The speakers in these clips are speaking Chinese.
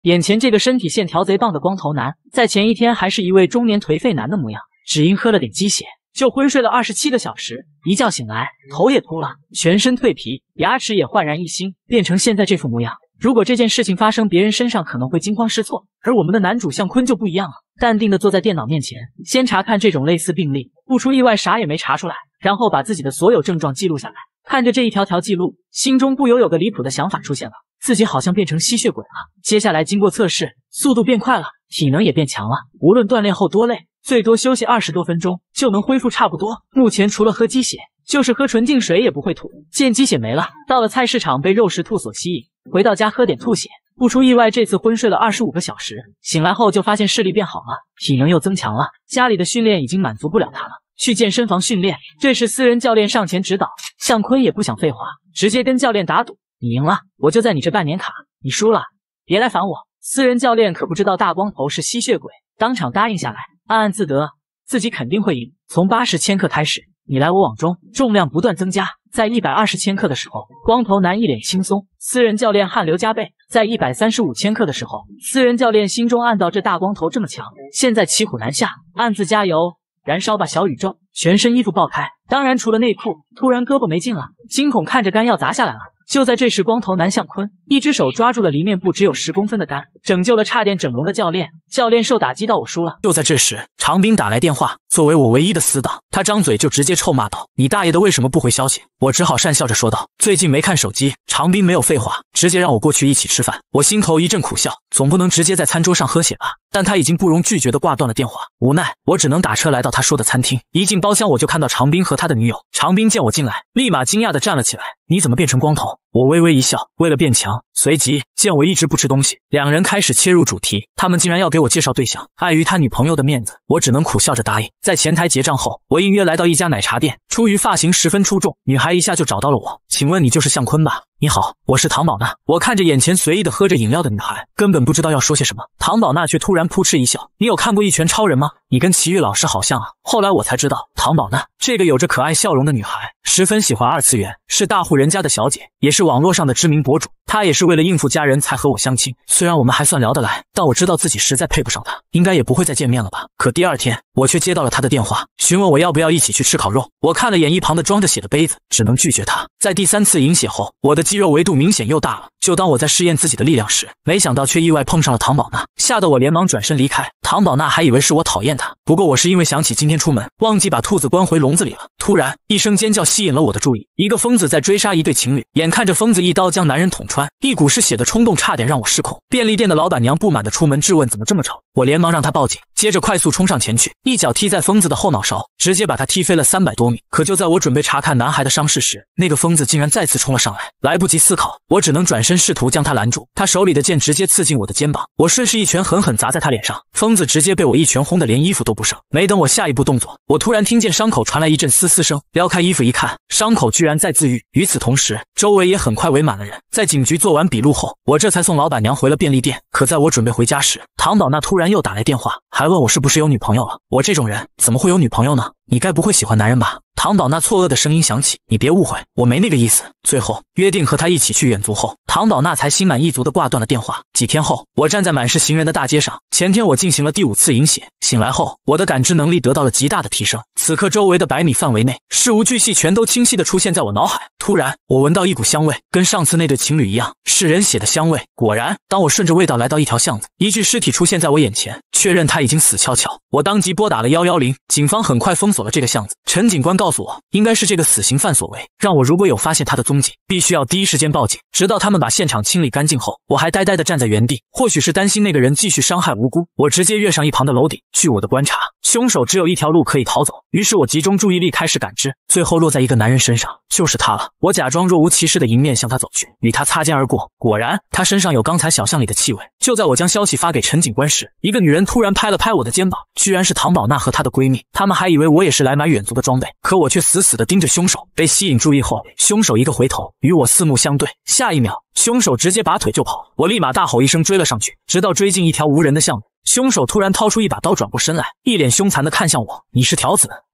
眼前这个身体线条贼棒的光头男，在前一天还是一位中年颓废男的模样，只因喝了点鸡血，就昏睡了27个小时，一觉醒来，头也秃了，全身蜕皮，牙齿也焕然一新，变成现在这副模样。如果这件事情发生别人身上，可能会惊慌失措，而我们的男主向坤就不一样了，淡定地坐在电脑面前，先查看这种类似病例，不出意外啥也没查出来，然后把自己的所有症状记录下来。看着这一条条记录，心中不由有个离谱的想法出现了，自己好像变成吸血鬼了。接下来经过测试，速度变快了，体能也变强了，无论锻炼后多累，最多休息20多分钟就能恢复差不多。目前除了喝鸡血，就是喝纯净水也不会吐。见鸡血没了，到了菜市场被肉食兔所吸引，回到家喝点兔血。不出意外，这次昏睡了25个小时，醒来后就发现视力变好了，体能又增强了，家里的训练已经满足不了他了，去健身房训练。这时私人教练上前指导，向坤也不想废话，直接跟教练打赌，你赢了我就在你这办年卡，你输了别来烦我。私人教练可不知道大光头是吸血鬼，当场答应下来，暗暗自得自己肯定会赢。从80千克开始，你来我往中，重量不断增加，在120千克的时候，光头男一脸轻松，私人教练汗流浃背。在135千克的时候，私人教练心中暗道这大光头这么强，现在骑虎难下，暗自加油，燃烧吧小宇宙。全身衣服爆开，当然除了内裤，突然胳膊没劲了，惊恐看着肝要砸下来了。就在这时，光头男向坤一只手抓住了离面部只有10公分的肝，拯救了差点整容的教练。教练受打击到我输了。 就在这时，长兵打来电话，作为我唯一的死党，他张嘴就直接臭骂道：“你大爷的，为什么不回消息？”我只好讪笑着说道：“最近没看手机。”长兵没有废话，直接让我过去一起吃饭。我心头一阵苦笑，总不能直接在餐桌上喝血吧？但他已经不容拒绝地挂断了电话，无奈我只能打车来到他说的餐厅。一进包厢，我就看到长兵和他的女友。长兵见我进来，立马惊讶地站了起来：“你怎么变成光头？”我微微一笑，为了变强。随即见我一直不吃东西，两人开始切入主题，他们竟然要给我介绍对象。碍于他女朋友的面子，我只能苦笑着答应。在前台结账后，我应约来到一家奶茶店，出于发型十分出众，女孩一下就找到了我。请问你就是向坤吧？你好，我是唐宝娜。我看着眼前随意的喝着饮料的女孩，根本不知道要说些什么。唐宝娜却突然扑哧一笑：“你有看过《一拳超人》吗？你跟齐豫老师好像啊。”后来我才知道，唐宝娜这个有着可爱笑容的女孩，十分喜欢二次元，是大户人家的小姐，也是网络上的知名博主。她也是为了应付家人才和我相亲，虽然我们还算聊得来，但我知道自己实在配不上她，应该也不会再见面了吧。可第二天，我却接到了她的电话，询问我要不要一起去吃烤肉。我看了眼一旁的装着血的杯子，只能拒绝她。在第3次饮血后，我的肌肉维度明显又大了，就当我在试验自己的力量时，没想到却意外碰上了唐宝娜，吓得我连忙转身离开。唐宝娜还以为是我讨厌她，不过我是因为想起今天出门忘记把兔子关回笼子里了。突然一声尖叫吸引了我的注意，一个疯子在追杀一对情侣，眼看着疯子一刀将男人捅穿，一股嗜血的冲动差点让我失控。便利店的老板娘不满地出门质问怎么这么吵，我连忙让他报警，接着快速冲上前去，一脚踢在疯子的后脑勺，直接把他踢飞了300多米。可就在我准备查看男孩的伤势时，那个疯子竟然再次冲了上来，来不及思考，我只能转身试图将他拦住。他手里的剑直接刺进我的肩膀，我顺势一拳狠狠砸在他脸上，疯子直接被我一拳轰得连衣服都不剩。没等我下一步动作，我突然听见伤口传来一阵嘶嘶声，撩开衣服一看，伤口居然在自愈。与此同时，周围也很快围满了人。在警局做完笔录后，我这才送老板娘回了便利店。可在我准备回家时，唐宝娜突然又打来电话，还问我是不是有女朋友了。我这种人怎么会有女朋友呢？你该不会喜欢男人吧？唐宝娜错愕的声音响起，你别误会，我没那个意思。最后约定和他一起去远足后，唐宝娜才心满意足地挂断了电话。几天后，我站在满是行人的大街上，前天我进行了第5次饮血，醒来后，我的感知能力得到了极大的提升。此刻周围的100米范围内，事无巨细全都清晰地出现在我脑海。突然，我闻到一股香味，跟上次那对情侣一样，是人血的香味。果然，当我顺着味道来到一条巷子，一具尸体出现在我眼前，确认他已经死翘翘。我当即拨打了110，警方很快封锁了这个巷子。陈警官告诉我，应该是这个死刑犯所为，让我如果有发现他的踪迹，必须要第一时间报警。直到他们把现场清理干净后，我还呆呆地站在原地。或许是担心那个人继续伤害无辜，我直接跃上一旁的楼顶。据我的观察，凶手只有一条路可以逃走，于是我集中注意力开始感知，最后落在一个男人身上，就是他了。我假装若无其事的迎面向他走去，与他擦肩而过。果然，他身上有刚才小巷里的气味。就在我将消息发给陈警官时，一个女人突然拍了拍我的肩膀，居然是唐宝娜和她的闺蜜。他们还以为我也是来买远足的装备，可我却死死地盯着凶手。被吸引注意后，凶手一个回头，与我四目相对，下一秒，凶手直接拔腿就跑，我立马大吼一声追了上去，直到追进一条无人的巷子。凶手突然掏出一把刀，转过身来，一脸凶残地看向我，你是条子，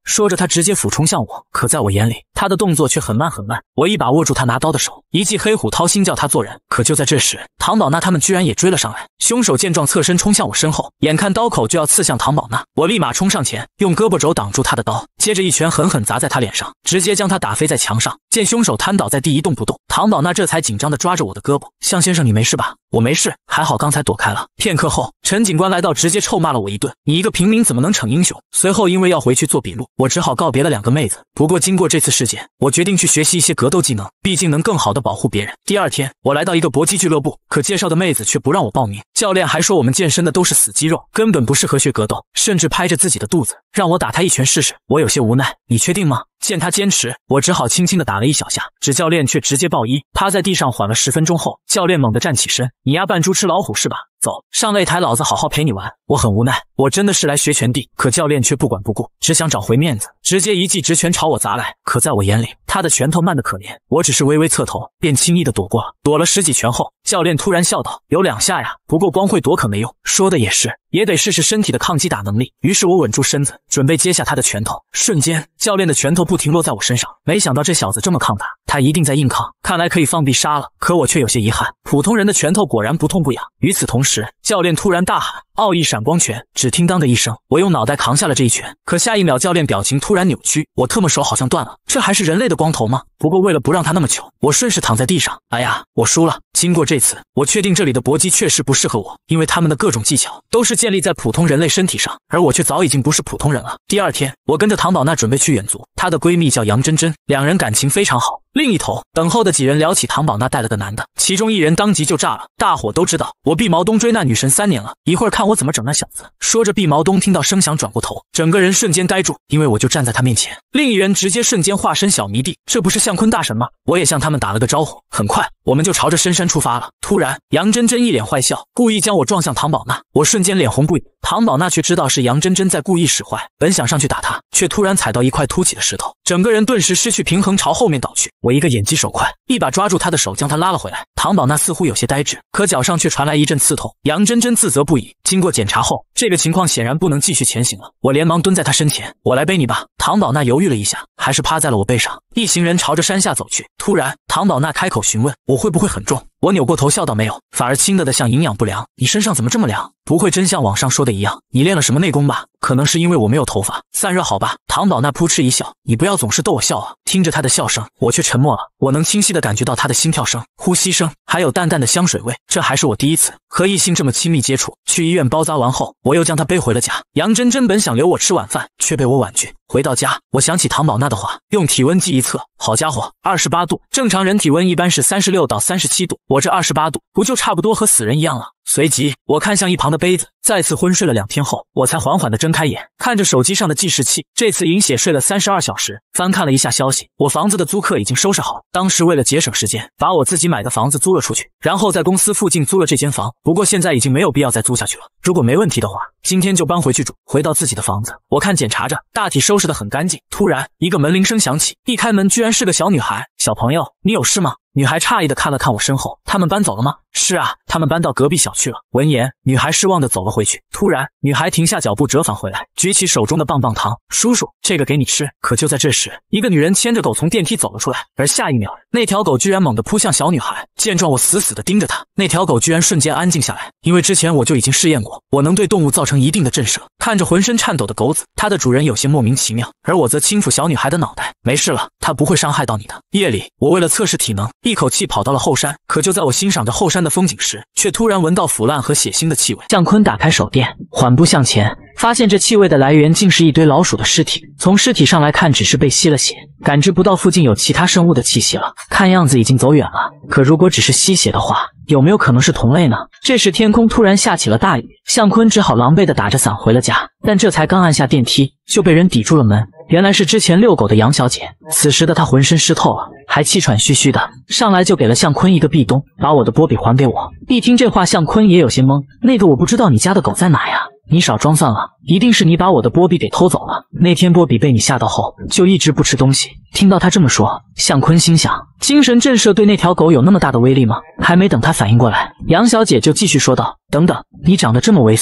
说着，他直接俯冲向我，可在我眼里，他的动作却很慢很慢。我一把握住他拿刀的手，一记黑虎掏心叫他做人。可就在这时，唐宝娜他们居然也追了上来。凶手见状侧身冲向我身后，眼看刀口就要刺向唐宝娜，我立马冲上前，用胳膊肘挡住他的刀，接着一拳狠狠砸在他脸上，直接将他打飞在墙上。见凶手瘫倒在地一动不动，唐宝娜这才紧张地抓着我的胳膊：“向先生，你没事吧？”“我没事，还好刚才躲开了。”片刻后，陈警官来到，直接臭骂了我一顿：“你一个平民怎么能逞英雄？”随后因为要回去做笔录，我只好告别了2个妹子。不过经过这次事件，我决定去学习一些格斗技能，毕竟能更好地保护别人。第2天，我来到一个搏击俱乐部，可介绍的妹子却不让我报名，教练还说我们健身的都是死肌肉，根本不适合学格斗，甚至拍着自己的肚子让我打他一拳试试。我有些无奈：“你确定吗？”见他坚持，我只好轻轻地打了1小下，指教练却直接报1，趴在地上缓了10分钟后，教练猛地站起身：“你丫扮猪吃老虎是吧？走上擂台，老子好好陪你玩。”我很无奈，我真的是来学拳的，可教练却不管不顾，只想找回面子，直接一记直拳朝我砸来。可在我眼里，他的拳头慢得可怜，我只是微微侧头，便轻易地躲过了。躲了10几拳后，教练突然笑道：“有2下呀，不过光会躲可没用。”说的也是，也得试试身体的抗击打能力。于是我稳住身子，准备接下他的拳头。瞬间，教练的拳头不停落在我身上，没想到这小子这么抗打，他一定在硬抗，看来可以放臂杀了。可我却有些遗憾，普通人的拳头果然不痛不痒。与此同时，教练突然大喊：“奥义闪光拳！”只听当的一声，我用脑袋扛下了这一拳。可下一秒，教练表情突然扭曲，我特么手好像断了，这还是人类的光头吗？不过为了不让他那么糗，我顺势躺在地上。哎呀，我输了。经过这次，我确定这里的搏击确实不适合我，因为他们的各种技巧都是建立在普通人类身体上，而我却早已经不是普通人了。第2天，我跟着唐宝娜准备去远足，她的闺蜜叫杨真真，2人感情非常好。另一头，等候的几人聊起唐宝娜带了个男的，其中一人当即就炸了。大伙都知道我毕毛东追那女神3年了，一会儿看我怎么整那小子。说着，毕毛东听到声响转过头，整个人瞬间呆住，因为我就站在他面前。另一人直接瞬间化身小迷弟，这不是向坤大神吗？我也向他们打了个招呼。很快，我们就朝着深山出发了。突然，杨真真一脸坏笑，故意将我撞向唐宝娜，我瞬间脸红不已。唐宝娜却知道是杨真真在故意使坏，本想上去打她，却突然踩到一块凸起的石头，整个人顿时失去平衡，朝后面倒去。我一个眼疾手快，一把抓住她的手，将她拉了回来。唐宝娜似乎有些呆滞，可脚上却传来一阵刺痛。杨真真自责不已。经过检查后，这个情况显然不能继续前行了。我连忙蹲在她身前：“我来背你吧。”唐宝娜犹豫了一下，还是趴在了我背上。一行人朝着山下走去。突然，唐宝娜开口询问：“我会不会很重？”我扭过头笑道：“没有，反而轻的像营养不良。你身上怎么这么凉？不会真像网上说的一样，你练了什么内功吧？可能是因为我没有头发，散热好吧？”唐宝娜扑哧一笑：“你不要总是逗我笑啊！”听着她的笑声，我却沉默了。我能清晰地感觉到她的心跳声、呼吸声，还有淡淡的香水味。这还是我第一次和异性这么亲密接触。去医院包扎完后，我又将她背回了家。杨真真本想留我吃晚饭，却被我婉拒。回到家，我想起唐宝娜的话，用体温计一测，好家伙，28度，正常人体温一般是36到37度，我这28度，不就差不多和死人一样了？随即，我看向一旁的杯子，再次昏睡了2天后，我才缓缓地睁开眼，看着手机上的计时器，这次饮血睡了32小时。翻看了一下消息，我房子的租客已经收拾好，当时为了节省时间，把我自己买的房子租了出去，然后在公司附近租了这间房。不过现在已经没有必要再租下去了，如果没问题的话，今天就搬回去住。回到自己的房子，我看检查着，大体收拾得很干净。突然，一个门铃声响起，一开门居然是个小女孩。小朋友，你有事吗？女孩诧异地看了看我身后，他们搬走了吗？是啊，他们搬到隔壁小区了。闻言，女孩失望地走了回去。突然，女孩停下脚步，折返回来，举起手中的棒棒糖：“叔叔，这个给你吃。”可就在这时，一个女人牵着狗从电梯走了出来，而下一秒，那条狗居然猛地扑向小女孩。见状，我死死地盯着她，那条狗居然瞬间安静下来，因为之前我就已经试验过，我能对动物造成一定的震慑。看着浑身颤抖的狗子，它的主人有些莫名其妙，而我则轻抚小女孩的脑袋：“没事了，它不会伤害到你的。”夜里，我为了测试体能，一口气跑到了后山，可就在我欣赏着后山的风景时，却突然闻到腐烂和血腥的气味。 向坤打开手电，缓步向前，发现这气味的来源竟是一堆老鼠的尸体。从尸体上来看，只是被吸了血，感知不到附近有其他生物的气息了。看样子已经走远了。可如果只是吸血的话，有没有可能是同类呢？这时天空突然下起了大雨，向坤只好狼狈地打着伞回了家。但这才刚按下电梯，就被人抵住了门。原来是之前遛狗的杨小姐。此时的她浑身湿透了，还气喘吁吁的，上来就给了向坤一个壁咚，把我的波比还给我。一听这话，向坤也有些懵：“那个我不知道你家的狗在哪呀？你少装算了，一定是你把我的波比给偷走了。那天波比被你吓到后，就一直不吃东西。”听到他这么说，向坤心想，精神震慑对那条狗有那么大的威力吗？还没等他反应过来，杨小姐就继续说道：“等等，你长得这么猥琐，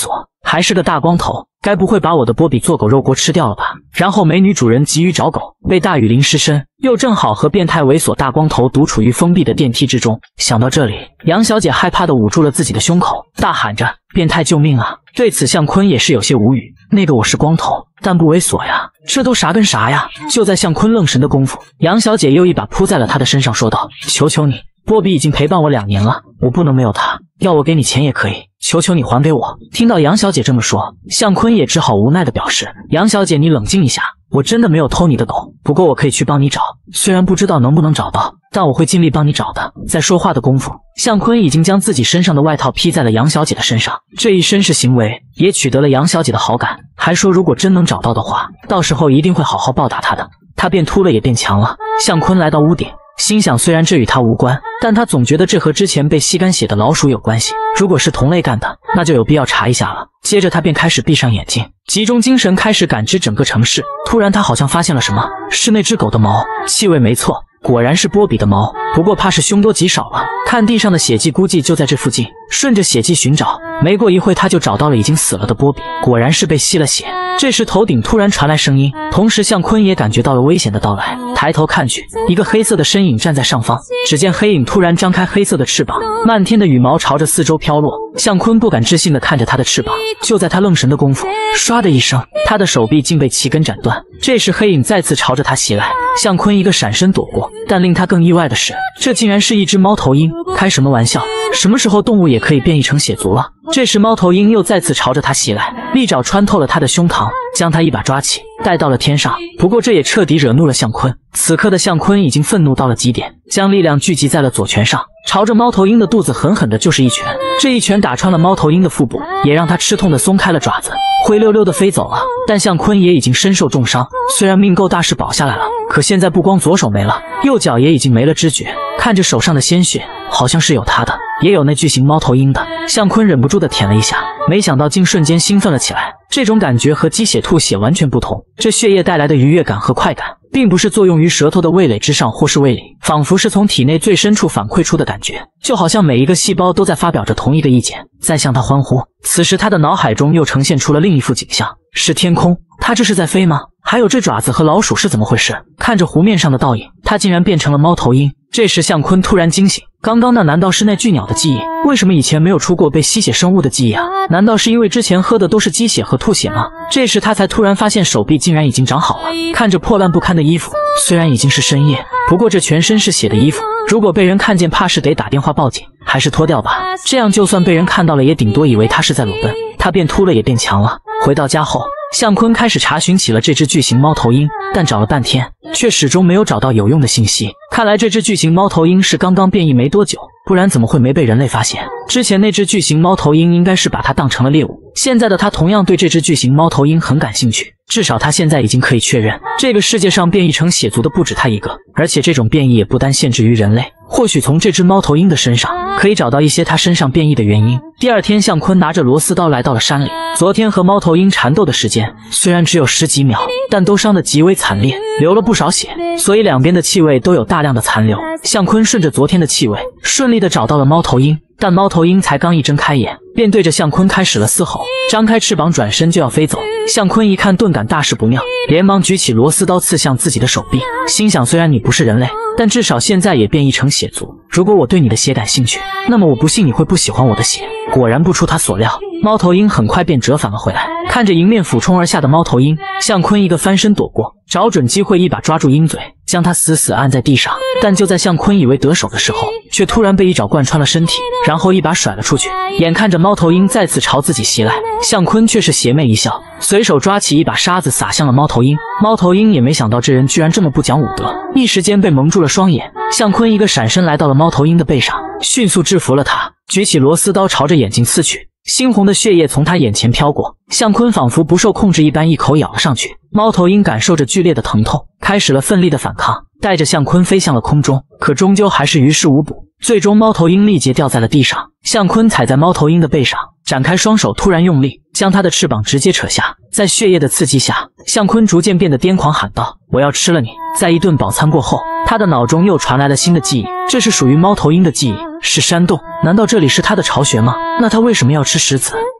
还是个大光头，该不会把我的波比做狗肉锅吃掉了吧？然后美女主人急于找狗，被大雨淋湿身，又正好和变态猥琐大光头独处于封闭的电梯之中。想到这里，杨小姐害怕地捂住了自己的胸口，大喊着：“变态救命啊！”对此向坤也是有些无语，那个我是光头，但不猥琐呀，这都啥跟啥呀？就在向坤愣神的功夫，杨小姐又一把扑在了他的身上，说道：“求求你，波比已经陪伴我2年了，我不能没有他，要我给你钱也可以，求求你还给我。”听到杨小姐这么说，向坤也只好无奈地表示：“杨小姐，你冷静一下，我真的没有偷你的狗，不过我可以去帮你找，虽然不知道能不能找到，但我会尽力帮你找的。”在说话的功夫，向坤已经将自己身上的外套披在了杨小姐的身上，这一绅士行为也取得了杨小姐的好感，还说如果真能找到的话，到时候一定会好好报答他的。他变秃了也变强了。向坤来到屋顶，心想虽然这与他无关，但他总觉得这和之前被吸干血的老鼠有关系，如果是同类干的，那就有必要查一下了。接着他便开始闭上眼睛，集中精神开始感知整个城市。突然他好像发现了什么，是那只狗的毛，气味没错，果然是波比的毛，不过怕是凶多吉少了。看地上的血迹，估计就在这附近，顺着血迹寻找，没过一会他就找到了已经死了的波比，果然是被吸了血。这时头顶突然传来声音，同时向坤也感觉到了危险的到来，抬头看去，一个黑色的身影站在上方。只见黑影突然张开黑色的翅膀，漫天的羽毛朝着四周飘落。向坤不敢置信地看着他的翅膀，就在他愣神的功夫，唰的一声，他的手臂竟被齐根斩断。这时黑影再次朝着他袭来，向坤一个闪身躲过，但令他更意外的是，这竟然是一只猫头鹰。开什么玩笑，什么时候动物也可以变异成血族了？这时猫头鹰又再次朝着他袭来，利爪穿透了他的胸膛，将他一把抓起，带到了天上。不过这也彻底惹怒了向坤，此刻的向坤已经愤怒到了极点，将力量聚集在了左拳上，朝着猫头鹰的肚子狠狠的就是一拳。这一拳打穿了猫头鹰的腹部，也让他吃痛的松开了爪子，灰溜溜的飞走了。但向坤也已经身受重伤，虽然命够大是保下来了，可现在不光左手没了，右脚也已经没了知觉。看着手上的鲜血，好像是有他的，也有那巨型猫头鹰的。向坤忍不住的舔了一下，没想到竟瞬间兴奋了起来。这种感觉和鸡血吐血完全不同，这血液带来的愉悦感和快感，并不是作用于舌头的味蕾之上或是胃里，仿佛是从体内最深处反馈出的感觉，就好像每一个细胞都在发表着同一个意见，在向他欢呼。此时他的脑海中又呈现出了另一幅景象，是天空，他这是在飞吗？还有这爪子和老鼠是怎么回事？看着湖面上的倒影，他竟然变成了猫头鹰。这时向坤突然惊醒，刚刚那难道是那巨鸟的记忆？为什么以前没有出过被吸血生物的记忆啊？难道是因为之前喝的都是鸡血和吐血吗？这时他才突然发现手臂竟然已经长好了，看着破烂不堪的衣服，虽然已经是深夜，不过这全身是血的衣服，如果被人看见，怕是得打电话报警，还是脱掉吧，这样就算被人看到了，也顶多以为他是在裸奔。他变秃了也变强了。回到家后，向坤开始查询起了这只巨型猫头鹰，但找了半天，却始终没有找到有用的信息。看来这只巨型猫头鹰是刚刚变异没多久，不然怎么会没被人类发现？之前那只巨型猫头鹰应该是把它当成了猎物，现在的他同样对这只巨型猫头鹰很感兴趣。至少他现在已经可以确认，这个世界上变异成血族的不止他一个，而且这种变异也不单限制于人类。或许从这只猫头鹰的身上可以找到一些它身上变异的原因。第二天，向坤拿着螺丝刀来到了山里。昨天和猫头鹰缠斗的时间虽然只有10几秒，但都伤得极为惨烈，流了不少血，所以两边的气味都有大量的残留。向坤顺着昨天的气味，顺利的找到了猫头鹰，但猫头鹰才刚一睁开眼，便对着向坤开始了嘶吼，张开翅膀转身就要飞走。向坤一看顿感大事不妙，连忙举起螺丝刀刺向自己的手臂，心想虽然你不是人类，但至少现在也变异成血族，如果我对你的血感兴趣，那么我不信你会不喜欢我的血。果然不出他所料，猫头鹰很快便折返了回来。看着迎面俯冲而下的猫头鹰，向坤一个翻身躲过，找准机会一把抓住鹰嘴，将它死死按在地上。但就在向坤以为得手的时候，却突然被一爪贯穿了身体，然后一把甩了出去。眼看着猫头鹰再次朝自己袭来，向坤却是邪魅一笑，随手抓起一把沙子撒向了猫头鹰。猫头鹰也没想到这人居然这么不讲武德，一时间被蒙住了双眼。向坤一个闪身来到了猫头鹰的背上，迅速制服了他，举起螺丝刀朝着眼睛刺去。猩红的血液从他眼前飘过，向坤仿佛不受控制一般一口咬了上去。猫头鹰感受着剧烈的疼痛，开始了奋力的反抗，带着向坤飞向了空中，可终究还是于事无补。最终猫头鹰力竭掉在了地上，向坤踩在猫头鹰的背上，展开双手突然用力，将它的翅膀直接扯下。在血液的刺激下，向坤逐渐变得癫狂，喊道：我要吃了你！在一顿饱餐过后，他的脑中又传来了新的记忆，这是属于猫头鹰的记忆，是山洞。难道这里是他的巢穴吗？那他为什么要吃石子？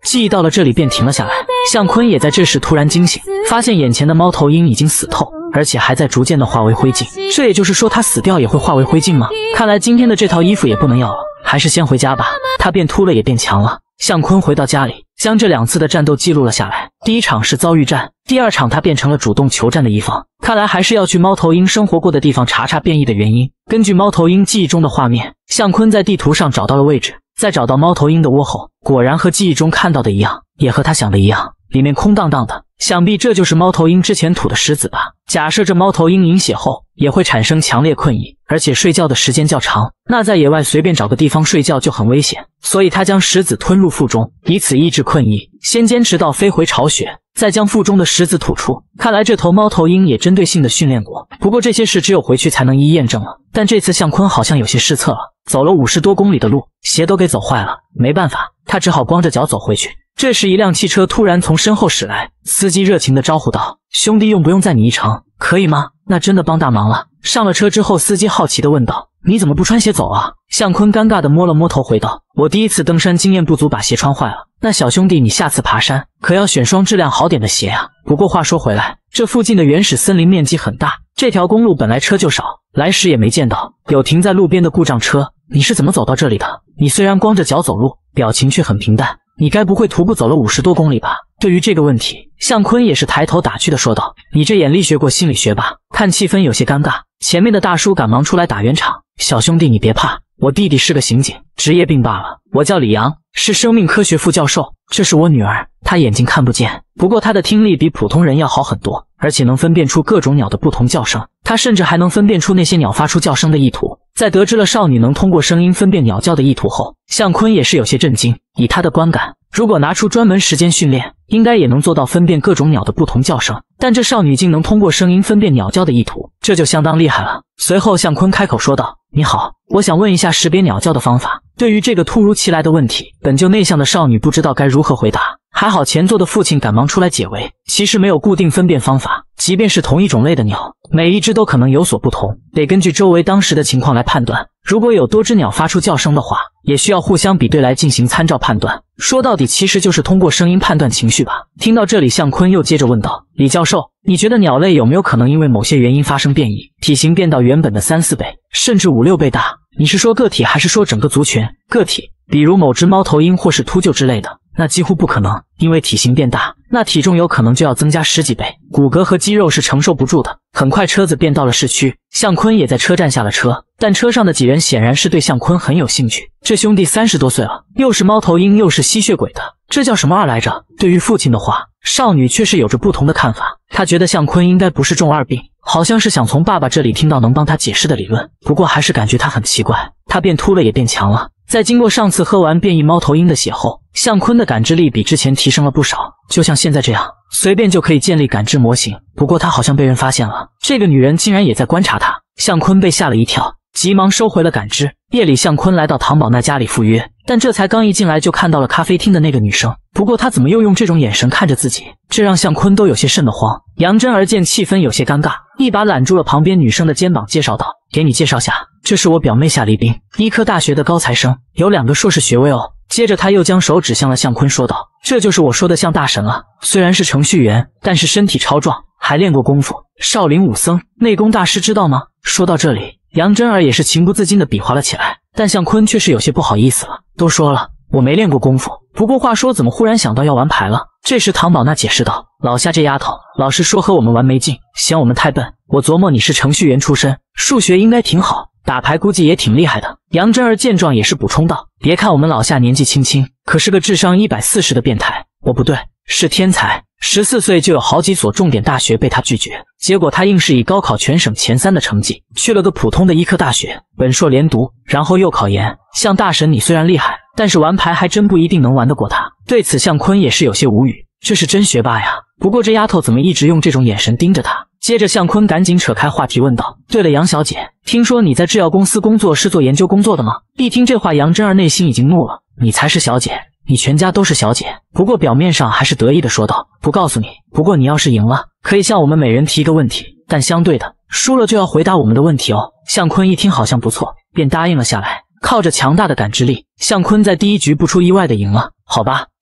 记忆到了这里便停了下来。向坤也在这时突然惊醒，发现眼前的猫头鹰已经死透，而且还在逐渐的化为灰烬。这也就是说他死掉也会化为灰烬吗？看来今天的这套衣服也不能要了，还是先回家吧。他变秃了也变强了。向坤回到家里，将这2次的战斗记录了下来。第一场是遭遇战，第2场他变成了主动求战的一方。看来还是要去猫头鹰生活过的地方查查变异的原因。根据猫头鹰记忆中的画面，向坤在地图上找到了位置，在找到猫头鹰的窝后，果然和记忆中看到的一样，也和他想的一样，里面空荡荡的。想必这就是猫头鹰之前吐的石子吧。假设这猫头鹰饮血后也会产生强烈困意，而且睡觉的时间较长，那在野外随便找个地方睡觉就很危险，所以他将石子吞入腹中，以此抑制困意，先坚持到飞回巢穴，再将腹中的石子吐出。看来这头猫头鹰也针对性的训练过，不过这些事只有回去才能一一验证了。但这次向坤好像有些失策了，走了50多公里的路，鞋都给走坏了，没办法，他只好光着脚走回去。这时一辆汽车突然从身后驶来，司机热情地招呼道：“兄弟，用不用载你一程？可以吗？那真的帮大忙了。”上了车之后，司机好奇地问道：“你怎么不穿鞋走啊？”向坤尴尬地摸了摸头回道：“我第一次登山，经验不足，把鞋穿坏了。那小兄弟，你下次爬山可要选双质量好点的鞋啊。不过话说回来，这附近的原始森林面积很大，这条公路本来车就少，来时也没见到有停在路边的故障车。你是怎么走到这里的？你虽然光着脚走路，表情却很平淡。你该不会徒步走了50多公里吧？”对于这个问题，向坤也是抬头打趣地说道：“你这眼力学过心理学吧？”看气氛有些尴尬，前面的大叔赶忙出来打圆场：“小兄弟你别怕，我弟弟是个刑警，职业病罢了。我叫李阳，是生命科学副教授。这是我女儿，她眼睛看不见，不过她的听力比普通人要好很多，而且能分辨出各种鸟的不同叫声。她甚至还能分辨出那些鸟发出叫声的意图。”在得知了少女能通过声音分辨鸟叫的意图后，向坤也是有些震惊。以他的观感，如果拿出专门时间训练，应该也能做到分辨各种鸟的不同叫声。但这少女竟能通过声音分辨鸟叫的意图，这就相当厉害了。随后向坤开口说道：“你好，我想问一下识别鸟叫的方法。”对于这个突如其来的问题，本就内向的少女不知道该如何回答。还好前座的父亲赶忙出来解围，其实没有固定分辨方法，即便是同一种类的鸟，每一只都可能有所不同，得根据周围当时的情况来判断。如果有多只鸟发出叫声的话，也需要互相比对来进行参照判断。说到底其实就是通过声音判断情绪吧。听到这里，向坤又接着问道：“李教授，你觉得鸟类有没有可能因为某些原因发生变异，体型变到原本的3、4倍，甚至5、6倍大？你是说个体还是说整个族群？个体，比如某只猫头鹰或是秃鹫之类的，那几乎不可能，因为体型变大，那体重有可能就要增加10几倍，骨骼和肌肉是承受不住的。”很快车子便到了市区，向坤也在车站下了车，但车上的几人显然是对向坤很有兴趣。这兄弟30多岁了，又是猫头鹰又是吸血鬼的，这叫什么二来着？对于父亲的话，少女却是有着不同的看法。她觉得向坤应该不是中二病，好像是想从爸爸这里听到能帮他解释的理论，不过还是感觉他很奇怪。他变秃了也变强了，在经过上次喝完变异猫头鹰的血后，向坤的感知力比之前提升了不少，就像现在这样，随便就可以建立感知模型。不过他好像被人发现了，这个女人竟然也在观察他。向坤被吓了一跳，急忙收回了感知。夜里，向坤来到唐宝那家里赴约，但这才刚一进来就看到了咖啡厅的那个女生。不过他怎么又用这种眼神看着自己，这让向坤都有些瘆得慌。杨真儿见气氛有些尴尬，一把揽住了旁边女生的肩膀，介绍道：“给你介绍下，这是我表妹夏立冰，医科大学的高材生，有2个硕士学位哦。”接着他又将手指向了向坤，说道：“这就是我说的像大神了，虽然是程序员，但是身体超壮，还练过功夫，少林武僧，内功大师，知道吗？”说到这里，杨真儿也是情不自禁地比划了起来，但向坤却是有些不好意思了。都说了，我没练过功夫，不过话说怎么忽然想到要玩牌了？这时唐宝娜解释道：“老夏这丫头，老实说和我们玩没劲，嫌我们太笨。我琢磨你是程序员出身，数学应该挺好，打牌估计也挺厉害的。”杨真儿见状也是补充道：“别看我们老夏年纪轻轻，可是个智商140的变态。哦，不对，是天才。14岁就有好几所重点大学被他拒绝，结果他硬是以高考全省前3的成绩去了个普通的医科大学，本硕连读，然后又考研。像大神你虽然厉害，但是玩牌还真不一定能玩得过他。”对此向坤也是有些无语，这是真学霸呀，不过这丫头怎么一直用这种眼神盯着他？接着向坤赶紧扯开话题问道：“对了，杨小姐，听说你在制药公司工作，是做研究工作的吗？”一听这话，杨真儿内心已经怒了：“你才是小姐，你全家都是小姐。”不过表面上还是得意的说道：“不告诉你，不过你要是赢了，可以向我们每人提一个问题，但相对的，输了就要回答我们的问题哦。”向坤一听好像不错，便答应了下来。靠着强大的感知力，向坤在第一局不出意外的赢了。好吧，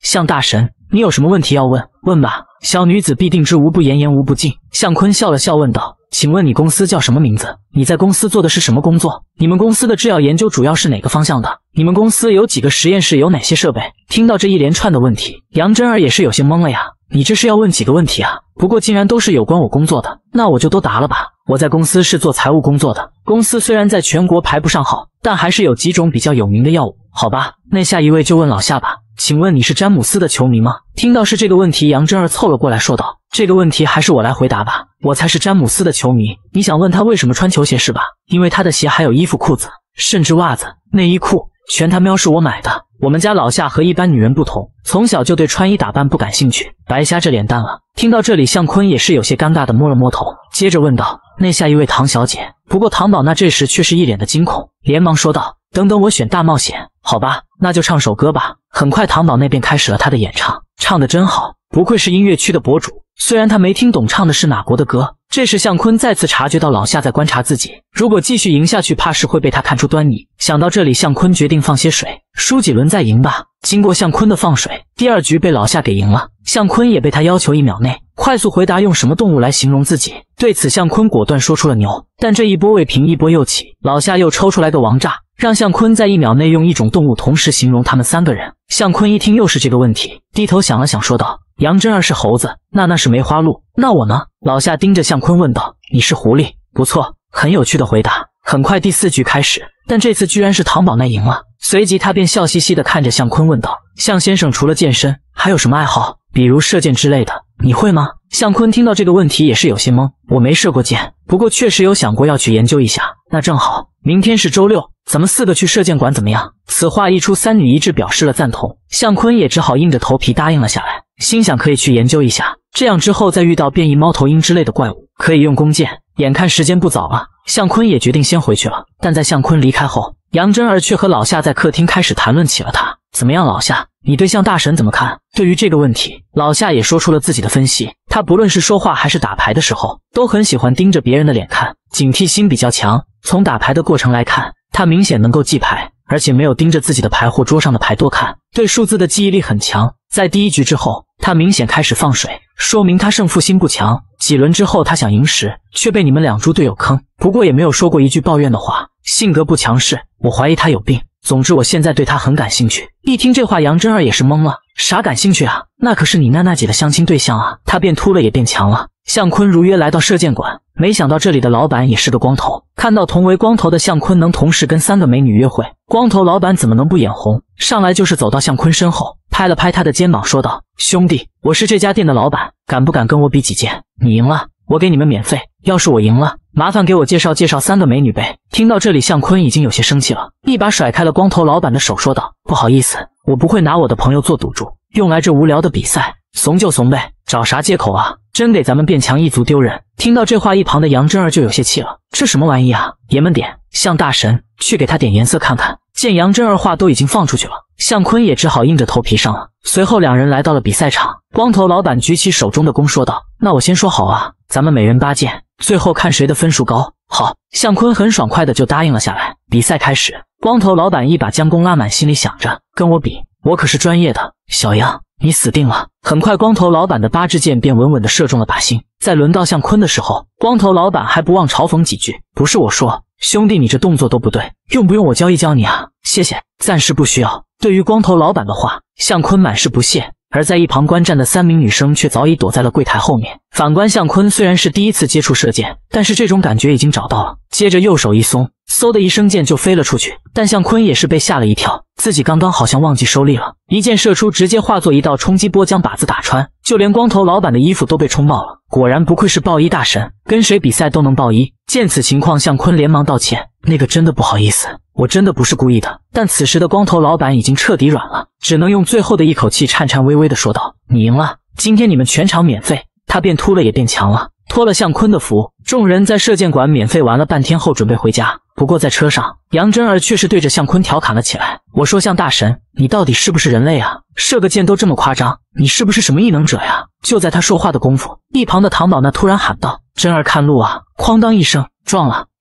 向大神，你有什么问题要问？问吧。小女子必定之无不言，言无不尽。向坤笑了笑问道：请问你公司叫什么名字？你在公司做的是什么工作？你们公司的制药研究主要是哪个方向的？你们公司有几个实验室？有哪些设备？听到这一连串的问题，杨真儿也是有些懵了呀。你这是要问几个问题啊？不过竟然都是有关我工作的，那我就都答了吧。我在公司是做财务工作的，公司虽然在全国排不上号，但还是有几种比较有名的药物。好吧，那下一位就问老夏吧。请问你是詹姆斯的球迷吗？听到是这个问题，杨真儿凑了过来说道：这个问题还是我来回答吧，我才是詹姆斯的球迷。你想问他为什么穿球鞋是吧？因为他的鞋还有衣服、裤子，甚至袜子、内衣裤，全他喵是我买的。我们家老夏和一般女人不同，从小就对穿衣打扮不感兴趣，白瞎这脸蛋了。听到这里，向坤也是有些尴尬的摸了摸头，接着问道：那下一位唐小姐？不过唐宝娜这时却是一脸的惊恐，连忙说道：等等，我选大冒险。好吧，那就唱首歌吧。很快唐宝那边开始了他的演唱，唱得真好，不愧是音乐区的博主。虽然他没听懂唱的是哪国的歌，这时向坤再次察觉到老夏在观察自己，如果继续赢下去，怕是会被他看出端倪。想到这里，向坤决定放些水，输几轮再赢吧。经过向坤的放水，第二局被老夏给赢了。向坤也被他要求1秒内快速回答用什么动物来形容自己。对此，向坤果断说出了牛。但这一波未平，一波又起，老夏又抽出来个王炸，让向坤在1秒内用一种动物同时形容他们3个人。向坤一听又是这个问题，低头想了想说道：杨真儿是猴子，那是梅花鹿，那我呢？老夏盯着向坤问道：你是狐狸。不错，很有趣的回答。很快第4局开始，但这次居然是唐宝奈赢了。随即他便笑嘻嘻地看着向坤问道：向先生除了健身还有什么爱好？比如射箭之类的，你会吗？向坤听到这个问题也是有些懵，我没射过箭，不过确实有想过要去研究一下。那正好，明天是周6，咱们4个去射箭馆怎么样？此话一出，3女一致表示了赞同，向坤也只好硬着头皮答应了下来，心想可以去研究一下，这样之后再遇到变异猫头鹰之类的怪物，可以用弓箭。眼看时间不早了，向坤也决定先回去了。但在向坤离开后，杨真儿却和老夏在客厅开始谈论起了他。怎么样，老夏，你对向大神怎么看？对于这个问题，老夏也说出了自己的分析。他不论是说话还是打牌的时候，都很喜欢盯着别人的脸看，警惕心比较强。从打牌的过程来看，他明显能够记牌，而且没有盯着自己的牌或桌上的牌多看，对数字的记忆力很强。在第1局之后，他明显开始放水，说明他胜负心不强。几轮之后他想赢时，却被你们2猪队友坑，不过也没有说过一句抱怨的话，性格不强势，我怀疑他有病。总之我现在对他很感兴趣。一听这话，杨真儿也是懵了，啥感兴趣啊？那可是你娜姐的相亲对象啊。他变秃了也变强了。向坤如约来到射箭馆，没想到这里的老板也是个光头，看到同为光头的向坤能同时跟3个美女约会，光头老板怎么能不眼红？上来就是走到向坤身后，拍了拍他的肩膀说道：兄弟，我是这家店的老板，敢不敢跟我比几剑？你赢了，我给你们免费，要是我赢了，麻烦给我介绍3个美女呗。听到这里，向坤已经有些生气了，一把甩开了光头老板的手说道：不好意思，我不会拿我的朋友做赌注，用来这无聊的比赛，怂就怂呗，找啥借口啊？真给咱们变强一族丢人。听到这话，一旁的杨真儿就有些气了，这什么玩意啊？爷们点，向大神，去给他点颜色看看。见杨真儿话都已经放出去了，向坤也只好硬着头皮上了。随后2人来到了比赛场，光头老板举起手中的弓说道：那我先说好啊，咱们每人8箭，最后看谁的分数高。好，向坤很爽快的就答应了下来。比赛开始，光头老板一把将弓拉满，心里想着，跟我比，我可是专业的，小杨你死定了。很快光头老板的8支箭便稳稳地射中了靶心。在轮到向坤的时候，光头老板还不忘嘲讽几句：不是我说，兄弟你这动作都不对，用不用我教一教你啊？谢谢，暂时不需要。对于光头老板的话，向坤满是不屑，而在一旁观战的3名女生却早已躲在了柜台后面。反观向坤，虽然是第1次接触射箭，但是这种感觉已经找到了。接着右手一松，嗖的一声箭就飞了出去，但向坤也是被吓了一跳，自己刚刚好像忘记收力了，一箭射出，直接化作一道冲击波将靶子打穿，就连光头老板的衣服都被冲爆了。果然不愧是爆衣大神，跟谁比赛都能爆衣。见此情况，向坤连忙道歉：那个真的不好意思，我真的不是故意的。但此时的光头老板已经彻底软了，只能用最后的一口气颤颤巍巍地说道：你赢了，今天你们全场免费。他变秃了也变强了，托了向坤的福，众人在射箭馆免费玩了半天后准备回家。不过在车上，杨真儿却是对着向坤调侃了起来：我说向大神，你到底是不是人类啊？射个箭都这么夸张，你是不是什么异能者呀？就在他说话的功夫，一旁的唐宝那突然喊道：真儿看路啊！哐当一声撞了。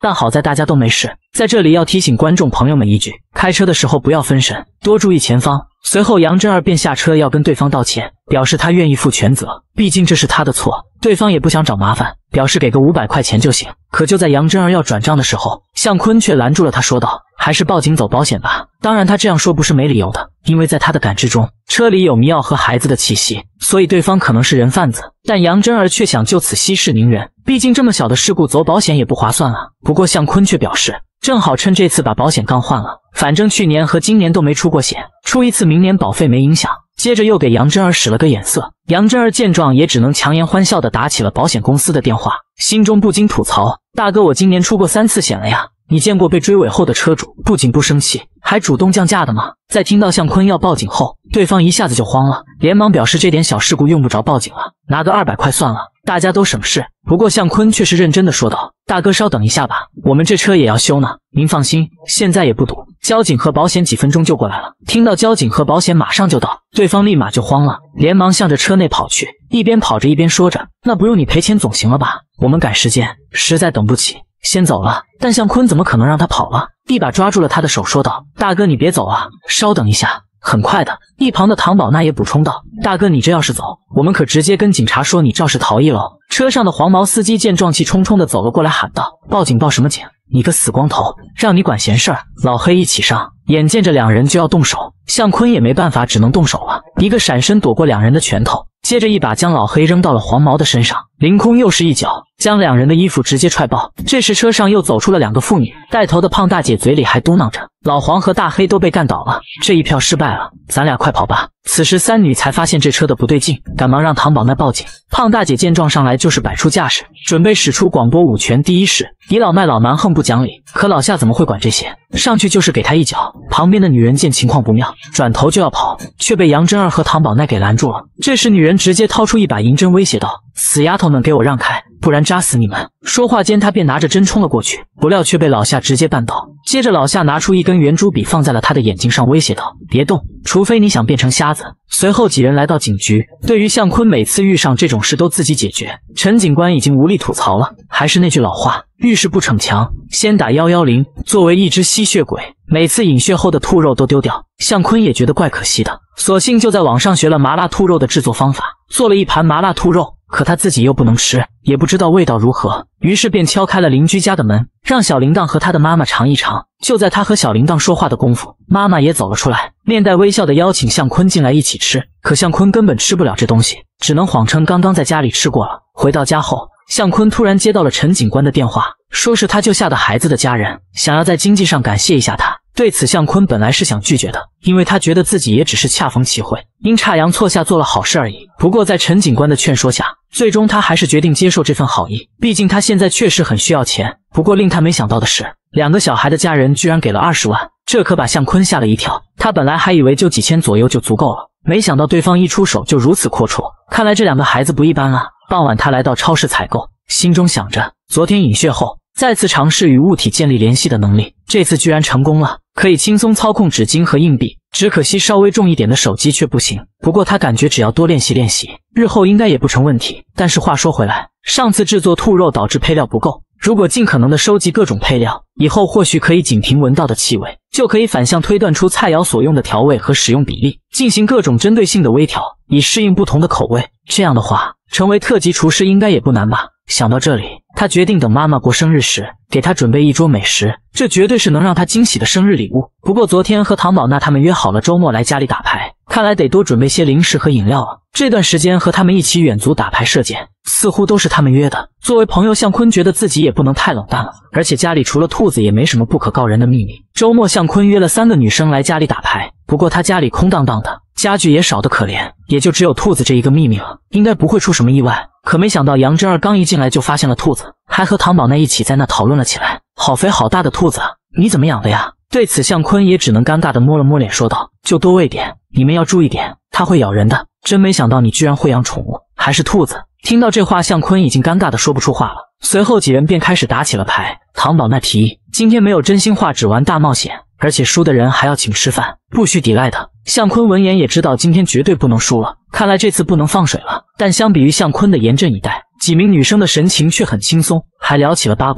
但好在大家都没事。在这里要提醒观众朋友们一句，开车的时候不要分神，多注意前方。随后杨真儿便下车要跟对方道歉，表示他愿意负全责，毕竟这是他的错。对方也不想找麻烦，表示给个500块钱就行。可就在杨真儿要转账的时候，向坤却拦住了他，说道：“还是报警走保险吧。”当然他这样说不是没理由的，因为在他的感知中，车里有迷药和孩子的气息，所以对方可能是人贩子。但杨真儿却想就此息事宁人，毕竟这么小的事故走保险也不划算啊。不过向坤却表示，正好趁这次把保险杠换了，反正去年和今年都没出过险，出一次明年保费没影响。接着又给杨真儿使了个眼色，杨真儿见状也只能强颜欢笑地打起了保险公司的电话，心中不禁吐槽：“大哥，我今年出过3次险了呀，你见过被追尾后的车主不仅不生气，还主动降价的吗？”在听到向坤要报警后，对方一下子就慌了，连忙表示这点小事故用不着报警了，拿个200块算了，大家都省事。不过向坤却是认真的说道：“大哥稍等一下吧，我们这车也要修呢，您放心，现在也不堵，交警和保险几分钟就过来了。”听到交警和保险马上就到，对方立马就慌了，连忙向着车内跑去，一边跑着一边说着：“那不用你赔钱总行了吧？我们赶时间，实在等不起，先走了。”但向坤怎么可能让他跑了，一把抓住了他的手说道：“大哥你别走啊，稍等一下，很快的。”一旁的唐宝娜也补充道：“大哥你这要是走，我们可直接跟警察说你肇事逃逸喽。”车上的黄毛司机见状气冲冲的走了过来喊道：“报警报什么警？你个死光头，让你管闲事儿！”老黑一起上，眼见着两人就要动手，向坤也没办法，只能动手了，一个闪身躲过两人的拳头，接着一把将老黑扔到了黄毛的身上，凌空又是一脚将两人的衣服直接踹爆。这时车上又走出了2个妇女，带头的胖大姐嘴里还嘟囔着：“老黄和大黑都被干倒了，这一票失败了，咱俩快跑吧。”此时三女才发现这车的不对劲，赶忙让唐宝娜报警。胖大姐见状上来就是摆出架势，准备使出广播5拳第一式，倚老卖老蛮横不讲理。可老夏怎么会管这些，上去就是给他一脚。旁边的女人见情况不妙，转头就要跑，却被杨真儿和唐宝奈给拦住了。这时女人直接掏出一把银针威胁道：“死丫头们给我让开，不然扎死你们！”说话间她便拿着针冲了过去，不料却被老夏直接绊倒。接着老夏拿出一根圆珠笔放在了他的眼睛上，威胁道：“别动，除非你想变成瞎子。”随后几人来到警局，对于向坤每次遇上这种事都自己解决，陈警官已经无力吐槽了。还是那句老话，遇事不逞强，先打110。作为一只吸血鬼，每次饮血后的兔肉都丢掉，向坤也觉得怪可惜的，索性就在网上学了麻辣兔肉的制作方法，做了一盘麻辣兔肉。可他自己又不能吃，也不知道味道如何，于是便敲开了邻居家的门，让小铃铛和他的妈妈尝一尝。就在他和小铃铛说话的功夫，妈妈也走了出来，面带微笑的邀请向坤进来一起吃。可向坤根本吃不了这东西，只能谎称刚刚在家里吃过了。回到家后，向坤突然接到了陈警官的电话，说是他救下的孩子的家人，想要在经济上感谢一下他。对此向坤本来是想拒绝的，因为他觉得自己也只是恰逢其会，阴差阳错下做了好事而已。不过在陈警官的劝说下，最终他还是决定接受这份好意，毕竟他现在确实很需要钱。不过令他没想到的是，2个小孩的家人居然给了20万，这可把向坤吓了一跳。他本来还以为就几千左右就足够了，没想到对方一出手就如此阔绰，看来这2个孩子不一般啊。傍晚他来到超市采购，心中想着昨天饮血后再次尝试与物体建立联系的能力，这次居然成功了，可以轻松操控纸巾和硬币，只可惜稍微重一点的手机却不行。不过他感觉只要多练习练习，日后应该也不成问题。但是话说回来，上次制作兔肉导致配料不够，如果尽可能的收集各种配料，以后或许可以仅凭闻到的气味，就可以反向推断出菜肴所用的调味和使用比例，进行各种针对性的微调，以适应不同的口味。这样的话，成为特级厨师应该也不难吧。想到这里，他决定等妈妈过生日时，给她准备一桌美食，这绝对是能让她惊喜的生日礼物。不过昨天和唐宝娜他们约好了周末来家里打牌，看来得多准备些零食和饮料了。这段时间和他们一起远足打牌射箭，似乎都是他们约的。作为朋友，向坤觉得自己也不能太冷淡了，而且家里除了兔子也没什么不可告人的秘密。周末向坤约了3个女生来家里打牌，不过他家里空荡荡的，家具也少得可怜，也就只有兔子这一个秘密了，应该不会出什么意外。可没想到杨真儿刚一进来就发现了兔子，还和唐宝奈一起在那讨论了起来。好肥好大的兔子啊，你怎么养的呀？对此向坤也只能尴尬的摸了摸脸说道：“就多喂点，你们要注意点，它会咬人的。”真没想到你居然会养宠物，还是兔子。听到这话，向坤已经尴尬的说不出话了。随后几人便开始打起了牌。唐宝奈提议今天没有真心话只玩大冒险，而且输的人还要请吃饭，不许抵赖的。向坤闻言也知道今天绝对不能输了，看来这次不能放水了。但相比于向坤的严阵以待，几名女生的神情却很轻松，还聊起了八卦。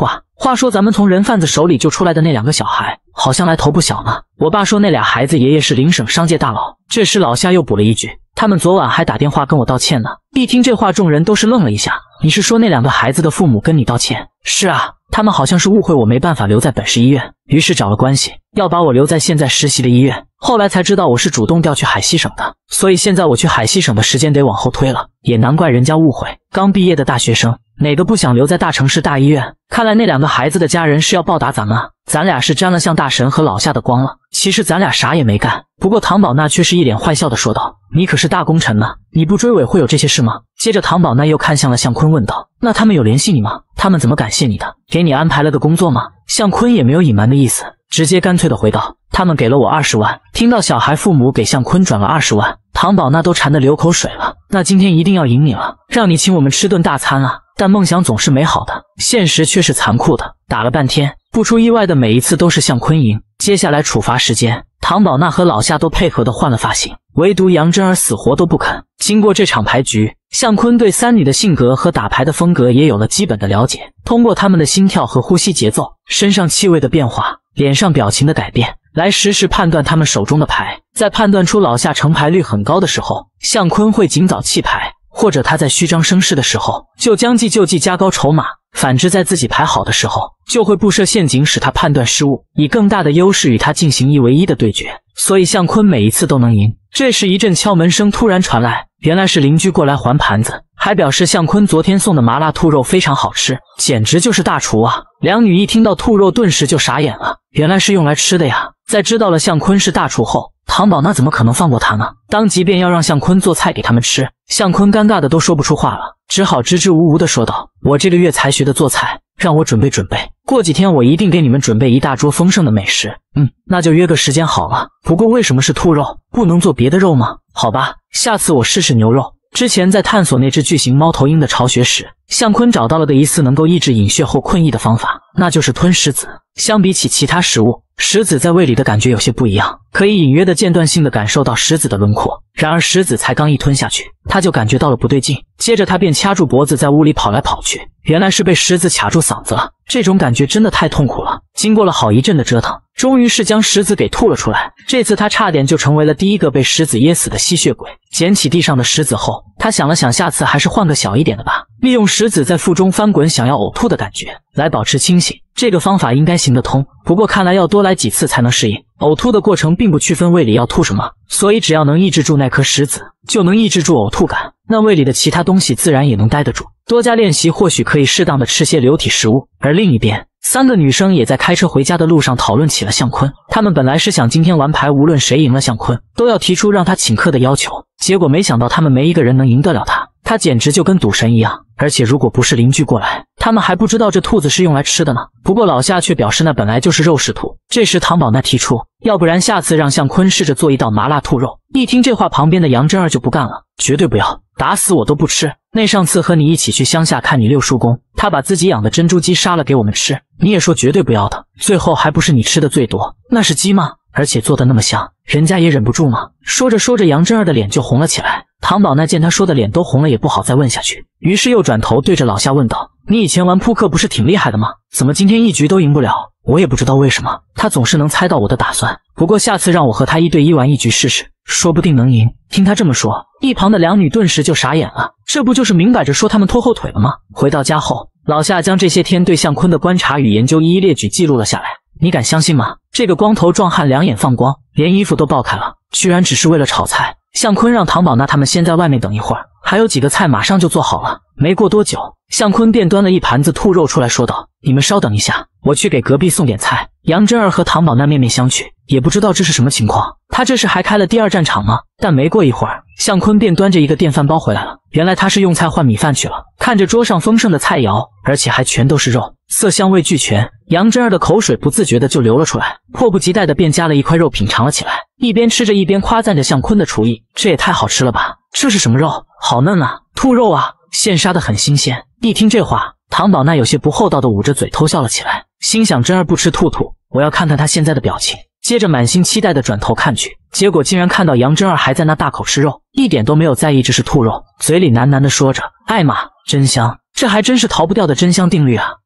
话说咱们从人贩子手里救出来的那2个小孩，好像来头不小呢。我爸说那俩孩子爷爷是邻省商界大佬。这时老夏又补了一句，他们昨晚还打电话跟我道歉呢。一听这话，众人都是愣了一下。你是说那2个孩子的父母跟你道歉？是啊，他们好像是误会我没办法留在本市医院，于是找了关系，要把我留在现在实习的医院。后来才知道我是主动调去海西省的，所以现在我去海西省的时间得往后推了。也难怪人家误会，刚毕业的大学生，哪个不想留在大城市大医院？看来那2个孩子的家人是要报答咱们啊，咱俩是沾了向大神和老夏的光了。其实咱俩啥也没干，不过唐宝娜却是一脸坏笑的说道：“你可是大功臣呢，你不追尾会有这些事吗？”接着唐宝娜又看向了向坤问道：“那他们有联系你吗？他们怎么感谢你的？给你安排了个工作吗？”向坤也没有隐瞒的意思，直接干脆的回道：“他们给了我20万。”听到小孩父母给向坤转了20万，唐宝娜都馋得流口水了。那今天一定要赢你了，让你请我们吃顿大餐啊！但梦想总是美好的，现实却是残酷的。打了半天，不出意外的每一次都是向坤赢。接下来处罚时间，唐宝娜和老夏都配合的换了发型，唯独杨真儿死活都不肯。经过这场牌局，向坤对3女的性格和打牌的风格也有了基本的了解。通过他们的心跳和呼吸节奏、身上气味的变化、脸上表情的改变，来实时判断他们手中的牌。在判断出老夏成牌率很高的时候，向坤会尽早弃牌，或者他在虚张声势的时候就将计就计加高筹码。反之，在自己牌好的时候，就会布设陷阱使他判断失误，以更大的优势与他进行1v1的对决。所以向坤每一次都能赢。这时一阵敲门声突然传来，原来是邻居过来还盘子，还表示向坤昨天送的麻辣兔肉非常好吃，简直就是大厨啊。2女一听到兔肉顿时就傻眼了，原来是用来吃的呀。在知道了向坤是大厨后，唐宝娜怎么可能放过他呢？当即便要让向坤做菜给他们吃。向坤尴尬的都说不出话了，只好支支吾吾的说道：“我这个月才学的做菜，让我准备准备，过几天我一定给你们准备一大桌丰盛的美食。”那就约个时间好了。不过为什么是兔肉？不能做别的肉吗？好吧，下次我试试牛肉。之前在探索那只巨型猫头鹰的巢穴时，向坤找到了个疑似能够抑制饮血后困意的方法，那就是吞石子。相比起其他食物，石子在胃里的感觉有些不一样，可以隐约的间断性的感受到石子的轮廓。然而石子才刚一吞下去，他就感觉到了不对劲，接着他便掐住脖子在屋里跑来跑去，原来是被石子卡住嗓子了。这种感觉真的太痛苦了。经过了好一阵的折腾，终于是将石子给吐了出来。这次他差点就成为了第一个被石子噎死的吸血鬼。捡起地上的石子后，他想了想，下次还是换个小一点的吧，利用石子在腹中翻滚想要呕吐的感觉来保持清醒，这个方法应该行得通。不过看来要多来几次才能适应。呕吐的过程并不区分胃里要吐什么，所以只要能抑制住那颗石子，就能抑制住呕吐感，那胃里的其他东西自然也能待得住。多加练习或许可以适当的吃些流体食物。而另一边，3个女生也在开车回家的路上讨论起了向坤。她们本来是想今天玩牌无论谁赢了向坤，都要提出让他请客的要求，结果没想到他们没一个人能赢得了他，他简直就跟赌神一样。而且如果不是邻居过来，他们还不知道这兔子是用来吃的呢。不过老夏却表示那本来就是肉食兔。这时唐宝娜提出，要不然下次让向坤试着做一道麻辣兔肉。一听这话，旁边的杨真儿就不干了，绝对不要，打死我都不吃。那上次和你一起去乡下看你六叔公，他把自己养的珍珠鸡杀了给我们吃，你也说绝对不要的，最后还不是你吃的最多。那是鸡吗？而且做的那么香，人家也忍不住吗？说着说着，杨真儿的脸就红了起来。唐宝娜见他说的脸都红了，也不好再问下去，于是又转头对着老夏问道：“你以前玩扑克不是挺厉害的吗？怎么今天一局都赢不了？”我也不知道为什么，他总是能猜到我的打算。不过下次让我和他1对1玩一局试试，说不定能赢。听他这么说，一旁的2女顿时就傻眼了，这不就是明摆着说他们拖后腿了吗？回到家后，老夏将这些天对向坤的观察与研究一一列举记录了下来。你敢相信吗？这个光头壮汉两眼放光，连衣服都爆开了，居然只是为了炒菜。向坤让唐宝娜他们先在外面等一会儿，还有几个菜马上就做好了。没过多久，向坤便端了一盘子兔肉出来，说道：“你们稍等一下，我去给隔壁送点菜。”杨真儿和唐宝娜面面相觑，也不知道这是什么情况，他这是还开了第2战场吗？但没过一会儿，向坤便端着一个电饭煲回来了，原来他是用菜换米饭去了。看着桌上丰盛的菜肴，而且还全都是肉，色香味俱全，杨真儿的口水不自觉的就流了出来，迫不及待的便夹了一块肉品尝了起来，一边吃着一边夸赞着向坤的厨艺：“这也太好吃了吧，这是什么肉？好嫩啊，兔肉啊，现杀的很新鲜。”一听这话，唐宝娜有些不厚道的捂着嘴偷笑了起来，心想真儿不吃兔兔，我要看看他现在的表情。接着满心期待的转头看去，结果竟然看到杨真儿还在那大口吃肉，一点都没有在意这是兔肉，嘴里喃喃的说着：“艾玛，真香，这还真是逃不掉的真香定律啊。”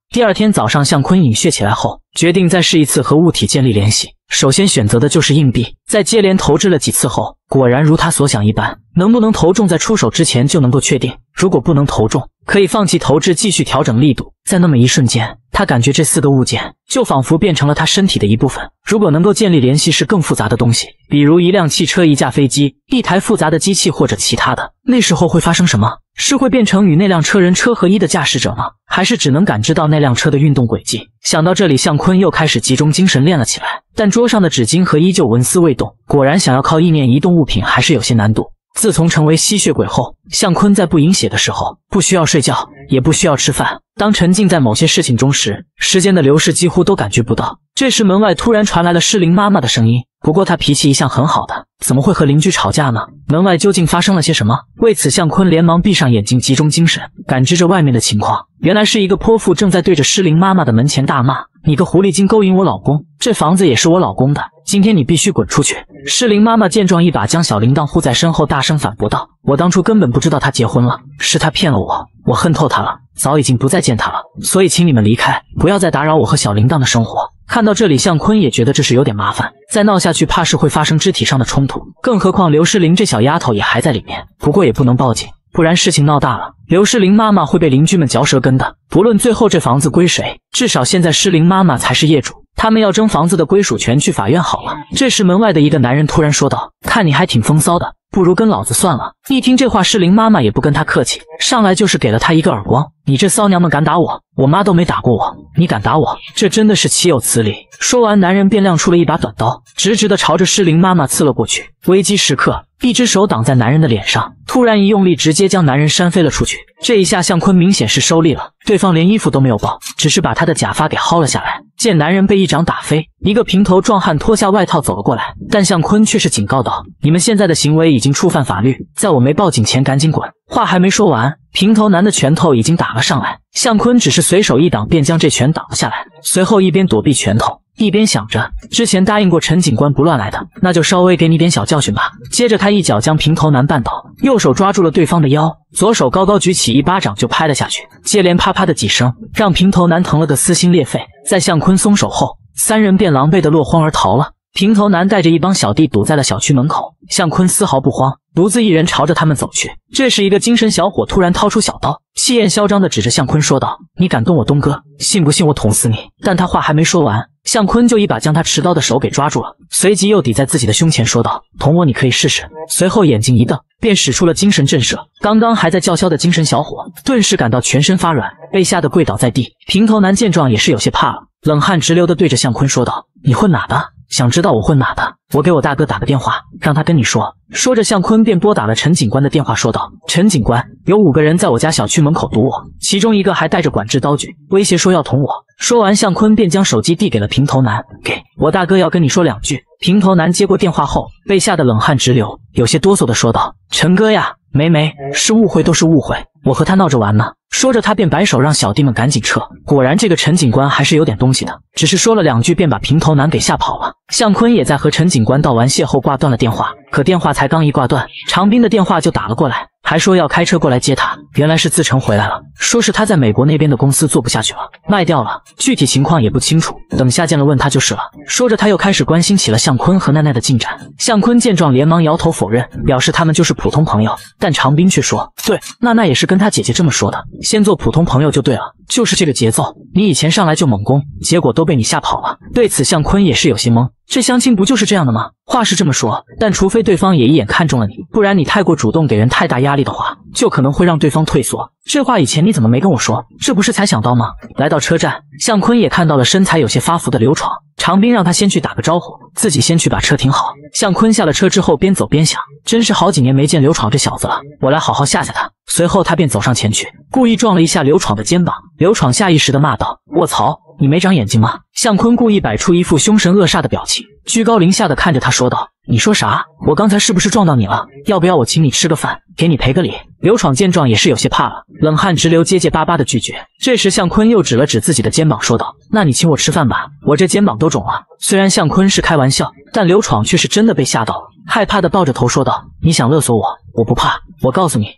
第二天早上，向坤隐血起来后，决定再试一次和物体建立联系。首先选择的就是硬币，在接连投掷了几次后，果然如他所想一般，能不能投中在出手之前就能够确定。如果不能投中，可以放弃投掷，继续调整力度。在那么一瞬间，他感觉这4个物件就仿佛变成了他身体的一部分。如果能够建立联系是更复杂的东西，比如一辆汽车、一架飞机、一台复杂的机器或者其他的，那时候会发生什么？是会变成与那辆车人车合一的驾驶者吗？还是只能感知到那辆车的运动轨迹？想到这里，向坤又开始集中精神练了起来。但桌上的纸巾盒依旧纹丝未动，果然想要靠意念移动物品还是有些难度。自从成为吸血鬼后，向坤在不饮血的时候，不需要睡觉，也不需要吃饭。当沉浸在某些事情中时，时间的流逝几乎都感觉不到。这时门外突然传来了诗玲妈妈的声音，不过她脾气一向很好的，怎么会和邻居吵架呢？门外究竟发生了些什么？为此，向坤连忙闭上眼睛，集中精神，感知着外面的情况。原来是一个泼妇正在对着诗玲妈妈的门前大骂：“你个狐狸精，勾引我老公！这房子也是我老公的，今天你必须滚出去！”诗玲妈妈见状，一把将小铃铛护在身后，大声反驳道：“我当初根本不知道他结婚了，是他骗了我，我恨透他了，早已经不再见他了，所以请你们离开，不要再打扰我和小铃铛的生活。”看到这里，向坤也觉得这是有点麻烦，再闹下去怕是会发生肢体上的冲突，更何况刘诗玲这小丫头也还在里面。不过也不能报警，不然事情闹大了，刘诗玲妈妈会被邻居们嚼舌根的。不论最后这房子归谁，至少现在诗玲妈妈才是业主，他们要争房子的归属权，去法院好了。这时门外的一个男人突然说道：“看你还挺风骚的，不如跟老子算了。”一听这话，诗玲妈妈也不跟他客气，上来就是给了他一个耳光：“你这骚娘们敢打我，我妈都没打过我，你敢打我，这真的是岂有此理！”说完，男人便亮出了一把短刀，直直地朝着诗玲妈妈刺了过去。危机时刻，一只手挡在男人的脸上，突然一用力，直接将男人扇飞了出去。这一下，向坤明显是收力了，对方连衣服都没有爆，只是把他的假发给薅了下来。见男人被一掌打飞，一个平头壮汉脱下外套走了过来，但向坤却是警告道：“你们现在的行为已经触犯法律，在我没报警前赶紧滚！”话还没说完，平头男的拳头已经打了上来，向坤只是随手一挡，便将这拳挡了下来。随后一边躲避拳头，一边想着，之前答应过陈警官不乱来的，那就稍微给你点小教训吧。接着他一脚将平头男绊倒，右手抓住了对方的腰，左手高高举起，一巴掌就拍了下去。接连啪啪的几声，让平头男疼了个撕心裂肺。在向坤松手后，三人便狼狈的落荒而逃了。平头男带着一帮小弟堵在了小区门口，向坤丝毫不慌，独自一人朝着他们走去。这时一个精神小伙突然掏出小刀，气焰嚣张地指着向坤说道：“你敢动我东哥，信不信我捅死你？”但他话还没说完，向坤就一把将他持刀的手给抓住了，随即又抵在自己的胸前说道：“捅我你可以试试。”随后眼睛一瞪，便使出了精神震慑。刚刚还在叫嚣的精神小伙顿时感到全身发软，被吓得跪倒在地。平头男见状也是有些怕了，冷汗直流地对着向坤说道：“你混哪的？想知道我混哪的？我给我大哥打个电话，让他跟你说。”说着，向坤便拨打了陈警官的电话，说道：“陈警官，有5个人在我家小区门口堵我，其中一个还带着管制刀具，威胁说要捅我。”说完，向坤便将手机递给了平头男：“给我大哥要跟你说2句。”平头男接过电话后，被吓得冷汗直流，有些哆嗦地说道：“陈哥呀，没，是误会，都是误会，我和他闹着玩呢。”说着，他便摆手让小弟们赶紧撤。果然，这个陈警官还是有点东西的，只是说了2句便把平头男给吓跑了。向坤也在和陈警官道完谢后挂断了电话，可电话才刚一挂断，长斌的电话就打了过来，还说要开车过来接他。原来是自成回来了，说是他在美国那边的公司做不下去了，卖掉了，具体情况也不清楚，等下见了问他就是了。说着，他又开始关心起了向坤和奈奈的进展。向坤见状连忙摇头否认，表示他们就是普通朋友。但长斌却说：“对，娜娜也是跟他姐姐这么说的，先做普通朋友就对了，就是这个节奏。你以前上来就猛攻，结果都被你吓跑了。”对此，向坤也是有些懵，这相亲不就是这样的吗？话是这么说，但除非对方也一眼看中了你，不然你太过主动，给人太大压力的话，就可能会让对方退缩。这话以前你怎么没跟我说？这不是才想到吗？来到车站，向坤也看到了身材有些发福的刘闯，长斌让他先去打个招呼，自己先去把车停好。向坤下了车之后，边走边想，真是好几年没见刘闯这小子了，我来好好吓吓他。随后他便走上前去，故意撞了一下刘闯的肩膀。刘闯下意识地骂道：“卧槽，你没长眼睛吗？”向坤故意摆出一副凶神恶煞的表情，居高临下地看着他说道：“你说啥？我刚才是不是撞到你了？要不要我请你吃个饭，给你赔个礼？”刘闯见状也是有些怕了，冷汗直流，结结巴巴地拒绝。这时向坤又指了指自己的肩膀，说道：“那你请我吃饭吧，我这肩膀都肿了。”虽然向坤是开玩笑，但刘闯却是真的被吓到了，害怕地抱着头说道：“你想勒索我？我不怕，我告诉你，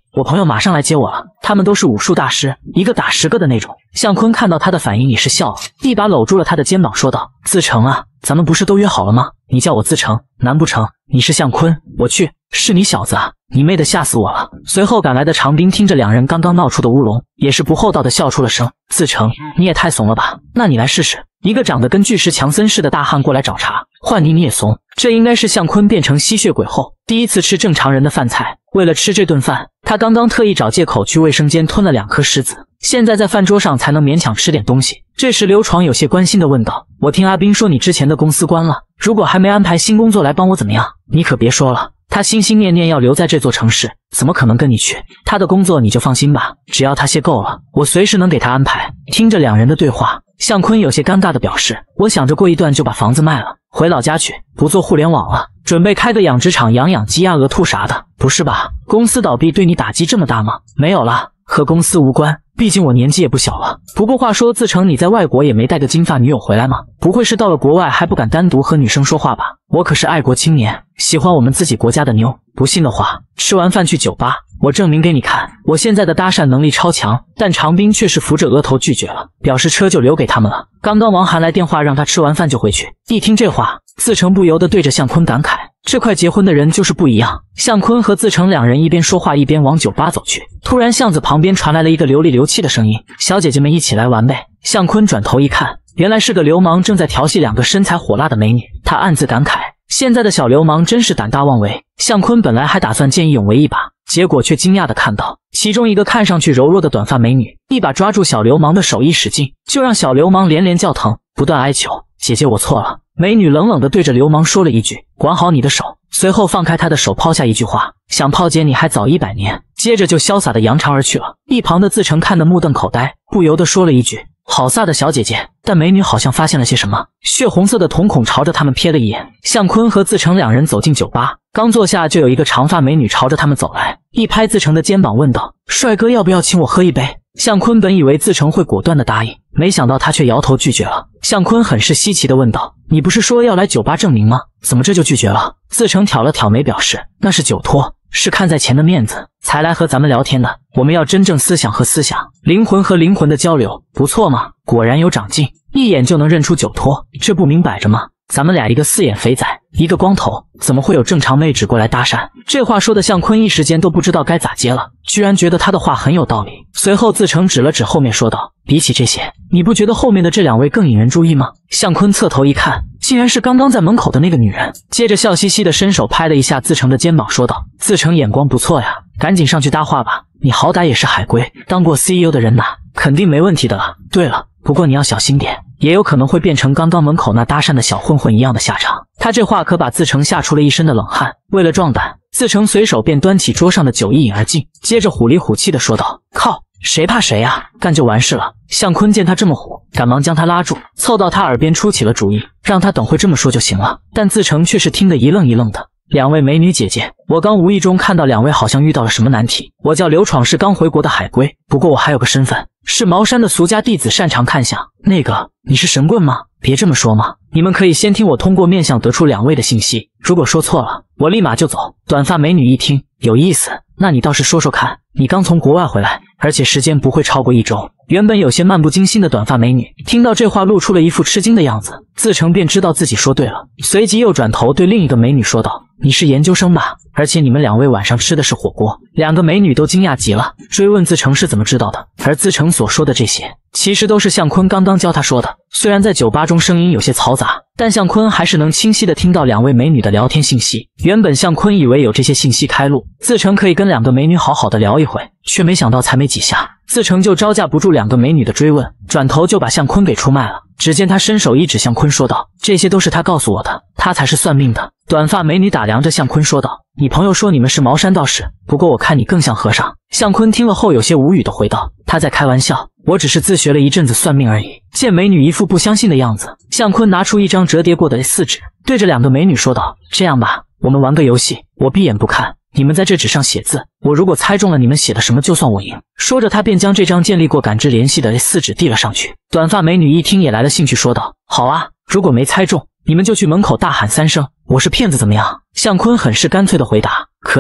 我朋友马上来接我了，他们都是武术大师，一个打10个的那种。向坤看到他的反应也是笑了，一把搂住了他的肩膀说道：自成啊，咱们不是都约好了吗？你叫我自成，难不成你是向坤？我去，是你小子啊！你妹的，吓死我了！随后赶来的长兵听着两人刚刚闹出的乌龙，也是不厚道的笑出了声。自成，你也太怂了吧？那你来试试。一个长得跟巨石强森似的大汉过来找茬，换你也怂。这应该是向坤变成吸血鬼后第一次吃正常人的饭菜。为了吃这顿饭，他刚刚特意找借口去卫生间吞了2颗石子，现在在饭桌上才能勉强吃点东西。这时刘闯有些关心地问道：我听阿斌说你之前的公司关了，如果还没安排新工作来帮我怎么样？你可别说了，他心心念念要留在这座城市，怎么可能跟你去？他的工作你就放心吧，只要他歇够了，我随时能给他安排。听着两人的对话，向坤有些尴尬地表示：我想着过一段就把房子卖了，回老家去，不做互联网了，准备开个养殖场养鸡鸭鹅兔啥的。不是吧？公司倒闭对你打击这么大吗？没有啦，和公司无关，毕竟我年纪也不小了。不过话说，自成你在外国也没带个金发女友回来吗？不会是到了国外还不敢单独和女生说话吧？我可是爱国青年，喜欢我们自己国家的妞。不信的话，吃完饭去酒吧，我证明给你看，我现在的搭讪能力超强。但长兵却是扶着额头拒绝了，表示车就留给他们了。刚刚王涵来电话让他吃完饭就回去。一听这话，自成不由得对着向坤感慨，这块结婚的人就是不一样。向坤和自成两人一边说话一边往酒吧走去，突然巷子旁边传来了一个流里流气的声音：小姐姐们一起来玩呗。向坤转头一看，原来是个流氓正在调戏2个身材火辣的美女，他暗自感慨，现在的小流氓真是胆大妄为。向坤本来还打算见义勇为一把，结果却惊讶地看到其中一个看上去柔弱的短发美女一把抓住小流氓的手，一使劲就让小流氓连连叫疼，不断哀求：姐姐我错了。美女冷冷地对着流氓说了一句：管好你的手。随后放开他的手，抛下一句话：想泡姐你还早100年。接着就潇洒地扬长而去了。一旁的自成看得目瞪口呆，不由得说了一句：好飒的小姐姐。但美女好像发现了些什么，血红色的瞳孔朝着他们瞥了一眼。向坤和自成两人走进酒吧，刚坐下就有一个长发美女朝着他们走来，一拍自成的肩膀问道：帅哥要不要请我喝一杯？向坤本以为自成会果断地答应，没想到他却摇头拒绝了。向坤很是稀奇地问道：你不是说要来酒吧证明吗？怎么这就拒绝了？自成挑了挑眉表示：那是酒托，是看在钱的面子才来和咱们聊天的，我们要真正思想和思想，灵魂和灵魂的交流，不错嘛，果然有长进，一眼就能认出酒托，这不明摆着吗？咱们俩一个4眼肥仔，一个光头，怎么会有正常妹纸过来搭讪？这话说的向坤一时间都不知道该咋接了，居然觉得他的话很有道理。随后自成指了指后面说道：比起这些，你不觉得后面的这2位更引人注意吗？向坤侧头一看，竟然是刚刚在门口的那个女人，接着笑嘻嘻的伸手拍了一下自成的肩膀说道：自成眼光不错呀，赶紧上去搭话吧，你好歹也是海归，当过 CEO 的人呐，肯定没问题的了。对了，不过你要小心点，也有可能会变成刚刚门口那搭讪的小混混一样的下场。他这话可把自成吓出了一身的冷汗，为了壮胆，自成随手便端起桌上的酒一饮而尽，接着虎里虎气地说道：靠，谁怕谁啊，干就完事了。向坤见他这么虎，赶忙将他拉住，凑到他耳边出起了主意，让他等会这么说就行了。但自成却是听得一愣一愣的。2位美女姐姐，我刚无意中看到2位好像遇到了什么难题。我叫刘闯，是刚回国的海归，不过我还有个身份，是茅山的俗家弟子，擅长看相。那个，你是神棍吗？别这么说嘛，你们可以先听我通过面相得出2位的信息，如果说错了，我立马就走。短发美女一听有意思，那你倒是说说看，你刚从国外回来，而且时间不会超过1周。原本有些漫不经心的短发美女听到这话，露出了一副吃惊的样子。自成便知道自己说对了，随即又转头对另一个美女说道：你是研究生吧？而且你们2位晚上吃的是火锅。2个美女都惊讶极了，追问自成是怎么知道的。而自成所说的这些，其实都是向坤刚刚教他说的。虽然在酒吧中声音有些嘈杂，但向坤还是能清晰地听到2位美女的聊天信息。原本向坤以为有这些信息开路，自成可以跟2个美女好好的聊一会，却没想到才没几下，自成就招架不住2个美女的追问，转头就把向坤给出卖了。只见他伸手一指向坤说道：这些都是他告诉我的，他才是算命的。短发美女打量着向坤说道：你朋友说你们是茅山道士，不过我看你更像和尚。向坤听了后有些无语的回道：他在开玩笑，我只是自学了一阵子算命而已。见美女一副不相信的样子，向坤拿出一张折叠过的 A4 纸，对着2个美女说道：这样吧，我们玩个游戏，我闭眼不看，你们在这纸上写字，我如果猜中了你们写的什么就算我赢。说着他便将这张建立过感知联系的 A4 纸递了上去。短发美女一听也来了兴趣说道：好啊，如果没猜中，你们就去门口大喊3声我是骗子怎么样？向坤很是干脆的回答：可以。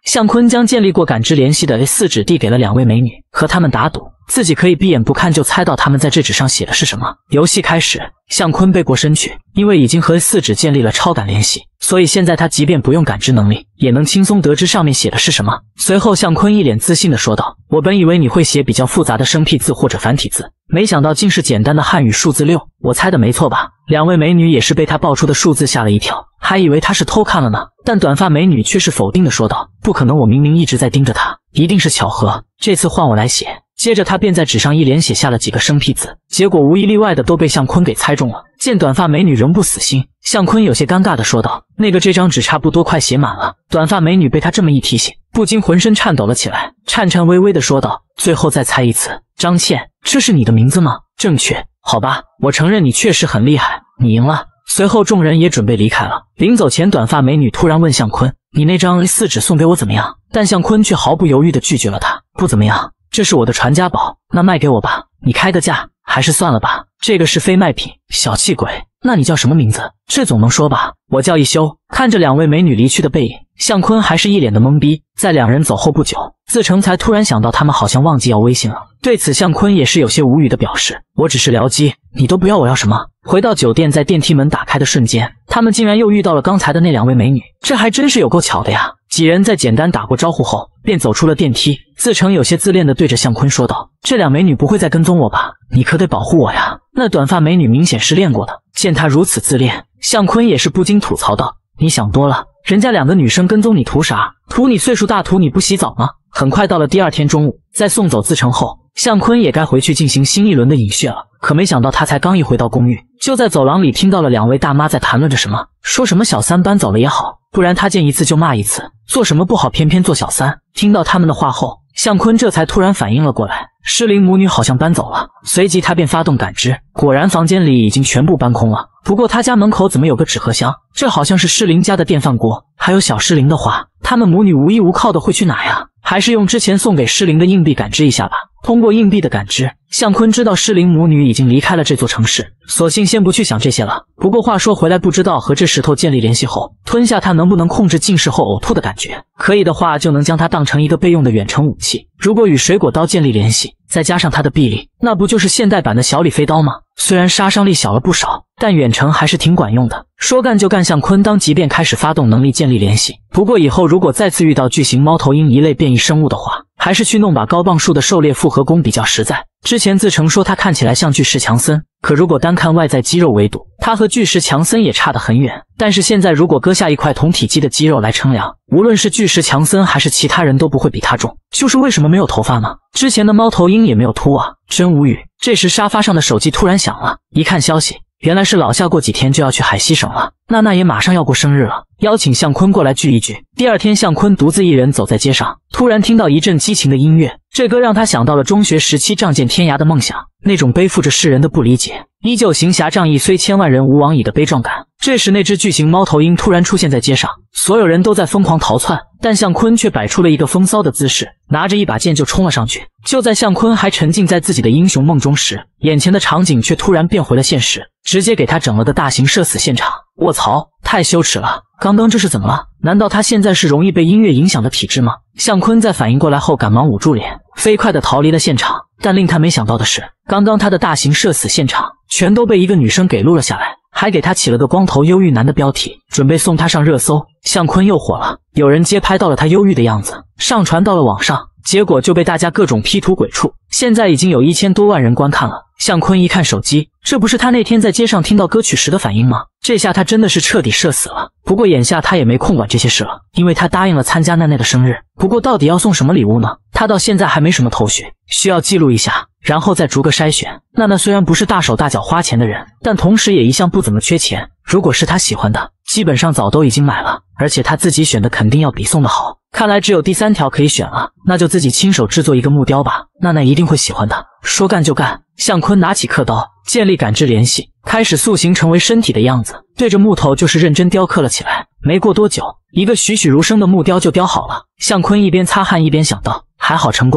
向坤将建立过感知联系的 A4 纸递给了2位美女，和她们打赌，自己可以闭眼不看就猜到她们在这纸上写的是什么。游戏开始，向坤背过身去，因为已经和 A4 纸建立了超感联系，所以现在他即便不用感知能力，也能轻松得知上面写的是什么。随后向坤一脸自信地说道：“我本以为你会写比较复杂的生僻字或者繁体字，没想到竟是简单的汉语数字6，我猜的没错吧？”2位美女也是被他报出的数字吓了一跳，还以为他是偷看了呢。但短发美女却是否定地说道：“不可能，我明明一直在盯着他，一定是巧合，这次换我来写。”接着他便在纸上一连写下了几个生僻字，结果无一例外的都被向坤给猜中了。见短发美女仍不死心，向坤有些尴尬地说道：“那个，这张纸差不多快写满了。”短发美女被他这么一提醒，不禁浑身颤抖了起来，颤颤巍巍地说道：“最后再猜一次，张倩，这是你的名字吗？”“正确。”“好吧，我承认你确实很厉害，你赢了。”随后众人也准备离开了。临走前，短发美女突然问向坤：“你那张 A4 纸送给我怎么样？”但向坤却毫不犹豫地拒绝了她：“不怎么样，这是我的传家宝，那卖给我吧，你开个价。”“还是算了吧，这个是非卖品。”“小气鬼，那你叫什么名字？这总能说吧？”“我叫一休。”看着2位美女离去的背影，向坤还是一脸的懵逼。在2人走后不久，自成才突然想到他们好像忘记要微信了。对此，向坤也是有些无语的表示：“我只是僚机，你都不要我要什么？”回到酒店，在电梯门打开的瞬间，他们竟然又遇到了刚才的那2位美女，这还真是有够巧的呀！几人在简单打过招呼后，便走出了电梯。自成有些自恋地对着向坤说道：“这2美女不会再跟踪我吧？你可得保护我呀！”那短发美女明显是练过的，见他如此自恋，向坤也是不禁吐槽道：“你想多了，人家2个女生跟踪你图啥？图你岁数大，图你不洗澡吗？”很快到了第2天中午，在送走自成后，向坤也该回去进行新一轮的饮血了。可没想到他才刚一回到公寓，就在走廊里听到了2位大妈在谈论着什么，说什么小三搬走了也好，不然他见一次就骂一次，做什么不好偏偏做小三。听到他们的话后，向坤这才突然反应了过来，适龄母女好像搬走了。随即他便发动感知，果然房间里已经全部搬空了。不过他家门口怎么有个纸盒箱？这好像是适龄家的电饭锅。还有小适龄的话，他们母女无依无靠的会去哪呀？还是用之前送给适龄的硬币感知一下吧。通过硬币的感知，向坤知道适龄母女已经离开了这座城市，索性先不去想这些了。不过话说回来，不知道和这石头建立联系后，吞下它能不能控制进食后呕吐的感觉？可以的话，就能将它当成一个备用的远程武器。如果与水果刀建立联系，再加上它的臂力，那不就是现代版的小李飞刀吗？虽然杀伤力小了不少，但远程还是挺管用的。说干就干，向坤当即便开始发动能力建立联系。不过以后如果再次遇到巨型猫头鹰一类变异生物的话，还是去弄把高磅数的狩猎复合弓比较实在。之前自成说他看起来像巨石强森，可如果单看外在肌肉维度，他和巨石强森也差得很远。但是现在如果割下一块同体积的肌肉来称量，无论是巨石强森还是其他人都不会比他重。就是为什么没有头发呢？之前的猫头鹰也没有秃啊，真无语。这时沙发上的手机突然响了，一看消息，原来是老夏过几天就要去海西省了，娜娜也马上要过生日了，邀请向坤过来聚一聚。第2天，向坤独自一人走在街上，突然听到一阵激情的音乐，这歌让他想到了中学时期仗剑天涯的梦想，那种背负着世人的不理解，依旧行侠仗义虽千万人吾往矣的悲壮感。这时那只巨型猫头鹰突然出现在街上，所有人都在疯狂逃窜，但向坤却摆出了一个风骚的姿势，拿着一把剑就冲了上去。就在向坤还沉浸在自己的英雄梦中时，眼前的场景却突然变回了现实，直接给他整了个大型社死现场。卧槽，太羞耻了！刚刚这是怎么了？难道他现在是容易被音乐影响的体质吗？向坤在反应过来后赶忙捂住脸，飞快地逃离了现场。但令他没想到的是，刚刚他的大型社死现场全都被一个女生给录了下来，还给他起了个光头忧郁男的标题，准备送他上热搜。向坤又火了，有人街拍到了他忧郁的样子，上传到了网上，结果就被大家各种 P 图鬼畜，现在已经有1000多万人观看了。向坤一看手机，这不是他那天在街上听到歌曲时的反应吗？这下他真的是彻底社死了。不过眼下他也没空管这些事了，因为他答应了参加奈奈的生日。不过到底要送什么礼物呢？他到现在还没什么头绪，需要记录一下，然后再逐个筛选。娜娜虽然不是大手大脚花钱的人，但同时也一向不怎么缺钱，如果是他喜欢的，基本上早都已经买了，而且他自己选的肯定要比送的好。看来只有第3条可以选了，那就自己亲手制作一个木雕吧，娜娜一定会喜欢的。说干就干，向坤拿起刻刀，建立感知联系，开始塑形成为身体的样子，对着木头就是认真雕刻了起来。没过多久，一个栩栩如生的木雕就雕好了。向坤一边擦汗一边想到，还好成功了。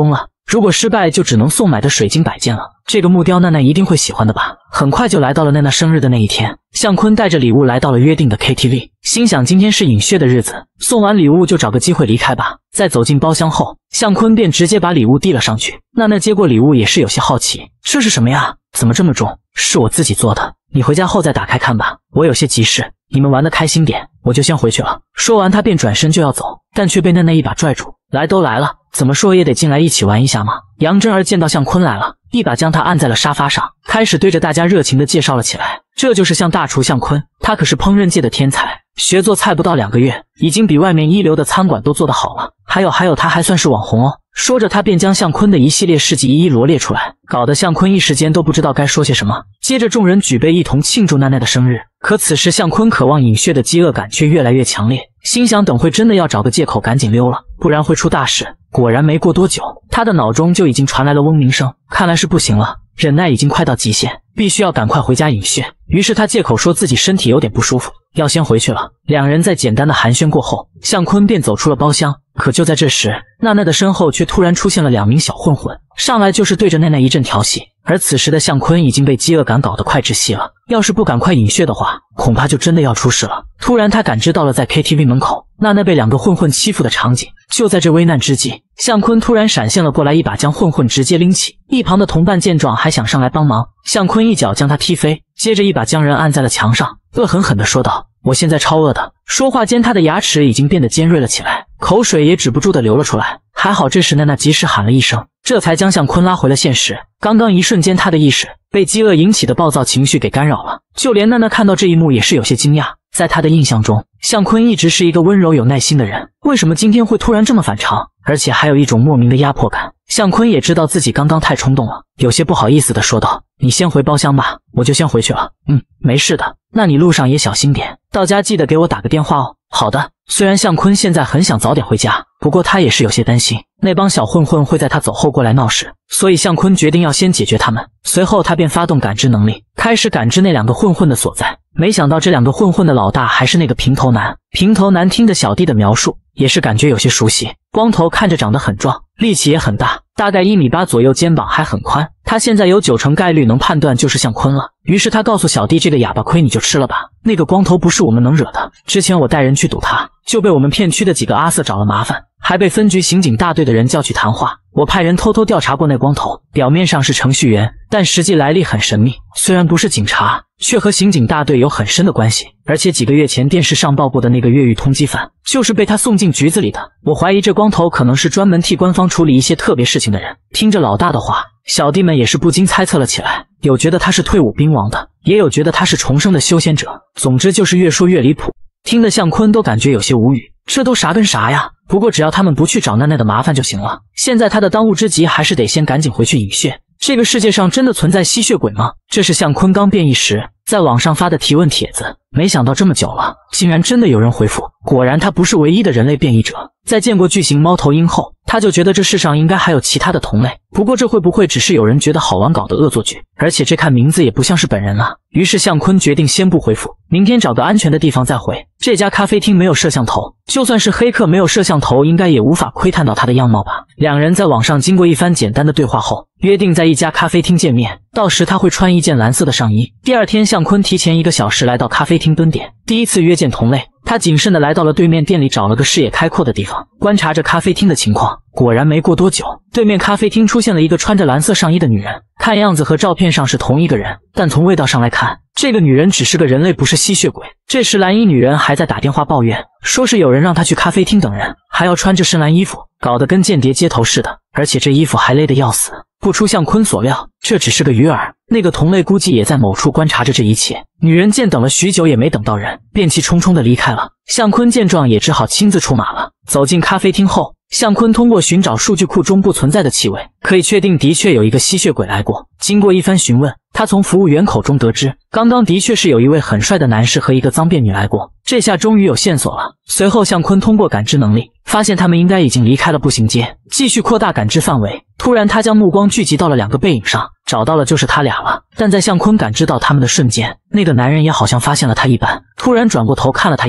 如果失败，就只能送买的水晶摆件了。这个木雕奈奈一定会喜欢的吧。很快就来到了奈奈生日的那一天，向坤带着礼物来到了约定的 KTV， 心想今天是尹血的日子，送完礼物就找个机会离开吧。在走进包厢后，向坤便直接把礼物递了上去。奈奈接过礼物也是有些好奇，这是什么呀？怎么这么重？是我自己做的，你回家后再打开看吧，我有些急事，你们玩得开心点，我就先回去了。说完他便转身就要走，但却被奈奈一把拽住。来都来了，怎么说也得进来一起玩一下嘛。杨真儿见到向坤来了，一把将他按在了沙发上，开始对着大家热情地介绍了起来。这就是向大厨向坤，他可是烹饪界的天才，学做菜不到2个月，已经比外面一流的餐馆都做得好了。还有，他还算是网红哦。说着他便将向坤的一系列事迹一一罗列出来，搞得向坤一时间都不知道该说些什么。接着众人举杯一同庆祝奈奈的生日，可此时向坤渴望饮血的饥饿感却越来越强烈，心想等会真的要找个借口赶紧溜了，不然会出大事。果然没过多久，他的脑中就已经传来了嗡鸣声，看来是不行了，忍耐已经快到极限，必须要赶快回家饮血。于是他借口说自己身体有点不舒服，要先回去了。两人在简单的寒暄过后，向坤便走出了包厢。可就在这时，奈奈的身后却突然出现了2名小混混，上来就是对着奈奈一阵调戏。而此时的向坤已经被饥饿感搞得快窒息了，要是不赶快饮血的话，恐怕就真的要出事了。突然他感知到了在 KTV 门口奈奈被2个混混欺负的场景。就在这危难之际，向坤突然闪现了过来，一把将混混直接拎起。一旁的同伴见状还想上来帮忙，向坤一脚将他踢飞，接着一把将人按在了墙上，恶狠狠地说道：我现在超饿的。说话间他的牙齿已经变得尖锐了起来，口水也止不住地流了出来。还好这时奈奈及时喊了一声，这才将向坤拉回了现实。刚刚一瞬间他的意识被饥饿引起的暴躁情绪给干扰了，就连奈奈看到这一幕也是有些惊讶。在他的印象中，向坤一直是一个温柔有耐心的人，为什么今天会突然这么反常，而且还有一种莫名的压迫感。向坤也知道自己刚刚太冲动了，有些不好意思地说道：你先回包厢吧，我就先回去了。没事的，那你路上也小心点，到家记得给我打个电话哦。好的。虽然向坤现在很想早点回家，不过他也是有些担心那帮小混混会在他走后过来闹事，所以向坤决定要先解决他们。随后他便发动感知能力，开始感知那2个混混的所在。没想到这2个混混的老大还是那个平头男。平头男听着小弟的描述，也是感觉有些熟悉。光头看着长得很壮，力气也很大，大概1.8米左右，肩膀还很宽。他现在有90%概率能判断就是向坤了。于是他告诉小弟，这个哑巴亏你就吃了吧，那个光头不是我们能惹的，之前我带人去堵他，就被我们片区的几个阿瑟找了麻烦，还被分局刑警大队的人叫去谈话。我派人偷偷调查过那光头，表面上是程序员，但实际来历很神秘，虽然不是警察，却和刑警大队有很深的关系。而且几个月前电视上报过的那个越狱通缉犯，就是被他送进局子里的。我怀疑这光头可能是专门替官方处理一些特别事情的人。听着老大的话，小弟们也是不禁猜测了起来，有觉得他是退伍兵王的，也有觉得他是重生的修仙者，总之就是越说越离谱。听得向坤都感觉有些无语，这都啥跟啥呀？不过只要他们不去找奈奈的麻烦就行了。现在他的当务之急还是得先赶紧回去饮血。这个世界上真的存在吸血鬼吗？这是向坤刚变异时在网上发的提问帖子，没想到这么久了，竟然真的有人回复。果然他不是唯一的人类变异者，在见过巨型猫头鹰后，他就觉得这世上应该还有其他的同类。不过这会不会只是有人觉得好玩搞的恶作剧？而且这看名字也不像是本人啊。于是向坤决定先不回复，明天找个安全的地方再回。这家咖啡厅没有摄像头，就算是黑客没有摄像头，应该也无法窥探到他的样貌吧。两人在网上经过一番简单的对话后，约定在一家咖啡厅见面，到时他会穿一件蓝色的上衣。第二天，向坤提前1个小时来到咖啡厅蹲点，第一次约见同类。他谨慎地来到了对面店里，找了个视野开阔的地方，观察着咖啡厅的情况。果然没过多久，对面咖啡厅出现了一个穿着蓝色上衣的女人，看样子和照片上是同一个人，但从味道上来看，这个女人只是个人类，不是吸血鬼。这时蓝衣女人还在打电话抱怨，说是有人让她去咖啡厅等人，还要穿着深蓝衣服，搞得跟间谍接头似的，而且这衣服还勒得要死。不出向坤所料，这只是个鱼饵，那个同类估计也在某处观察着这一切。女人见等了许久也没等到人，便气冲冲地离开了。向坤见状也只好亲自出马了。走进咖啡厅后，向坤通过寻找数据库中不存在的气味，可以确定的确有一个吸血鬼来过。经过一番询问，他从服务员口中得知，刚刚的确是有一位很帅的男士和一个脏辫女来过。这下终于有线索了。随后向坤通过感知能力发现他们应该已经离开了步行街，继续扩大感知范围。突然他将目光聚集到了2个背影上，找到了就是他俩了。但在向坤感知到他们的瞬间，那个男人也好像发现了他一般，突然转过头看了他一眼，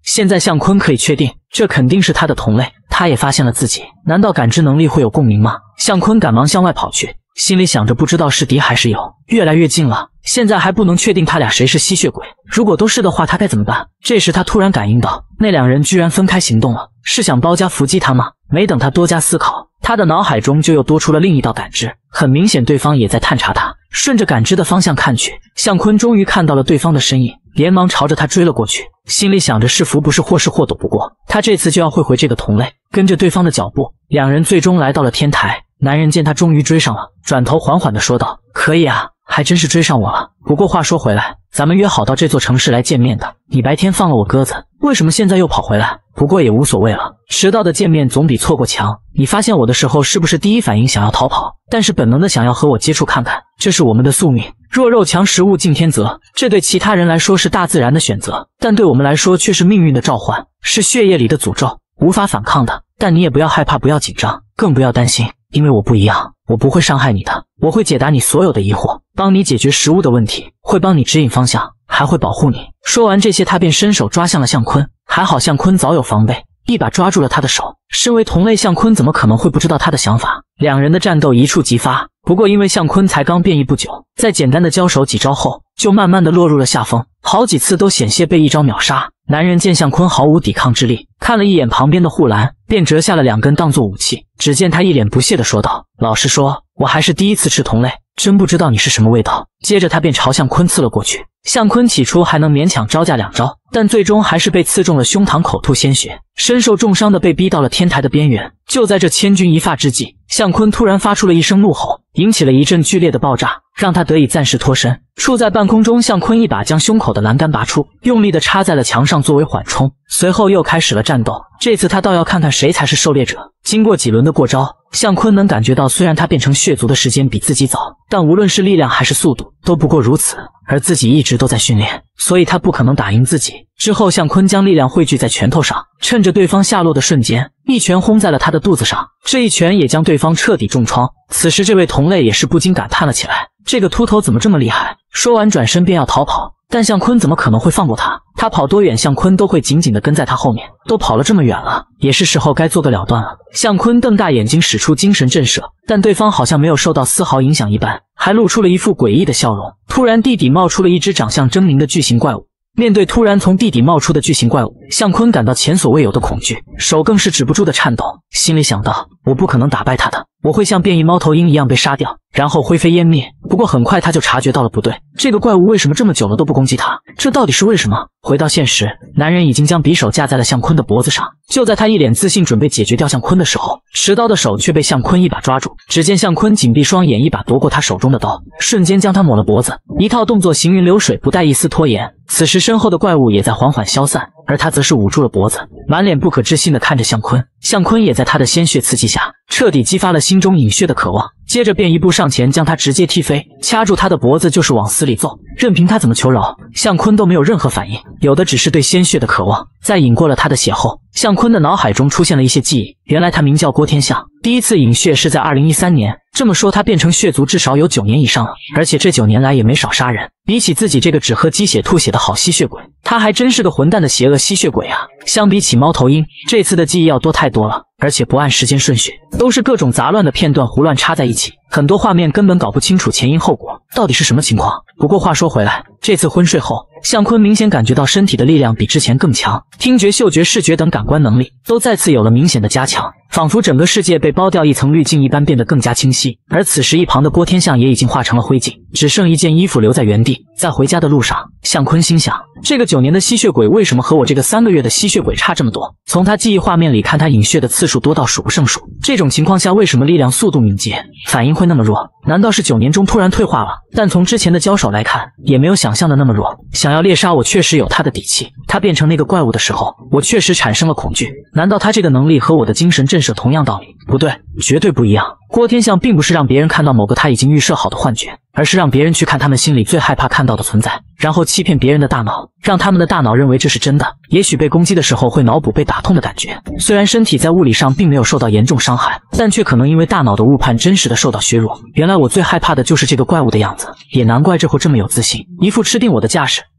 现在向坤可以确定，这肯定是他的同类，他也发现了自己，难道感知能力会有共鸣吗？向坤赶忙向外跑去，心里想着不知道是敌还是友，越来越近了，现在还不能确定他俩谁是吸血鬼，如果都是的话他该怎么办？这时他突然感应到那两人居然分开行动了，是想包夹伏击他吗？没等他多加思考，他的脑海中就又多出了另一道感知，很明显对方也在探查他。顺着感知的方向看去，向坤终于看到了对方的身影，连忙朝着他追了过去，心里想着是福不是祸是祸躲不过，他这次就要会回这个同类。跟着对方的脚步，两人最终来到了天台。男人见他终于追上了，转头缓缓地说道：“可以啊，还真是追上我了。不过话说回来，咱们约好到这座城市来见面的，你白天放了我鸽子，为什么现在又跑回来？不过也无所谓了，迟到的见面总比错过强。你发现我的时候是不是第一反应想要逃跑，但是本能的想要和我接触看看？这是我们的宿命，弱肉强食物竞天择，这对其他人来说是大自然的选择，但对我们来说却是命运的召唤，是血液里的诅咒，无法反抗的。但你也不要害怕，不要紧张，更不要担心，因为我不一样，我不会伤害你的，我会解答你所有的疑惑，帮你解决食物的问题，会帮你指引方向，还会保护你。”说完这些，他便伸手抓向了向坤，还好向坤早有防备，一把抓住了他的手。身为同类，向坤怎么可能会不知道他的想法？两人的战斗一触即发，不过因为向坤才刚变异不久，在简单的交手几招后，就慢慢的落入了下风，好几次都险些被一招秒杀。男人见向坤毫无抵抗之力，看了一眼旁边的护栏，便折下了2根当作武器。只见他一脸不屑地说道：“老实说，我还是第一次吃同类，真不知道你是什么味道。”接着他便朝向坤刺了过去。向坤起初还能勉强招架2招，但最终还是被刺中了胸膛，口吐鲜血，身受重伤的被逼到了天台的边缘。就在这千钧一发之际，向坤突然发出了一声怒吼，引起了一阵剧烈的爆炸，让他得以暂时脱身。处在半空中，向坤一把将胸口的栏杆拔出，用力地插在了墙上作为缓冲，随后又开始了战斗。这次他倒要看看谁才是狩猎者。经过几轮的过招，向坤能感觉到，虽然他变成血族的时间比自己早，但无论是力量还是速度都不过如此，而自己一直都在训练，所以他不可能打赢自己。之后向坤将力量汇聚在拳头上，趁着对方下落的瞬间，一拳轰在了他的肚子上，这一拳也将对方彻底重创。此时这位同类也是不禁感叹了起来，这个秃头怎么这么厉害？说完转身便要逃跑，但向坤怎么可能会放过他？他跑多远，向坤都会紧紧地跟在他后面。都跑了这么远了，也是时候该做个了断了。向坤瞪大眼睛，使出精神震慑，但对方好像没有受到丝毫影响一般，还露出了一副诡异的笑容。突然地底冒出了一只长相狰狞的巨型怪物。面对突然从地底冒出的巨型怪物，向坤感到前所未有的恐惧，手更是止不住的颤抖，心里想到：我不可能打败他的，我会像变异猫头鹰一样被杀掉，然后灰飞烟灭。不过很快他就察觉到了不对，这个怪物为什么这么久了都不攻击他？这到底是为什么？回到现实，男人已经将匕首架在了向坤的脖子上。就在他一脸自信准备解决掉向坤的时候，持刀的手却被向坤一把抓住。只见向坤紧闭双眼，一把夺过他手中的刀，瞬间将他抹了脖子，一套动作行云流水，不带一丝拖延。此时身后的怪物也在缓缓消散，而他则是捂住了脖子，满脸不可置信地看着向坤。向坤也在他的鲜血刺激下，彻底激发了心中饮血的渴望，接着便一步上前将他直接踢飞，掐住他的脖子就是往死里揍。任凭他怎么求饶，向坤都没有任何反应，有的只是对鲜血的渴望。在饮过了他的血后，向坤的脑海中出现了一些记忆，原来他名叫郭天象，第一次饮血是在2013年，这么说他变成血族至少有9年以上了，而且这9年来也没少杀人。比起自己这个只喝鸡血吐血的好吸血鬼，他还真是个混蛋的邪恶吸血鬼啊！相比起猫头鹰，这次的记忆要多太多了，而且不按时间顺序，都是各种杂乱的片段胡乱插在一起，很多画面根本搞不清楚前因后果，到底是什么情况。不过话说回来，这次昏睡后，向坤明显感觉到身体的力量比之前更强，听觉、嗅觉、视觉等感官能力都再次有了明显的加强，仿佛整个世界被剥掉一层滤镜一般，变得更加清晰。而此时一旁的郭天象也已经化成了灰烬，只剩一件衣服留在原地。在回家的路上，向坤心想，这个9年的吸血鬼为什么和我这个3个月的吸血鬼差这么多？从他记忆画面里看，他饮血的次数多到数不胜数，这种情况下为什么力量、速度、敏捷、反应会那么弱？难道是9年中突然退化了？但从之前的交手来看，也没有想象的那么弱。想要猎杀我确实有他的底气，他变成那个怪物的时候，我确实产生了恐惧。难道他这个能力和我的精神震慑同样道理？不对，绝对不一样。郭天象并不是让别人看到某个他已经预设好的幻觉，而是让别人去看他们心里最害怕看到的存在，然后欺骗别人的大脑，让他们的大脑认为这是真的。也许被攻击的时候会脑补被打痛的感觉，虽然身体在物理上并没有受到严重伤害，但却可能因为大脑的误判真实的受到削弱。原来我最害怕的就是这个怪物的样子，也难怪这会这么有自信，一副吃定我的架势。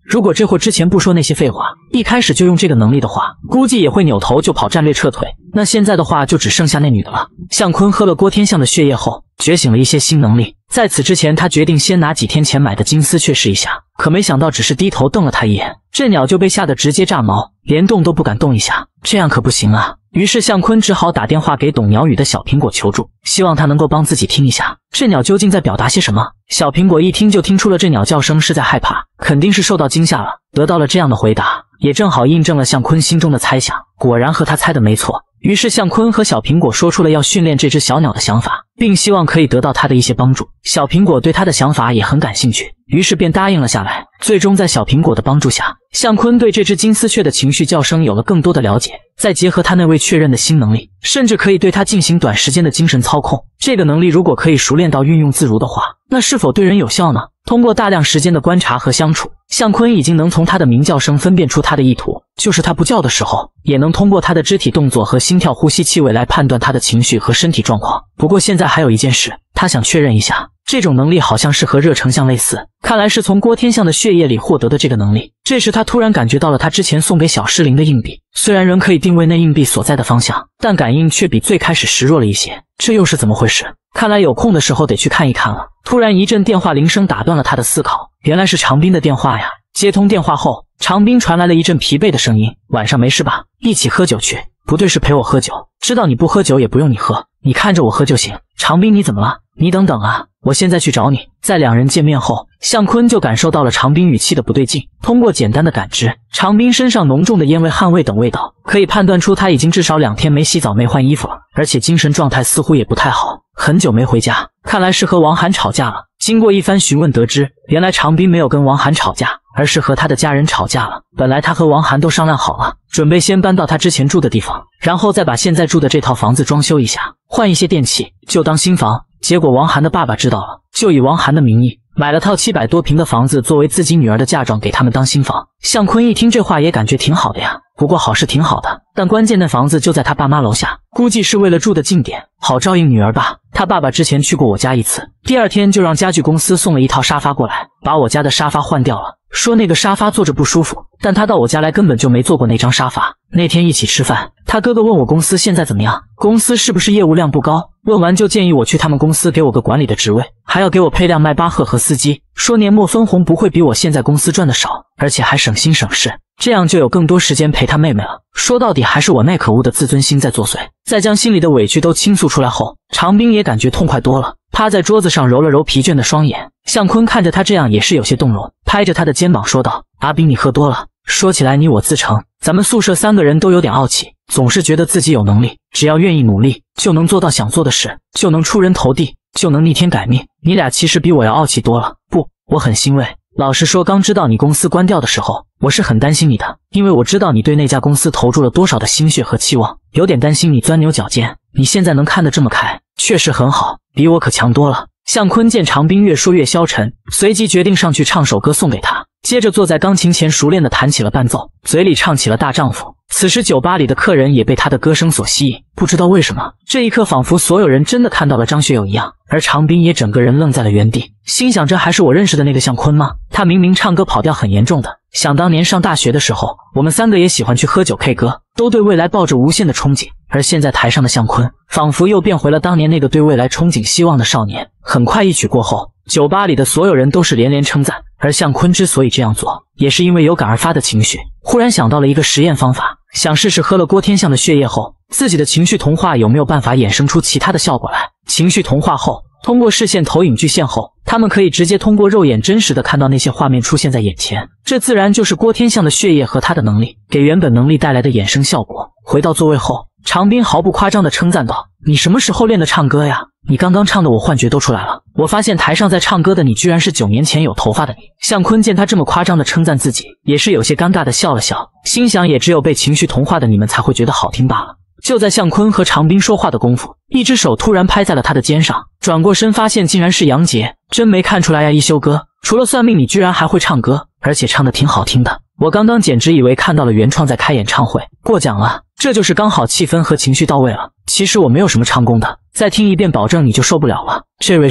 如果这货之前不说那些废话，一开始就用这个能力的话，估计也会扭头就跑，战略撤退。那现在的话就只剩下那女的了。向坤喝了郭天相的血液后，觉醒了一些新能力。在此之前，他决定先拿几天前买的金丝雀试一下，可没想到只是低头瞪了他一眼，这鸟就被吓得直接炸毛，连动都不敢动一下，这样可不行啊。于是向坤只好打电话给懂鸟语的小苹果求助，希望他能够帮自己听一下这鸟究竟在表达些什么。小苹果一听就听出了这鸟叫声是在害怕，肯定是受到惊吓了。得到了这样的回答，也正好印证了向坤心中的猜想，果然和他猜的没错。于是向坤和小苹果说出了要训练这只小鸟的想法，并希望可以得到他的一些帮助。小苹果对他的想法也很感兴趣，于是便答应了下来。最终在小苹果的帮助下，向坤对这只金丝雀的情绪叫声有了更多的了解，再结合他那位确认的新能力，甚至可以对它进行短时间的精神操控。这个能力如果可以熟练到运用自如的话，那是否对人有效呢？通过大量时间的观察和相处，向坤已经能从它的鸣叫声分辨出它的意图，就是它不叫的时候，也能通过它的肢体动作和心跳、呼吸气味来判断它的情绪和身体状况。不过现在还有一件事，他想确认一下，这种能力好像是和热成像类似，看来是从郭天相的血液里获得的这个能力。这时他突然感觉到了他之前送给小诗灵的硬币，虽然仍可以定位那硬币所在的方向，但感应却比最开始时弱了一些，这又是怎么回事？看来有空的时候得去看一看了。突然一阵电话铃声打断了他的思考，原来是长斌的电话呀。接通电话后，长斌传来了一阵疲惫的声音：晚上没事吧？一起喝酒去。不对，是陪我喝酒，知道你不喝酒也不用你喝，你看着我喝就行。长斌，你怎么了？你等等啊，我现在去找你。在两人见面后，向坤就感受到了长斌语气的不对劲。通过简单的感知，长斌身上浓重的烟味、汗味等味道，可以判断出他已经至少2天没洗澡、没换衣服了，而且精神状态似乎也不太好，很久没回家，看来是和王涵吵架了。经过一番询问得知，原来长斌没有跟王涵吵架，而是和他的家人吵架了。本来他和王涵都商量好了，准备先搬到他之前住的地方，然后再把现在住的这套房子装修一下，换一些电器，就当新房。结果王涵的爸爸知道了，就以王涵的名义买了套700多平的房子作为自己女儿的嫁妆给他们当新房。向坤一听这话也感觉挺好的呀，不过好是挺好的，但关键那房子就在他爸妈楼下，估计是为了住的近点，好照应女儿吧。他爸爸之前去过我家一次，第二天就让家具公司送了一套沙发过来，把我家的沙发换掉了，说那个沙发坐着不舒服，但他到我家来根本就没坐过那张沙发。那天一起吃饭，他哥哥问我公司现在怎么样，公司是不是业务量不高，问完就建议我去他们公司给我个管理的职位，还要给我配辆迈巴赫和司机，说年末分红不会比我现在公司赚的少，而且还省心省事，这样就有更多时间陪他妹妹了。说到底还是我那可恶的自尊心在作祟。在将心里的委屈都倾诉出来后，长斌也感觉痛快多了，趴在桌子上揉了揉疲倦的双眼。向坤看着他这样也是有些动容，拍着他的肩膀说道：阿斌，你喝多了，说起来你我自成，咱们宿舍3个人都有点傲气，总是觉得自己有能力，只要愿意努力就能做到想做的事，就能出人头地，就能逆天改命。你俩其实比我要傲气多了。不，我很欣慰。老实说，刚知道你公司关掉的时候，我是很担心你的，因为我知道你对那家公司投注了多少的心血和期望，有点担心你钻牛角尖。你现在能看得这么开，确实很好，比我可强多了。向坤见长斌越说越消沉，随即决定上去唱首歌送给他，接着坐在钢琴前熟练地弹起了伴奏，嘴里唱起了大丈夫。此时酒吧里的客人也被他的歌声所吸引，不知道为什么，这一刻仿佛所有人真的看到了张学友一样，而长斌也整个人愣在了原地，心想这还是我认识的那个向坤吗？他明明唱歌跑调很严重的，想当年上大学的时候，我们3个也喜欢去喝酒 K 歌，都对未来抱着无限的憧憬，而现在台上的向坤仿佛又变回了当年那个对未来憧憬希望的少年。很快一曲过后，酒吧里的所有人都是连连称赞，而向坤之所以这样做，也是因为有感而发的情绪，忽然想到了一个实验方法，想试试喝了郭天相的血液后，自己的情绪同化有没有办法衍生出其他的效果来。情绪同化后，通过视线投影巨线后，他们可以直接通过肉眼真实的看到那些画面出现在眼前，这自然就是郭天相的血液和他的能力给原本能力带来的衍生效果。回到座位后，长斌毫不夸张地称赞道：你什么时候练的唱歌呀？你刚刚唱的我幻觉都出来了，我发现台上在唱歌的你居然是9年前有头发的你。向坤见他这么夸张地称赞自己，也是有些尴尬地笑了笑，心想也只有被情绪同化的你们才会觉得好听罢了。就在向坤和长斌说话的功夫，一只手突然拍在了他的肩上，转过身发现竟然是杨杰。真没看出来呀，一休哥，除了算命你居然还会唱歌，而且唱得挺好听的，我刚刚简直以为看到了原创在开演唱会，过奖了，这就是刚好气氛和情绪到位了。其实我没有什么唱功的，再听一遍保证你就受不了了。这位是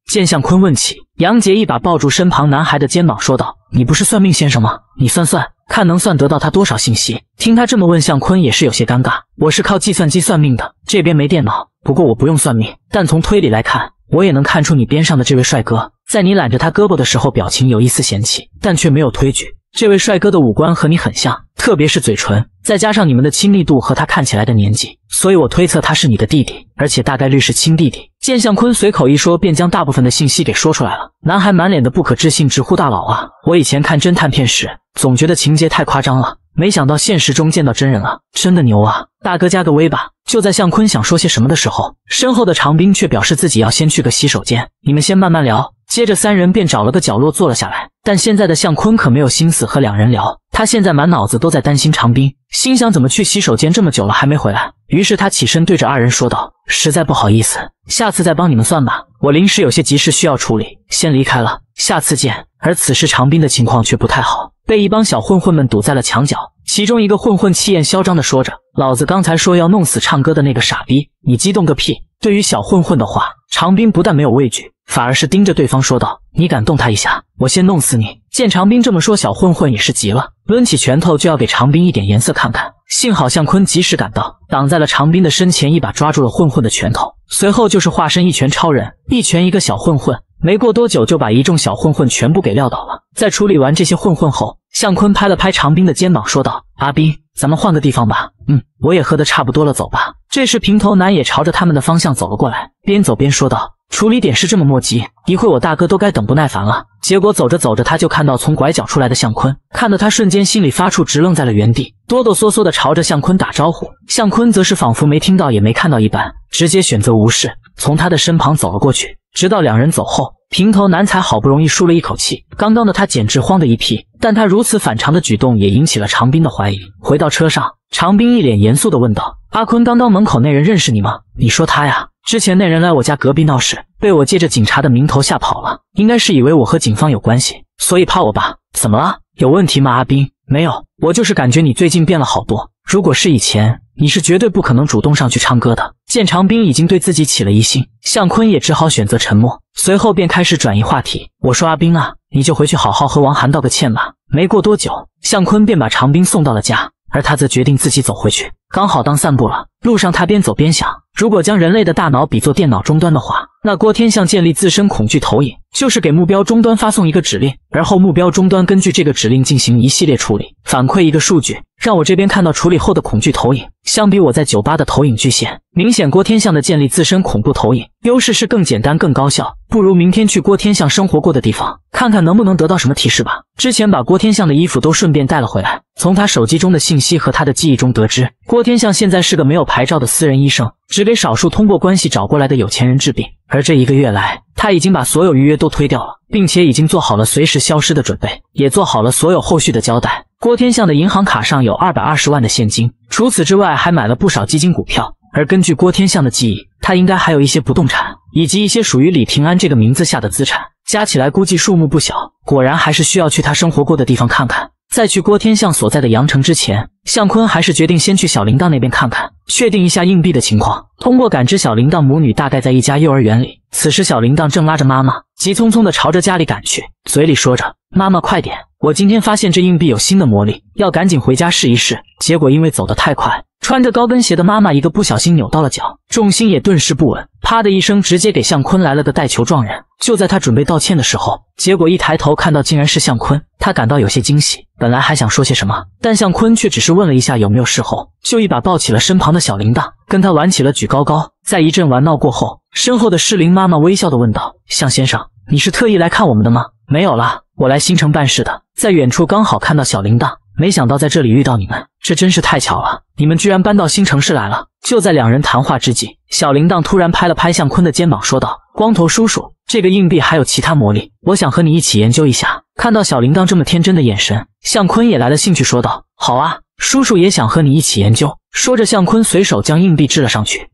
见向坤问起，杨杰一把抱住身旁男孩的肩膀说道：“你不是算命先生吗？你算算，看能算得到他多少信息。”听他这么问，向坤也是有些尴尬。我是靠计算机算命的，这边没电脑，不过我不用算命，但从推理来看，我也能看出你边上的这位帅哥，在你揽着他胳膊的时候，表情有一丝嫌弃，但却没有推举。这位帅哥的五官和你很像，特别是嘴唇，再加上你们的亲密度和他看起来的年纪，所以我推测他是你的弟弟，而且大概率是亲弟弟。见向坤随口一说，便将大部分的信息给说出来了。男孩满脸的不可置信，直呼大佬啊！我以前看侦探片时，总觉得情节太夸张了，没想到现实中见到真人了，真的牛啊！大哥加个微吧。就在向坤想说些什么的时候，身后的长兵却表示自己要先去个洗手间，你们先慢慢聊。接着三人便找了个角落坐了下来，但现在的向坤可没有心思和两人聊，他现在满脑子都在担心长兵，心想怎么去洗手间这么久了还没回来。于是他起身对着二人说道：“实在不好意思，下次再帮你们算吧，我临时有些急事需要处理，先离开了，下次见。”而此时长兵的情况却不太好，被一帮小混混们堵在了墙角。其中一个混混气焰嚣张地说着：“老子刚才说要弄死唱歌的那个傻逼，你激动个屁！”对于小混混的话，长兵不但没有畏惧，反而是盯着对方说道：“你敢动他一下，我先弄死你！”见长兵这么说，小混混也是急了，抡起拳头就要给长兵一点颜色看看。幸好向坤及时赶到，挡在了长兵的身前，一把抓住了混混的拳头，随后就是化身一拳超人，一拳一个小混混。没过多久就把一众小混混全部给撂倒了。在处理完这些混混后，向坤拍了拍长兵的肩膀说道：“阿兵，咱们换个地方吧。”“我也喝得差不多了，走吧。”这时平头男也朝着他们的方向走了过来，边走边说道：“处理点事这么磨叽，一会我大哥都该等不耐烦了。”结果走着走着，他就看到从拐角出来的向坤，看得他瞬间心里发怵，直愣在了原地，哆哆嗦嗦地朝着向坤打招呼。向坤则是仿佛没听到也没看到一般，直接选择无视，从他的身旁走了过去。直到两人走后，平头男才好不容易舒了一口气。刚刚的他简直慌得一批，但他如此反常的举动也引起了长兵的怀疑。回到车上，长兵一脸严肃地问道：“阿坤，刚刚门口那人认识你吗？”“你说他呀？之前那人来我家隔壁闹事，被我借着警察的名头吓跑了，应该是以为我和警方有关系，所以怕我吧？怎么了？有问题吗？”“阿兵，没有，我就是感觉你最近变了好多，如果是以前，你是绝对不可能主动上去唱歌的。”见长兵已经对自己起了疑心，向坤也只好选择沉默，随后便开始转移话题。“我说阿兵啊，你就回去好好和王涵道个歉吧。”没过多久，向坤便把长兵送到了家，而他则决定自己走回去，刚好当散步了。路上他边走边想，如果将人类的大脑比作电脑终端的话，那郭天相建立自身恐惧投影，就是给目标终端发送一个指令，而后目标终端根据这个指令进行一系列处理，反馈一个数据，让我这边看到处理后的恐惧投影。相比我在酒吧的投影巨献，明显郭天相的建立自身恐怖投影优势是更简单更高效，不如明天去郭天相生活过的地方，看看能不能得到什么提示吧。之前把郭天相的衣服都顺便带了回来，从他手机中的信息和他的记忆中得知，郭天相现在是个没有牌照的私人医生，只给少数通过关系找过来的有钱人治病。而这1个月来，他已经把所有预约都推掉了，并且已经做好了随时消失的准备，也做好了所有后续的交代。郭天相的银行卡上有220万的现金，除此之外还买了不少基金股票。而根据郭天相的记忆，他应该还有一些不动产，以及一些属于李平安这个名字下的资产，加起来估计数目不小。果然还是需要去他生活过的地方看看。在去郭天相所在的阳城之前，向坤还是决定先去小铃铛那边看看，确定一下硬币的情况。通过感知，小铃铛母女大概在一家幼儿园里。此时小铃铛正拉着妈妈急匆匆地朝着家里赶去，嘴里说着：“妈妈快点，我今天发现这硬币有新的魔力，要赶紧回家试一试。”结果因为走得太快，穿着高跟鞋的妈妈一个不小心扭到了脚，重心也顿时不稳，啪的一声直接给向坤来了个带球撞人。就在他准备道歉的时候，结果一抬头看到竟然是向坤，他感到有些惊喜，本来还想说些什么，但向坤却只是问了一下有没有事后，就一把抱起了身旁的小铃铛，跟他玩起了举高高。在一阵玩闹过后，身后的适龄妈妈微笑地问道：“向先生，你是特意来看我们的吗？”“没有啦，我来新城办事的，在远处刚好看到小铃铛，没想到在这里遇到你们，这真是太巧了，你们居然搬到新城市来了。”就在两人谈话之际，小铃铛突然拍了拍向坤的肩膀说道：“光头叔叔，这个硬币还有其他魔力，我想和你一起研究一下。”看到小铃铛这么天真的眼神，向坤也来了兴趣说道：“好啊，叔叔也想和你一起研究。”说着向坤随手将硬币掷了上去，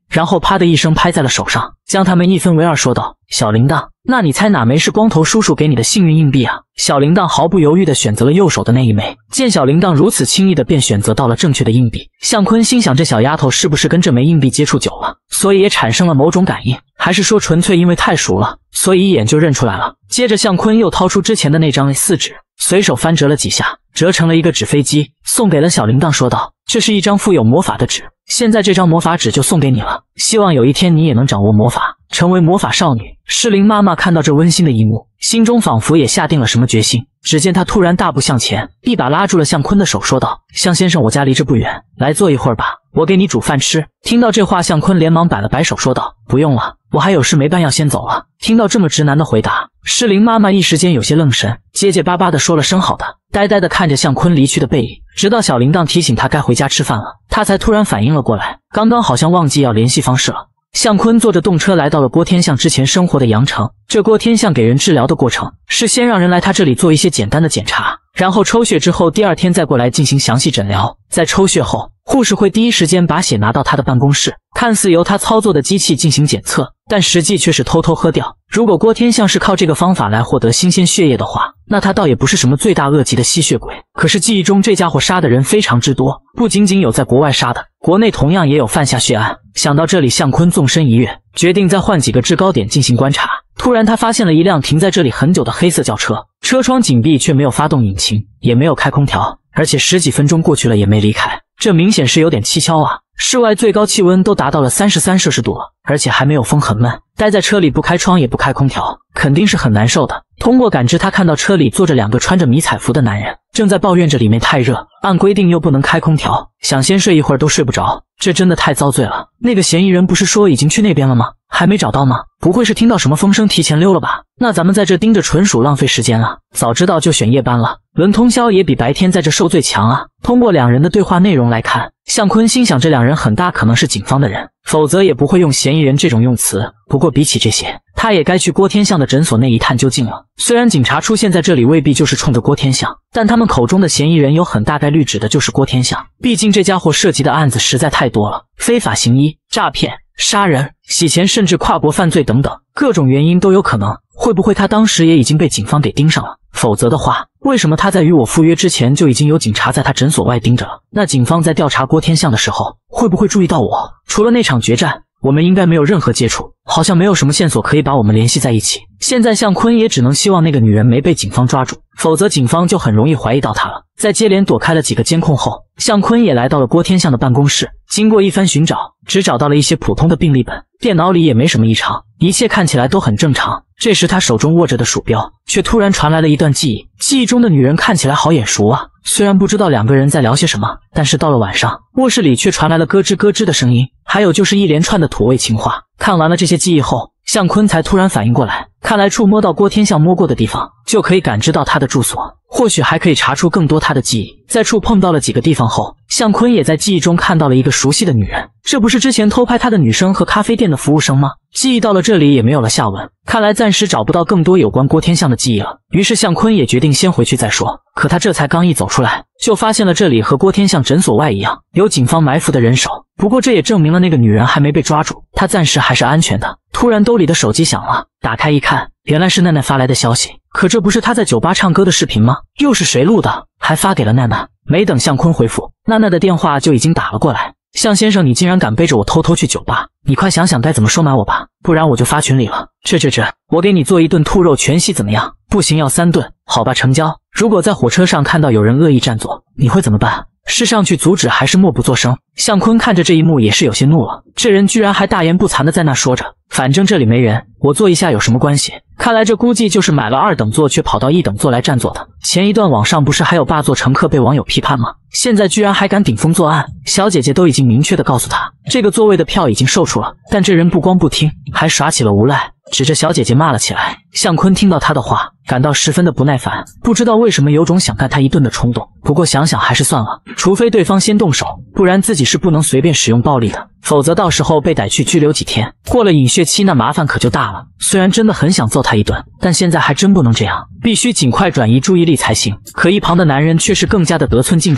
然后啪的一声拍在了手上，将他们一分为二，说道：“小铃铛，那你猜哪枚是光头叔叔给你的幸运硬币啊？”小铃铛毫不犹豫地选择了右手的那一枚。见小铃铛如此轻易的便选择到了正确的硬币，向坤心想这小丫头是不是跟这枚硬币接触久了，所以也产生了某种感应，还是说纯粹因为太熟了，所以一眼就认出来了。接着向坤又掏出之前的那张 A4 纸，随手翻折了几下，折成了一个纸飞机，送给了小铃铛，说道：“这是一张富有魔法的纸，现在这张魔法纸就送给你了，希望有一天你也能掌握魔法，成为魔法少女。”诗玲妈妈看到这温馨的一幕，心中仿佛也下定了什么决心。只见她突然大步向前，一把拉住了向坤的手，说道：“向先生，我家离这不远，来坐一会儿吧，我给你煮饭吃。”听到这话，向坤连忙摆了摆手，说道：“不用了，我还有事没办，要先走了。”听到这么直男的回答，诗玲妈妈一时间有些愣神，结结巴巴地说了声好的，呆呆地看着向坤离去的背影，直到小铃铛提醒她该回家吃饭了，她才突然反应了过来，刚刚好像忘记要联系方式了。向坤坐着动车来到了郭天相之前生活的阳城。这郭天相给人治疗的过程是先让人来他这里做一些简单的检查，然后抽血之后第二天再过来进行详细诊疗。在抽血后，护士会第一时间把血拿到他的办公室，看似由他操作的机器进行检测，但实际却是偷偷喝掉。如果郭天相是靠这个方法来获得新鲜血液的话，那他倒也不是什么罪大恶极的吸血鬼。可是记忆中这家伙杀的人非常之多，不仅仅有在国外杀的，国内同样也有犯下血案。想到这里，向坤纵身一跃，决定再换几个制高点进行观察。突然他发现了一辆停在这里很久的黑色轿车，车窗紧闭，却没有发动引擎，也没有开空调，而且10几分钟过去了也没离开，这明显是有点蹊跷啊。室外最高气温都达到了33摄氏度了，而且还没有风，很闷，待在车里不开窗也不开空调，肯定是很难受的。通过感知，他看到车里坐着2个穿着迷彩服的男人，正在抱怨着里面太热，按规定又不能开空调，想先睡一会儿都睡不着，这真的太遭罪了。那个嫌疑人不是说已经去那边了吗？还没找到吗？不会是听到什么风声提前溜了吧？那咱们在这盯着纯属浪费时间啊，早知道就选夜班了，轮通宵也比白天在这受罪强啊。通过2人的对话内容来看，向坤心想这2人很大可能是警方的人，否则也不会用嫌疑人这种用词。不过比起这些，他也该去郭天相的诊所内一探究竟了。虽然警察出现在这里未必就是冲着郭天相，但他们口中的嫌疑人有很大概率指的就是郭天相，毕竟这家伙涉及的案子实在太多了，非法行医、诈骗、杀人、洗钱，甚至跨国犯罪等等，各种原因都有可能。会不会他当时也已经被警方给盯上了？否则的话，为什么他在与我赴约之前就已经有警察在他诊所外盯着了？那警方在调查郭天相的时候，会不会注意到我？除了那场决战，我们应该没有任何接触，好像没有什么线索可以把我们联系在一起。现在向坤也只能希望那个女人没被警方抓住，否则警方就很容易怀疑到他了。在接连躲开了几个监控后，向坤也来到了郭天相的办公室。经过一番寻找，只找到了一些普通的病历本，电脑里也没什么异常，一切看起来都很正常。这时他手中握着的鼠标却突然传来了一段记忆，记忆中的女人看起来好眼熟啊。虽然不知道2个人在聊些什么，但是到了晚上，卧室里却传来了咯吱咯吱的声音，还有就是一连串的土味情话。看完了这些记忆后，向坤才突然反应过来，看来触摸到郭天相摸过的地方，就可以感知到他的住所，或许还可以查出更多他的记忆。在触碰到了几个地方后，向坤也在记忆中看到了一个熟悉的女人，这不是之前偷拍他的女生和咖啡店的服务生吗？记忆到了这里也没有了下文，看来暂时找不到更多有关郭天相的记忆了。于是向坤也决定先回去再说。可他这才刚一走出来，就发现了这里和郭天相诊所外一样，有警方埋伏的人手。不过这也证明了那个女人还没被抓住，她暂时还是安全的。突然兜里的手机响了，打开一看，原来是奈奈发来的消息。可这不是她在酒吧唱歌的视频吗？又是谁录的？还发给了奈奈。没等向坤回复，奈奈的电话就已经打了过来。向先生，你竟然敢背着我偷偷去酒吧，你快想想该怎么收买我吧，不然我就发群里了。这，我给你做1顿兔肉全席怎么样？不行要3顿，好吧，成交。如果在火车上看到有人恶意占座，你会怎么办？是上去阻止还是默不作声？向坤看着这一幕也是有些怒了，这人居然还大言不惭的在那说着，反正这里没人，我坐一下有什么关系？看来这估计就是买了2等座却跑到1等座来占座的。前一段网上不是还有霸座乘客被网友批判吗？现在居然还敢顶风作案，小姐姐都已经明确的告诉他，这个座位的票已经售出了，但这人不光不听，还耍起了无赖，指着小姐姐骂了起来。向坤听到他的话，感到十分的不耐烦，不知道为什么有种想干他一顿的冲动。不过想想还是算了，除非对方先动手，不然自己是不能随便使用暴力的，否则到时候被逮去拘留几天，过了隐血期那麻烦可就大了。虽然真的很想揍他一顿，但现在还真不能这样，必须尽快转移注意力才行。可一旁的男人却是更加的得寸进尺，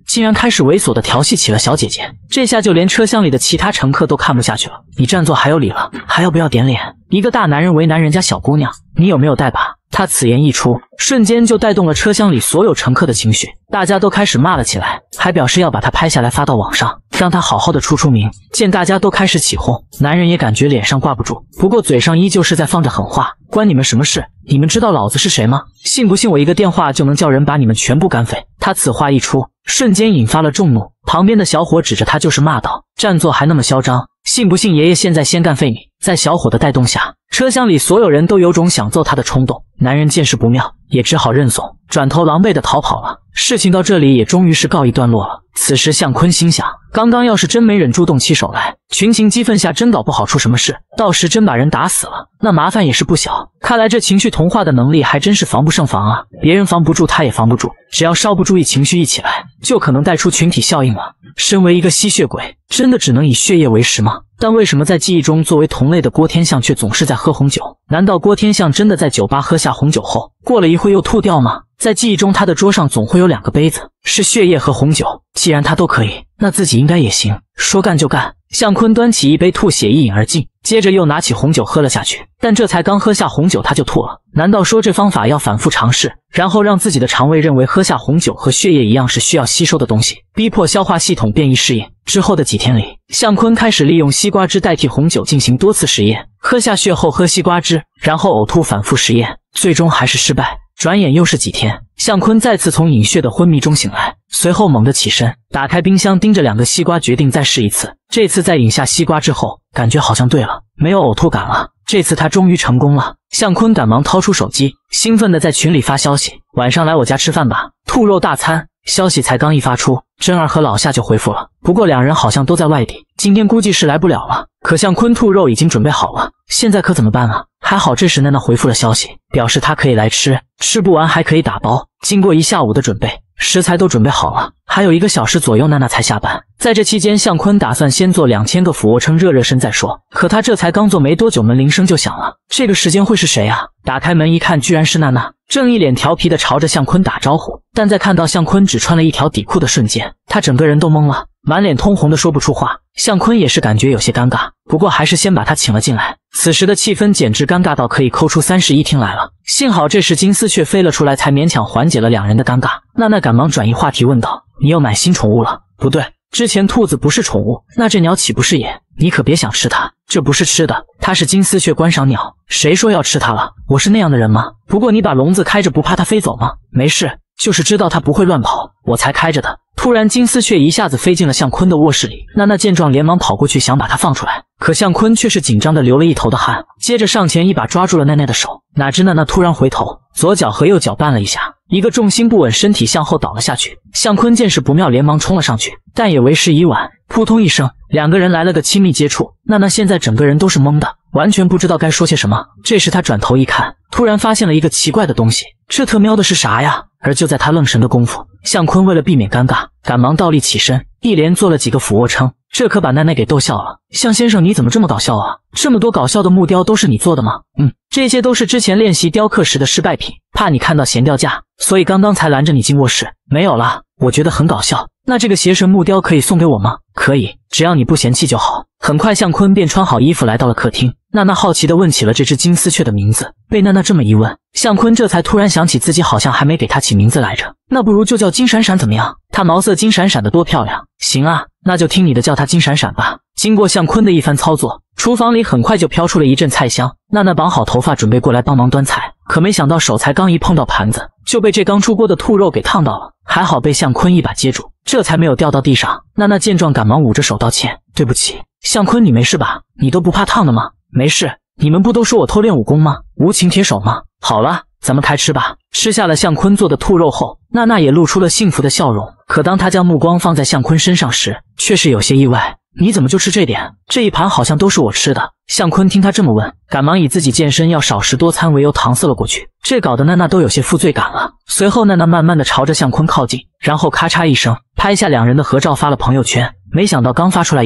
竟然开始猥琐地调戏起了小姐姐。这下就连车厢里的其他乘客都看不下去了。你占座还有理了，还要不要点脸？一个大男人为难人家小姑娘，你有没有带把？他此言一出，瞬间就带动了车厢里所有乘客的情绪，大家都开始骂了起来，还表示要把他拍下来发到网上，让他好好的出名。见大家都开始起哄，男人也感觉脸上挂不住，不过嘴上依旧是在放着狠话，关你们什么事？你们知道老子是谁吗？信不信我一个电话就能叫人把你们全部干废？他此话一出，瞬间引发了众怒，旁边的小伙指着他就是骂道：占座还那么嚣张，信不信爷爷现在先干废你？在小伙的带动下，车厢里所有人都有种想揍他的冲动。男人见势不妙，也只好认怂，转头狼狈地逃跑了。事情到这里也终于是告一段落了。此时向坤心想，刚刚要是真没忍住动起手来，群情激愤下真搞不好出什么事，到时真把人打死了，那麻烦也是不小。看来这情绪同化的能力还真是防不胜防啊，别人防不住他也防不住，只要稍不注意情绪一起来，就可能带出群体效应了。身为一个吸血鬼，真的只能以血液为食吗？但为什么在记忆中作为同类的郭天相却总是在喝红酒？难道郭天相真的在酒吧喝下红酒后，过了一会又吐掉吗？在记忆中他的桌上总会有2个杯子，是血液和红酒，既然他都可以，那自己应该也行。说干就干，向坤端起一杯吐血一饮而尽，接着又拿起红酒喝了下去。但这才刚喝下红酒他就吐了，难道说这方法要反复尝试，然后让自己的肠胃认为喝下红酒和血液一样是需要吸收的东西，逼迫消化系统变异适应？之后的几天里，向坤开始利用西瓜汁代替红酒进行多次实验，喝下血后喝西瓜汁，然后呕吐，反复实验，最终还是失败。转眼又是几天，向坤再次从饮血的昏迷中醒来，随后猛地起身，打开冰箱，盯着2个西瓜，决定再试一次。这次在饮下西瓜之后，感觉好像对了，没有呕吐感了。这次他终于成功了。向坤赶忙掏出手机，兴奋地在群里发消息：晚上来我家吃饭吧，兔肉大餐。消息才刚一发出，真儿和老夏就回复了，不过2人好像都在外地，今天估计是来不了了。可向坤兔肉已经准备好了，现在可怎么办啊？还好这时娜娜回复了消息，表示她可以来吃，吃不完还可以打包。经过1下午的准备，食材都准备好了，还有1个小时左右娜娜才下班。在这期间，向坤打算先做2000个俯卧撑热身再说，可他这才刚做没多久，门铃声就响了。这个时间会是谁啊？打开门一看，居然是娜娜，正一脸调皮地朝着向坤打招呼。但在看到向坤只穿了一条底裤的瞬间，他整个人都懵了，满脸通红的说不出话。向坤也是感觉有些尴尬，不过还是先把他请了进来。此时的气氛简直尴尬到可以抠出31厅来了。幸好这时金丝雀飞了出来，才勉强缓解了2人的尴尬。娜娜赶忙转移话题问道：你又买新宠物了？不对，之前兔子不是宠物，那这鸟岂不是也？你可别想吃它，这不是吃的，它是金丝雀观赏鸟。谁说要吃它了？我是那样的人吗？不过你把笼子开着不怕它飞走吗？没事，就是知道它不会乱跑，我才开着的。突然金丝雀一下子飞进了向坤的卧室里，娜娜见状连忙跑过去想把它放出来，可向坤却是紧张的流了一头的汗，接着上前一把抓住了奈奈的手。哪知娜娜突然回头，左脚和右脚绊了一下，一个重心不稳，身体向后倒了下去。向坤见势不妙，连忙冲了上去，但也为时已晚，扑通一声，2个人来了个亲密接触。娜娜现在整个人都是懵的，完全不知道该说些什么。这时她转头一看，突然发现了一个奇怪的东西，这特喵的是啥呀？而就在她愣神的功夫，向坤为了避免尴尬，赶忙倒立起身，一连做了几个俯卧撑，这可把奈奈给逗笑了。向先生，你怎么这么搞笑啊？这么多搞笑的木雕都是你做的吗？这些都是之前练习雕刻时的失败品，怕你看到闲掉价，所以刚刚才拦着你进卧室。没有啦，我觉得很搞笑。那这个邪神木雕可以送给我吗？可以，只要你不嫌弃就好。很快向坤便穿好衣服来到了客厅。娜娜好奇地问起了这只金丝雀的名字。被娜娜这么一问，向坤这才突然想起自己好像还没给它起名字来着。那不如就叫金闪闪怎么样？它毛色金闪闪的多漂亮。行啊，那就听你的，叫它金闪闪吧。经过向坤的一番操作，厨房里很快就飘出了一阵菜香。娜娜绑好头发准备过来帮忙端菜，可没想到手才刚一碰到盘子，就被这刚出锅的兔肉给烫到了，还好被向坤一把接住，这才没有掉到地上。娜娜见状赶忙捂着手道歉，对不起。向坤，你没事吧？你都不怕烫的吗？没事，你们不都说我偷练武功吗？无情铁手吗？好了，咱们开吃吧。吃下了向坤做的兔肉后，娜娜也露出了幸福的笑容。可当她将目光放在向坤身上时，却是有些意外。你怎么就吃这点？这一盘好像都是我吃的。向坤听他这么问，赶忙以自己健身要少食多餐为由搪塞了过去，这搞得娜娜都有些负罪感了。随后娜娜慢慢的朝着向坤靠近，然后咔嚓一声拍下2人的合照发了朋友圈。没想到刚发出来一会儿，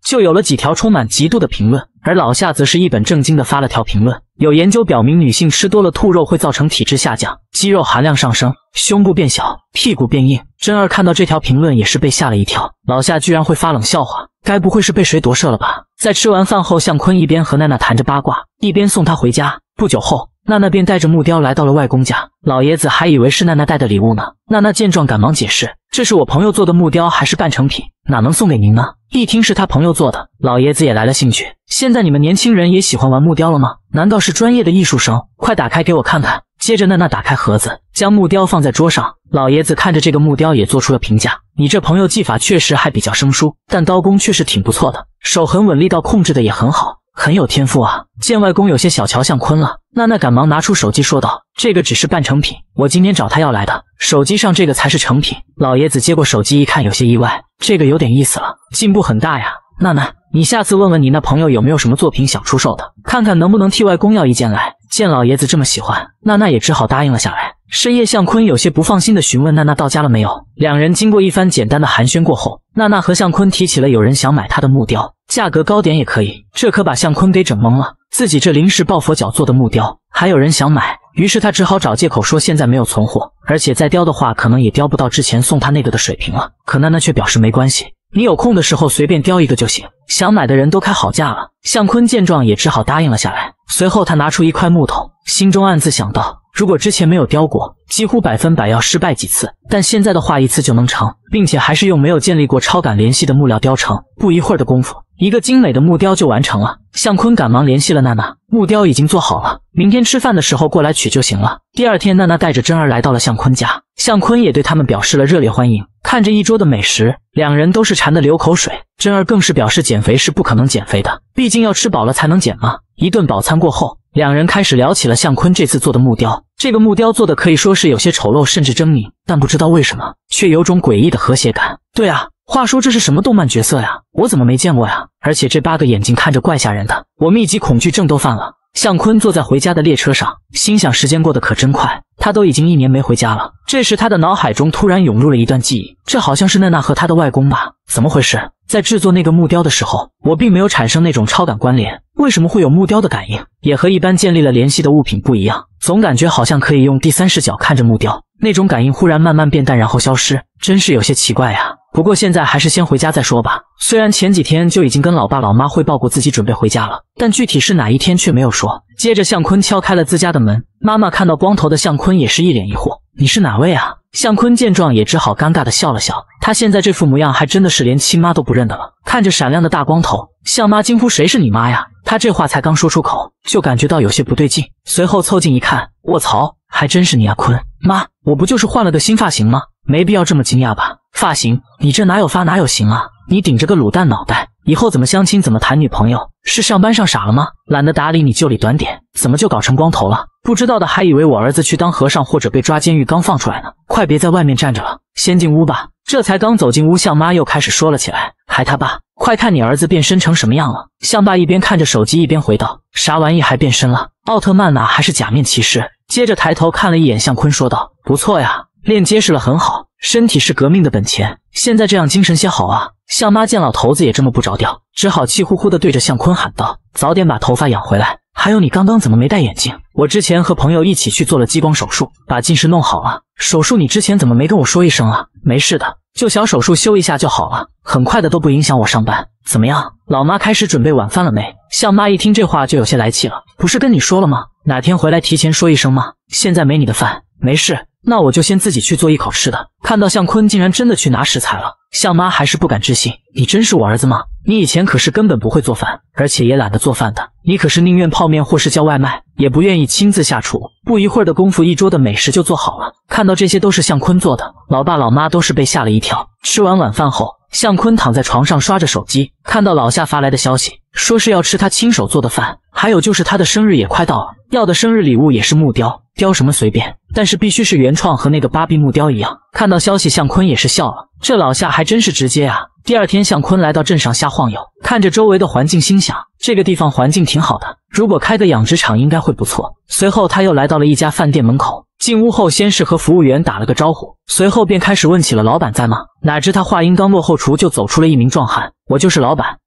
就有了几条充满嫉妒的评论，而老夏则是一本正经的发了条评论。有研究表明，女性吃多了兔肉会造成体质下降，肌肉含量上升，胸部变小，屁股变硬。真儿看到这条评论也是被吓了一跳，老夏居然会发冷笑话，该不会是被谁夺舍了吧？在吃完饭后，向坤一边和娜娜谈着八卦，一边送她回家。不久后，娜娜便带着木雕来到了外公家，老爷子还以为是娜娜带的礼物呢。娜娜见状赶忙解释，这是我朋友做的木雕，还是半成品，哪能送给您呢？一听是他朋友做的，老爷子也来了兴趣。现在你们年轻人也喜欢玩木雕了吗？难道是专业的艺术生？快打开给我看看。接着娜娜打开盒子，将木雕放在桌上。老爷子看着这个木雕也做出了评价，你这朋友技法确实还比较生疏，但刀工确实挺不错的，手很稳，力道控制的也很好，很有天赋啊。见外公有些小瞧向坤了，娜娜赶忙拿出手机说道，这个只是半成品，我今天找他要来的，手机上这个才是成品。老爷子接过手机一看，有些意外，这个有点意思了，进步很大呀。娜娜，你下次问问你那朋友有没有什么作品想出售的，看看能不能替外公要一件来。见老爷子这么喜欢，娜娜也只好答应了下来。深夜，向坤有些不放心地询问娜娜到家了没有。两人经过一番简单的寒暄过后，娜娜和向坤提起了有人想买她的木雕，价格高点也可以。这可把向坤给整懵了，自己这临时抱佛脚做的木雕还有人想买，于是他只好找借口说现在没有存货，而且再雕的话可能也雕不到之前送他那个的水平了。可娜娜却表示没关系，你有空的时候随便雕一个就行，想买的人都开好价了。向坤见状也只好答应了下来。随后他拿出一块木头，心中暗自想到，如果之前没有雕过，几乎100%要失败几次，但现在的话一次就能成，并且还是用没有建立过超感联系的木料雕成，不一会儿的功夫，一个精美的木雕就完成了。向坤赶忙联系了娜娜，木雕已经做好了，明天吃饭的时候过来取就行了。第二天，娜娜带着真儿来到了向坤家，向坤也对他们表示了热烈欢迎。看着一桌的美食，两人都是馋得流口水。真儿更是表示减肥是不可能减肥的，毕竟要吃饱了才能减嘛。一顿饱餐过后，两人开始聊起了向坤这次做的木雕。这个木雕做的可以说是有些丑陋甚至狰狞，但不知道为什么却有种诡异的和谐感。对啊，话说这是什么动漫角色呀？我怎么没见过呀？而且这8个眼睛看着怪吓人的，我密集恐惧症都犯了。向坤坐在回家的列车上，心想时间过得可真快，他都已经1年没回家了。这时他的脑海中突然涌入了一段记忆，这好像是娜娜和他的外公吧？怎么回事？在制作那个木雕的时候，我并没有产生那种超感关联，为什么会有木雕的感应？也和一般建立了联系的物品不一样，总感觉好像可以用第三视角看着木雕，那种感应忽然慢慢变淡然后消失，真是有些奇怪呀。不过现在还是先回家再说吧。虽然前几天就已经跟老爸老妈汇报过自己准备回家了，但具体是哪一天却没有说。接着向坤敲开了自家的门，妈妈看到光头的向坤也是一脸疑惑，你是哪位啊？向坤见状也只好尴尬地笑了笑，他现在这副模样还真的是连亲妈都不认得了。看着闪亮的大光头，向妈惊呼，谁是你妈呀？他这话才刚说出口，就感觉到有些不对劲，随后凑近一看，卧槽，还真是你啊坤妈，我不就是换了个新发型吗？没必要这么惊讶吧？发型？你这哪有发哪有型啊？你顶着个卤蛋脑袋，以后怎么相亲怎么谈女朋友？是上班上傻了吗？懒得打理你就理短点，怎么就搞成光头了？不知道的还以为我儿子去当和尚或者被抓监狱刚放出来呢。快别在外面站着了，先进屋吧。这才刚走进屋，向妈又开始说了起来，还他爸，快看你儿子变身成什么样了。向爸一边看着手机一边回道，啥玩意还变身了？奥特曼哪还是假面骑士？接着抬头看了一眼向坤说道，不错呀，练结实了很好，身体是革命的本钱，现在这样精神些好啊。向妈见老头子也这么不着调，只好气呼呼地对着向坤喊道，早点把头发养回来。还有你刚刚怎么没戴眼镜？我之前和朋友一起去做了激光手术，把近视弄好了。手术你之前怎么没跟我说一声啊？没事的，就小手术修一下就好了，很快的都不影响我上班。怎么样，老妈开始准备晚饭了没？向妈一听这话就有些来气了，不是跟你说了吗？哪天回来提前说一声吗？现在没你的饭。没事，那我就先自己去做一口吃的。看到向坤竟然真的去拿食材了，向妈还是不敢置信，你真是我儿子吗？你以前可是根本不会做饭，而且也懒得做饭的，你可是宁愿泡面或是叫外卖，也不愿意亲自下厨。不一会儿的功夫，一桌的美食就做好了。看到这些都是向坤做的，老爸老妈都是被吓了一跳。吃完晚饭后，向坤躺在床上刷着手机，看到老夏发来的消息，说是要吃他亲手做的饭，还有就是他的生日也快到了，要的生日礼物也是木雕，雕什么随便，但是必须是原创，和那个芭比木雕一样。看到消息，向坤也是笑了，这老夏还真是直接啊。第二天，向坤来到镇上瞎晃悠，看着周围的环境，心想这个地方环境挺好的，如果开个养殖场应该会不错。随后他又来到了一家饭店门口，进屋后先是和服务员打了个招呼，随后便开始问起了老板在吗？哪知他话音刚落后，厨就走出了一名壮汉，我就是老板，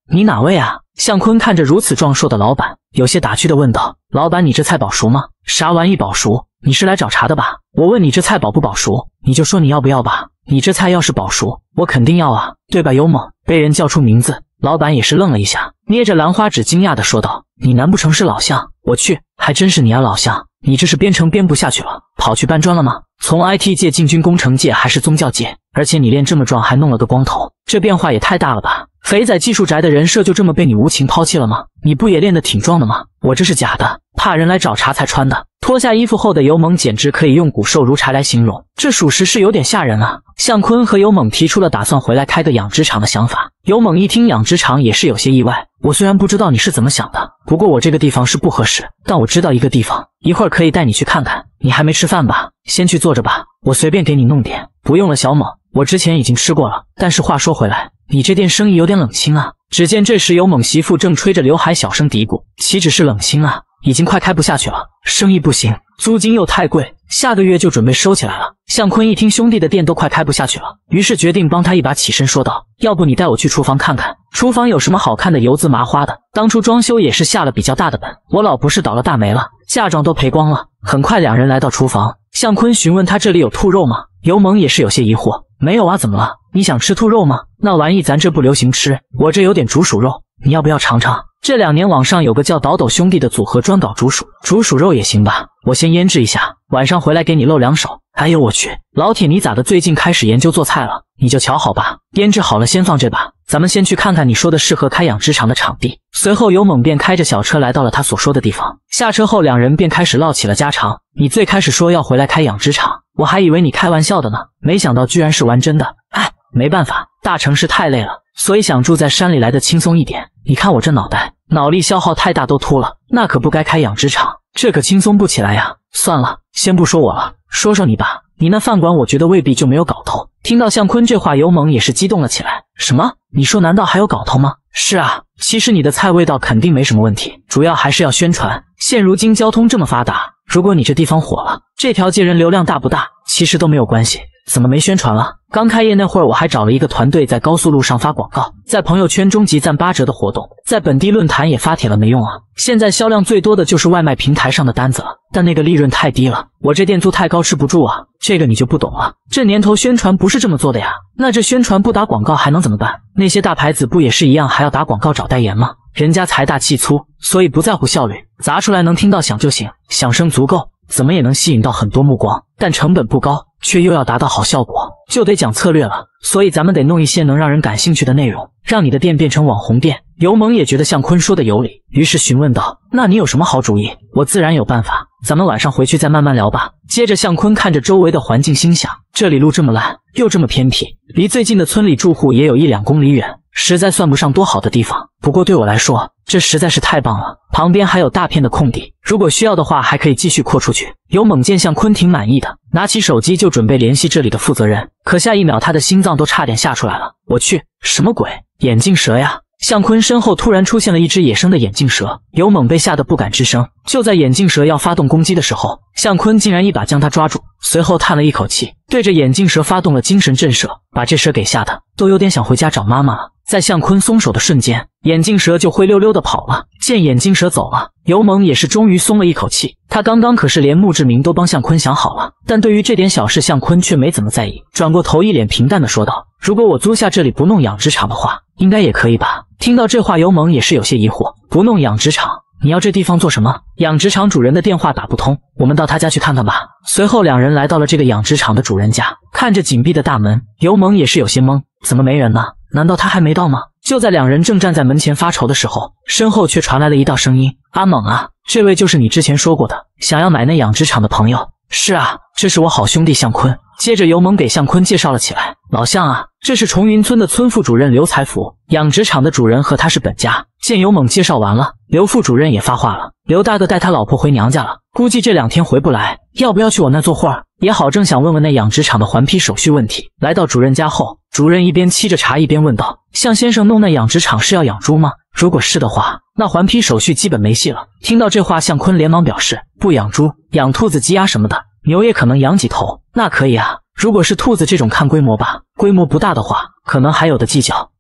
你哪位啊？向坤看着如此壮硕的老板，有些打趣的问道：“老板，你这菜保熟吗？”“啥玩意保熟？你是来找茬的吧？我问你这菜保不保熟，你就说你要不要吧。你这菜要是保熟，我肯定要啊，对吧？”有猛被人叫出名字，老板也是愣了一下，捏着兰花指惊讶的说道：“你难不成是老向？我去，还真是你啊，老向！你这是编程编不下去了，跑去搬砖了吗？从 IT 界进军工程界还是宗教界？而且你练这么壮还弄了个光头，这变化也太大了吧！肥仔技术宅的人设就这么被你无情抛弃了吗？你不也练得挺壮的吗？我这是假的，怕人来找茬才穿的。”脱下衣服后的尤猛简直可以用骨瘦如柴来形容，这属实是有点吓人啊。向坤和尤猛提出了打算回来开个养殖场的想法。尤猛一听养殖场也是有些意外，我虽然不知道你是怎么想的，不过我这个地方是不合适，但我知道一个地方，一会儿可以带你去看看。你还没吃饭吧？先去坐着吧，我随便给你弄点。不用了，小猛，我之前已经吃过了。但是话说回来，你这店生意有点冷清啊。只见这时尤猛媳妇正吹着刘海小声嘀咕：“岂止是冷清啊，已经快开不下去了，生意不行，租金又太贵，下个月就准备收起来了。”向坤一听兄弟的店都快开不下去了，于是决定帮他一把，起身说道：“要不你带我去厨房看看，厨房有什么好看的油渍麻花的，当初装修也是下了比较大的本，我老不是倒了大霉了，嫁妆都赔光了。”很快两人来到厨房，向坤询问他这里有兔肉吗？尤猛也是有些疑惑：“没有啊，怎么了？你想吃兔肉吗？那玩意咱这不流行吃，我这有点竹鼠肉，你要不要尝尝？这2年网上有个叫倒斗兄弟的组合专搞竹鼠肉也行吧，我先腌制一下，晚上回来给你露2手。”哎呦我去，老铁你咋的最近开始研究做菜了？你就瞧好吧，腌制好了先放这吧，咱们先去看看你说的适合开养殖场的场地。随后尤猛便开着小车来到了他所说的地方，下车后两人便开始唠起了家常。你最开始说要回来开养殖场，我还以为你开玩笑的呢，没想到居然是玩真的。哎，没办法，大城市太累了，所以想住在山里来的轻松一点。你看我这脑力消耗太大都秃了，那可不该开养殖场，这可轻松不起来呀。算了，先不说我了，说说你吧，你那饭馆我觉得未必就没有搞头。听到向坤这话，尤猛也是激动了起来。什么？你说难道还有搞头吗？是啊，其实你的菜味道肯定没什么问题，主要还是要宣传。现如今交通这么发达，如果你这地方火了，这条街人流量大不大其实都没有关系。怎么没宣传了？刚开业那会儿，我还找了一个团队在高速路上发广告，在朋友圈中集赞8折的活动，在本地论坛也发帖了，没用啊。现在销量最多的就是外卖平台上的单子了，但那个利润太低了，我这店租太高吃不住啊。这个你就不懂了，这年头宣传不是这么做的呀。那这宣传不打广告还能怎么办？那些大牌子不也是一样，还要打广告找代言吗？人家财大气粗，所以不在乎效率，砸出来能听到响就行，响声足够，怎么也能吸引到很多目光，但成本不高，却又要达到好效果，就得讲策略了。所以咱们得弄一些能让人感兴趣的内容，让你的店变成网红店。尤猛也觉得向坤说的有理，于是询问道：“那你有什么好主意？我自然有办法，咱们晚上回去再慢慢聊吧。”接着向坤看着周围的环境，心想：这里路这么烂，又这么偏僻，离最近的村里住户也有1-2公里远，实在算不上多好的地方。不过对我来说，这实在是太棒了，旁边还有大片的空地，如果需要的话还可以继续扩出去。尤猛见向坤挺满意的，拿起手机就准备联系这里的负责人，可下一秒他的心脏都差点吓出来了。我去，什么鬼？眼镜蛇呀！向坤身后突然出现了一只野生的眼镜蛇，尤猛被吓得不敢吱声。就在眼镜蛇要发动攻击的时候，向坤竟然一把将它抓住，随后叹了一口气，对着眼镜蛇发动了精神震慑，把这蛇给吓得都有点想回家找妈妈了。在向坤松手的瞬间，眼镜蛇就灰溜溜的跑了。见眼镜蛇走了，尤猛也是终于松了一口气。他刚刚可是连墓志铭都帮向坤想好了，但对于这点小事，向坤却没怎么在意，转过头一脸平淡的说道：“如果我租下这里不弄养殖场的话，应该也可以吧？”听到这话，尤猛也是有些疑惑：“不弄养殖场？你要这地方做什么？”养殖场主人的电话打不通，我们到他家去看看吧。随后两人来到了这个养殖场的主人家，看着紧闭的大门，尤猛也是有些懵，怎么没人呢？难道他还没到吗？就在两人正站在门前发愁的时候，身后却传来了一道声音：“阿猛啊，这位就是你之前说过的想要买那养殖场的朋友。”“是啊，这是我好兄弟向坤。”接着尤猛给向坤介绍了起来：“老向啊，这是崇云村的村副主任刘财福，养殖场的主人和他是本家。”见尤猛介绍完了，刘副主任也发话了：“刘大哥带他老婆回娘家了，估计这2天回不来，要不要去我那做货？也好，正想问问那养殖场的环批手续问题。”来到主任家后，主任一边沏着茶一边问道：“向先生弄那养殖场是要养猪吗？如果是的话，那环批手续基本没戏了。”听到这话，向坤连忙表示：“不养猪，养兔子、鸡鸭什么的，牛也可能养几头。”“那可以啊，如果是兔子这种看规模吧，规模不大的话，可能还有的计较。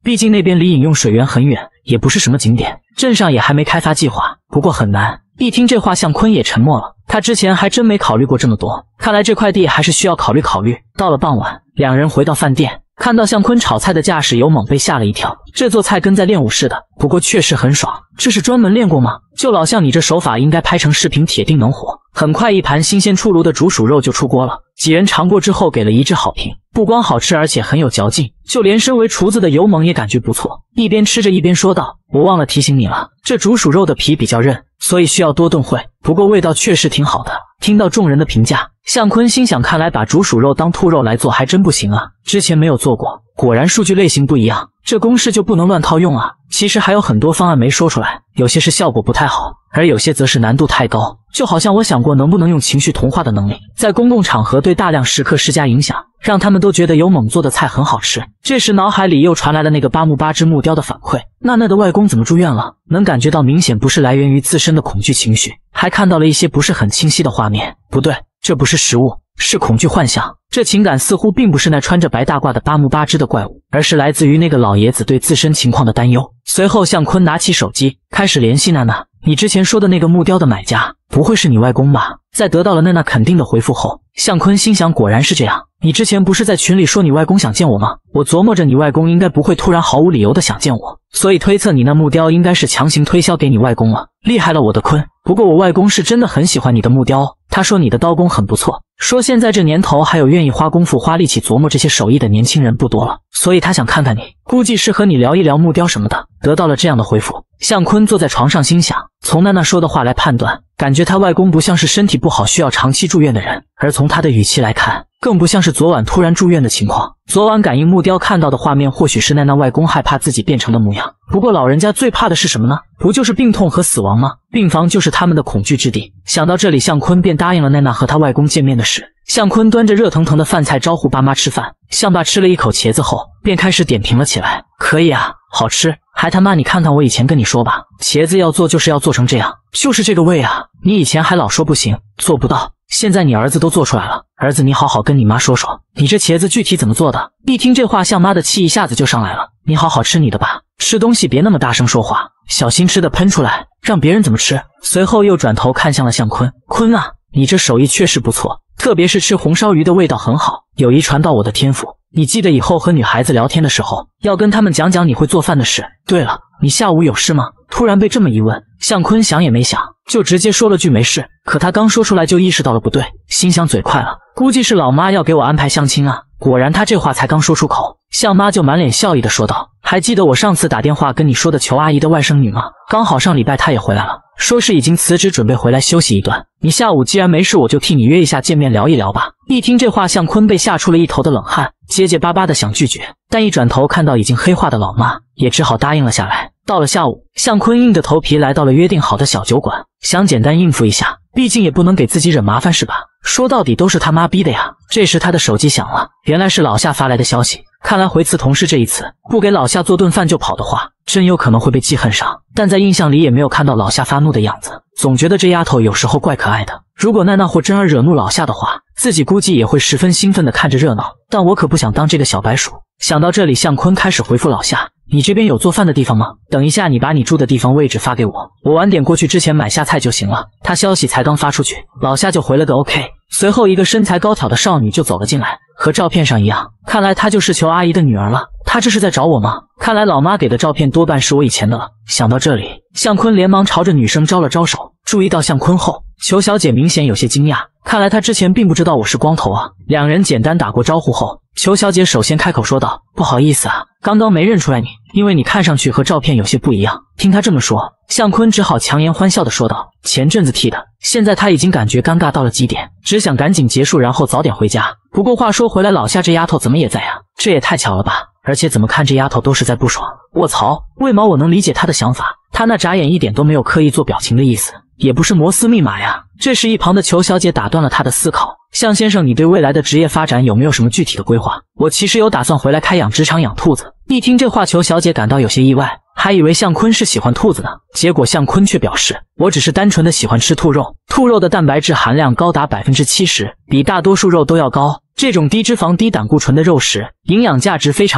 毕竟那边离饮用水源很远，也不是什么景点，镇上也还没开发计划，不过很难。一听这话，向坤也沉默了。他之前还真没考虑过这么多，看来这块地还是需要考虑考虑。到了傍晚，两人回到饭店，看到向坤炒菜的架势，有猛被吓了一跳。这做菜跟在练武似的，不过确实很爽。这是专门练过吗？就老向你这手法，应该拍成视频，铁定能火。很快，一盘新鲜出炉的竹鼠肉就出锅了，几人尝过之后给了一致好评。不光好吃，而且很有嚼劲，就连身为厨子的尤猛也感觉不错。一边吃着一边说道：“我忘了提醒你了，这竹鼠肉的皮比较韧，所以需要多炖会。不过味道确实挺好的。”听到众人的评价，向坤心想，看来把竹鼠肉当兔肉来做还真不行啊，之前没有做过，果然数据类型不一样，这公式就不能乱套用啊。其实还有很多方案没说出来，有些是效果不太好，而有些则是难度太高。就好像我想过能不能用情绪同化的能力，在公共场合对大量食客施加影响，让他们都觉得有猛做的菜很好吃。这时脑海里又传来了那个八木八只木雕的反馈，娜娜的外公怎么住院了？能感觉到明显不是来源于自身的恐惧情绪，还看到了一些不是很清晰的画面。不对，这不是食物，是恐惧幻想。这情感似乎并不是那穿着白大褂的八木八只的怪物，而是来自于那个老爷子对自身情况的担忧。随后向坤拿起手机开始联系娜娜，你之前说的那个木雕的买家不会是你外公吧？在得到了娜娜肯定的回复后，向坤心想果然是这样。你之前不是在群里说你外公想见我吗？我琢磨着你外公应该不会突然毫无理由的想见我，所以推测你那木雕应该是强行推销给你外公了。厉害了我的坤，不过我外公是真的很喜欢你的木雕哦，他说你的刀工很不错，说现在这年头还有愿意花功夫花力气琢磨这些手艺的年轻人不多了，所以他想看看你，估计是和你聊一聊木雕什么的。得到了这样的回复，向坤坐在床上心想，从娜娜说的话来判断，感觉他外公不像是身体不好需要长期住院的人，而从他的语气来看，更不像是昨晚突然住院的情况。昨晚感应木雕看到的画面，或许是娜娜外公害怕自己变成的模样。不过老人家最怕的是什么呢？不就是病痛和死亡吗？病房就是他们的恐惧之地。想到这里，向坤便答应了娜娜和他外公见面的事。向坤端着热腾腾的饭菜招呼爸妈吃饭，向爸吃了一口茄子后，便开始点评了起来。可以啊，好吃，还他妈你看看我以前跟你说吧，茄子要做就是要做成这样，就是这个味啊，你以前还老说不行，做不到，现在你儿子都做出来了。儿子，你好好跟你妈说说，你这茄子具体怎么做的？一听这话，向妈的气一下子就上来了。你好好吃你的吧，吃东西别那么大声说话，小心吃的喷出来，让别人怎么吃？随后又转头看向了向坤，坤啊，你这手艺确实不错，特别是吃红烧鱼的味道很好，有遗传到我的天赋。你记得以后和女孩子聊天的时候，要跟她们讲讲你会做饭的事。对了，你下午有事吗？突然被这么一问，向坤想也没想，就直接说了句没事。可他刚说出来就意识到了不对，心想嘴快了，估计是老妈要给我安排相亲啊。果然他这话才刚说出口，向妈就满脸笑意的说道，还记得我上次打电话跟你说的裘阿姨的外甥女吗？刚好上礼拜她也回来了，说是已经辞职准备回来休息一段，你下午既然没事，我就替你约一下见面聊一聊吧。一听这话，向坤被吓出了一头的冷汗，结结巴巴的想拒绝，但一转头看到已经黑化的老妈，也只好答应了下来。到了下午，向坤硬着头皮来到了约定好的小酒馆，想简单应付一下，毕竟也不能给自己惹麻烦是吧？说到底都是他妈逼的呀。这时他的手机响了，原来是老夏发来的消息，看来回辞同事这一次不给老夏做顿饭就跑的话，真有可能会被记恨上。但在印象里也没有看到老夏发怒的样子，总觉得这丫头有时候怪可爱的。如果奈奈或真儿惹怒老夏的话，自己估计也会十分兴奋的看着热闹，但我可不想当这个小白鼠。想到这里，向坤开始回复老夏，你这边有做饭的地方吗？等一下你把你住的地方位置发给我，我晚点过去之前买下菜就行了。他消息才刚发出去，老夏就回了个 OK。 随后一个身材高挑的少女就走了进来，和照片上一样，看来她就是裘阿姨的女儿了。她这是在找我吗？看来老妈给的照片多半是我以前的了。想到这里，向坤连忙朝着女生招了招手。注意到向坤后，裘小姐明显有些惊讶，看来她之前并不知道我是光头啊。两人简单打过招呼后，裘小姐首先开口说道，不好意思啊，刚刚没认出来你，因为你看上去和照片有些不一样。听她这么说，向坤只好强颜欢笑地说道，前阵子剃的，现在他已经感觉尴尬到了极点，只想赶紧结束然后早点回家。不过话说回来，老夏这丫头怎么也在啊？这也太巧了吧，而且怎么看这丫头都是在不爽。卧槽，为毛我能理解她的想法，她那眨眼一点都没有刻意做表情的意思，也不是摩斯密码呀。这时一旁的裘小姐打断了她的思考，向先生，你对未来的职业发展有没有什么具体的规划？我其实有打算回来开养殖场养兔子。一听这话，裘小姐感到有些意外，还以为向坤是喜欢兔子呢，结果向坤却表示，我只是单纯的喜欢吃兔肉，兔肉的蛋白质含量高达 70%， 比大多数肉都要高，这种低脂肪低胆固醇的肉食营养价值非常高，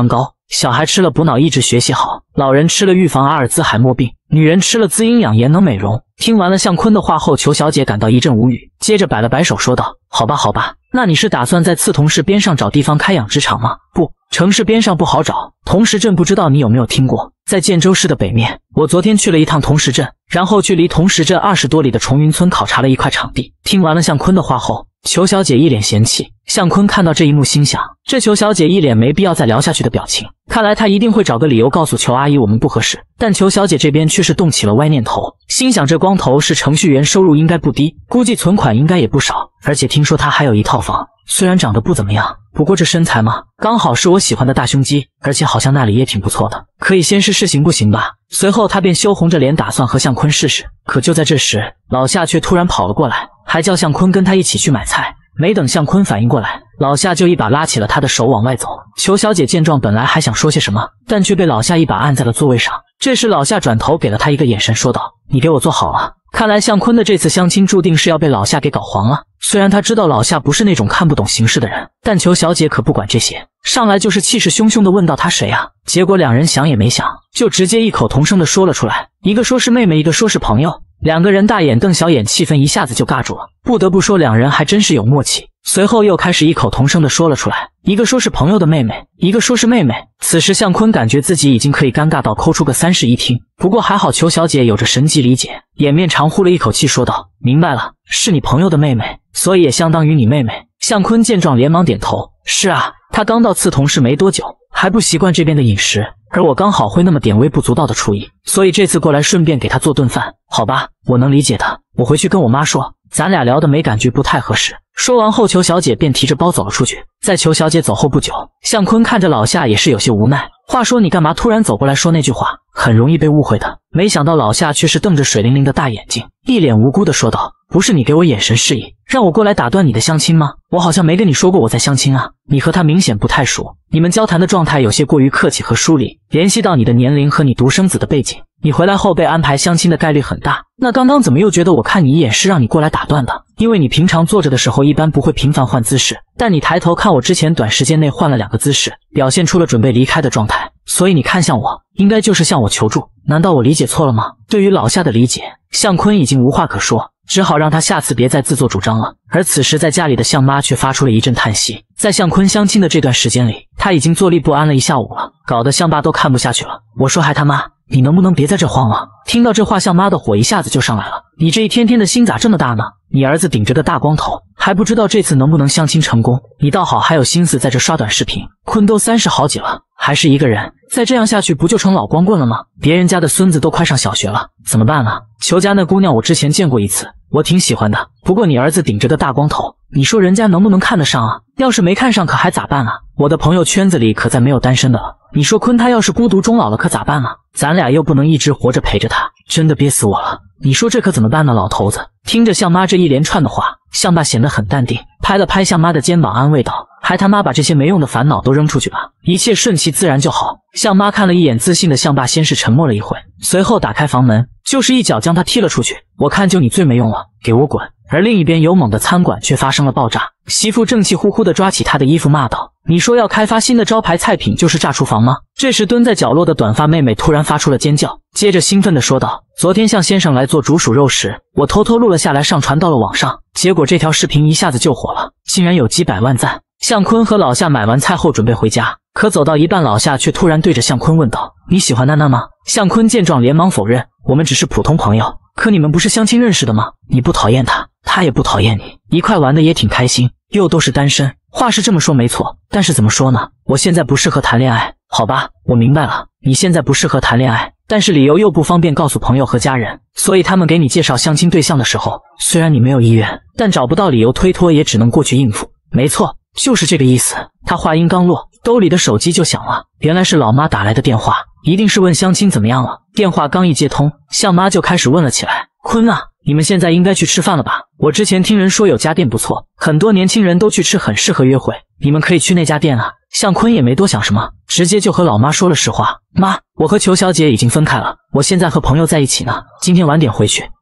小孩吃了补脑益智学习好，老人吃了预防阿尔兹海默病，女人吃了滋阴养颜能美容。听完了向坤的话后，裘小姐感到一阵无语，接着摆了摆手说道：好吧好吧，那你是打算在刺桐市边上找地方开养殖场吗？不，城市边上不好找，桐石镇不知道你有没有听过，在建州市的北面。我昨天去了一趟桐石镇，然后去离桐石镇20多里的崇云村考察了一块场地。听完了向坤的话后，裘小姐一脸嫌弃。向坤看到这一幕，心想这裘小姐一脸没必要再聊下去的表情，看来她一定会找个理由告诉裘阿姨我们不合适。但裘小姐这边却是动起了歪念头，心想这光头是程序员，收入应该不低，估计存款应该也不少，而且听说他还有一套房，虽然长得不怎么样，不过这身材嘛，刚好是我喜欢的大胸肌，而且好像那里也挺不错的，可以先试试行不行吧。随后他便羞红着脸打算和向坤试试，可就在这时，老夏却突然跑了过来，还叫向坤跟他一起去买菜。没等向坤反应过来，老夏就一把拉起了他的手往外走。裘小姐见状本来还想说些什么，但却被老夏一把按在了座位上。这时老夏转头给了他一个眼神，说道：你给我坐好了。看来向坤的这次相亲注定是要被老夏给搞黄了。虽然他知道老夏不是那种看不懂形势的人，但裘小姐可不管这些，上来就是气势汹汹地问道他谁啊？结果两人想也没想，就直接异口同声地说了出来，一个说是妹妹，一个说是朋友。两个人大眼瞪小眼，气氛一下子就尬住了。不得不说两人还真是有默契。随后又开始异口同声地说了出来，一个说是朋友的妹妹，一个说是妹妹。此时向坤感觉自己已经可以尴尬到抠出个3室1厅，不过还好裘小姐有着神级理解，掩面长呼了一口气说道：明白了，是你朋友的妹妹，所以也相当于你妹妹。向坤见状连忙点头，是啊，他刚到刺桐市没多久，还不习惯这边的饮食，而我刚好会那么点微不足道的厨艺，所以这次过来顺便给他做顿饭。好吧，我能理解的，我回去跟我妈说，咱俩聊的没感觉不太合适。说完后，裘小姐便提着包走了出去。在裘小姐走后不久，向坤看着老夏也是有些无奈，话说你干嘛突然走过来说那句话，很容易被误会的。没想到老夏却是瞪着水灵灵的大眼睛，一脸无辜的说道：不是你给我眼神示意让我过来打断你的相亲吗？我好像没跟你说过我在相亲啊。你和他明显不太熟，你们交谈的状态有些过于客气和疏离，联系到你的年龄和你独生子的背景，你回来后被安排相亲的概率很大。那刚刚怎么又觉得我看你一眼是让你过来打断的？因为你平常坐着的时候一般不会频繁换姿势，但你抬头看我之前短时间内换了2个姿势，表现出了准备离开的状态，所以你看向我，应该就是向我求助。难道我理解错了吗？对于老夏的理解，向坤已经无话可说，只好让他下次别再自作主张了。而此时在家里的向妈却发出了一阵叹息，在向坤相亲的这段时间里，他已经坐立不安了一下午了，搞得向爸都看不下去了。我说还他妈，你能不能别在这晃了？听到这话，向妈的火一下子就上来了。你这一天天的心咋这么大呢？你儿子顶着个大光头，还不知道这次能不能相亲成功，你倒好还有心思在这刷短视频。坤都30好几了，还是一个人，再这样下去不就成老光棍了吗？别人家的孙子都快上小学了，怎么办呢？裘家那姑娘我之前见过一次，我挺喜欢的，不过你儿子顶着个大光头，你说人家能不能看得上啊？要是没看上可还咋办啊？我的朋友圈子里可再没有单身的了，你说坤他要是孤独终老了可咋办啊？咱俩又不能一直活着陪着他，真的憋死我了。你说这可怎么办呢？老头子听着向妈这一连串的话，向爸显得很淡定，拍了拍向妈的肩膀安慰道：还他妈把这些没用的烦恼都扔出去吧，一切顺其自然就好。向妈看了一眼自信的向爸，先是沉默了一会，随后打开房门，就是一脚将他踢了出去。我看就你最没用了，给我滚！而另一边勇猛的餐馆却发生了爆炸，媳妇正气呼呼地抓起他的衣服骂道：你说要开发新的招牌菜品就是炸厨房吗？这时蹲在角落的短发妹妹突然发出了尖叫，接着兴奋地说道：昨天向先生来做竹鼠肉时，我偷偷录了下来上传到了网上，结果这条视频一下子就火了，竟然有几百万赞。向坤和老夏买完菜后准备回家，可走到一半，老夏却突然对着向坤问道：你喜欢娜娜吗？向坤见状连忙否认：我们只是普通朋友。可你们不是相亲认识的吗？你不讨厌他，他也不讨厌你，一块玩的也挺开心，又都是单身。话是这么说没错，但是怎么说呢？我现在不适合谈恋爱。好吧，我明白了，你现在不适合谈恋爱，但是理由又不方便告诉朋友和家人，所以他们给你介绍相亲对象的时候，虽然你没有意愿，但找不到理由推脱，也只能过去应付。没错，就是这个意思。他话音刚落，兜里的手机就响了，原来是老妈打来的电话，一定是问相亲怎么样了。电话刚一接通，向妈就开始问了起来：坤啊，你们现在应该去吃饭了吧？我之前听人说有家店不错，很多年轻人都去吃，很适合约会，你们可以去那家店啊。向坤也没多想什么，直接就和老妈说了实话：妈，我和裘小姐已经分开了，我现在和朋友在一起呢，今天晚点回去，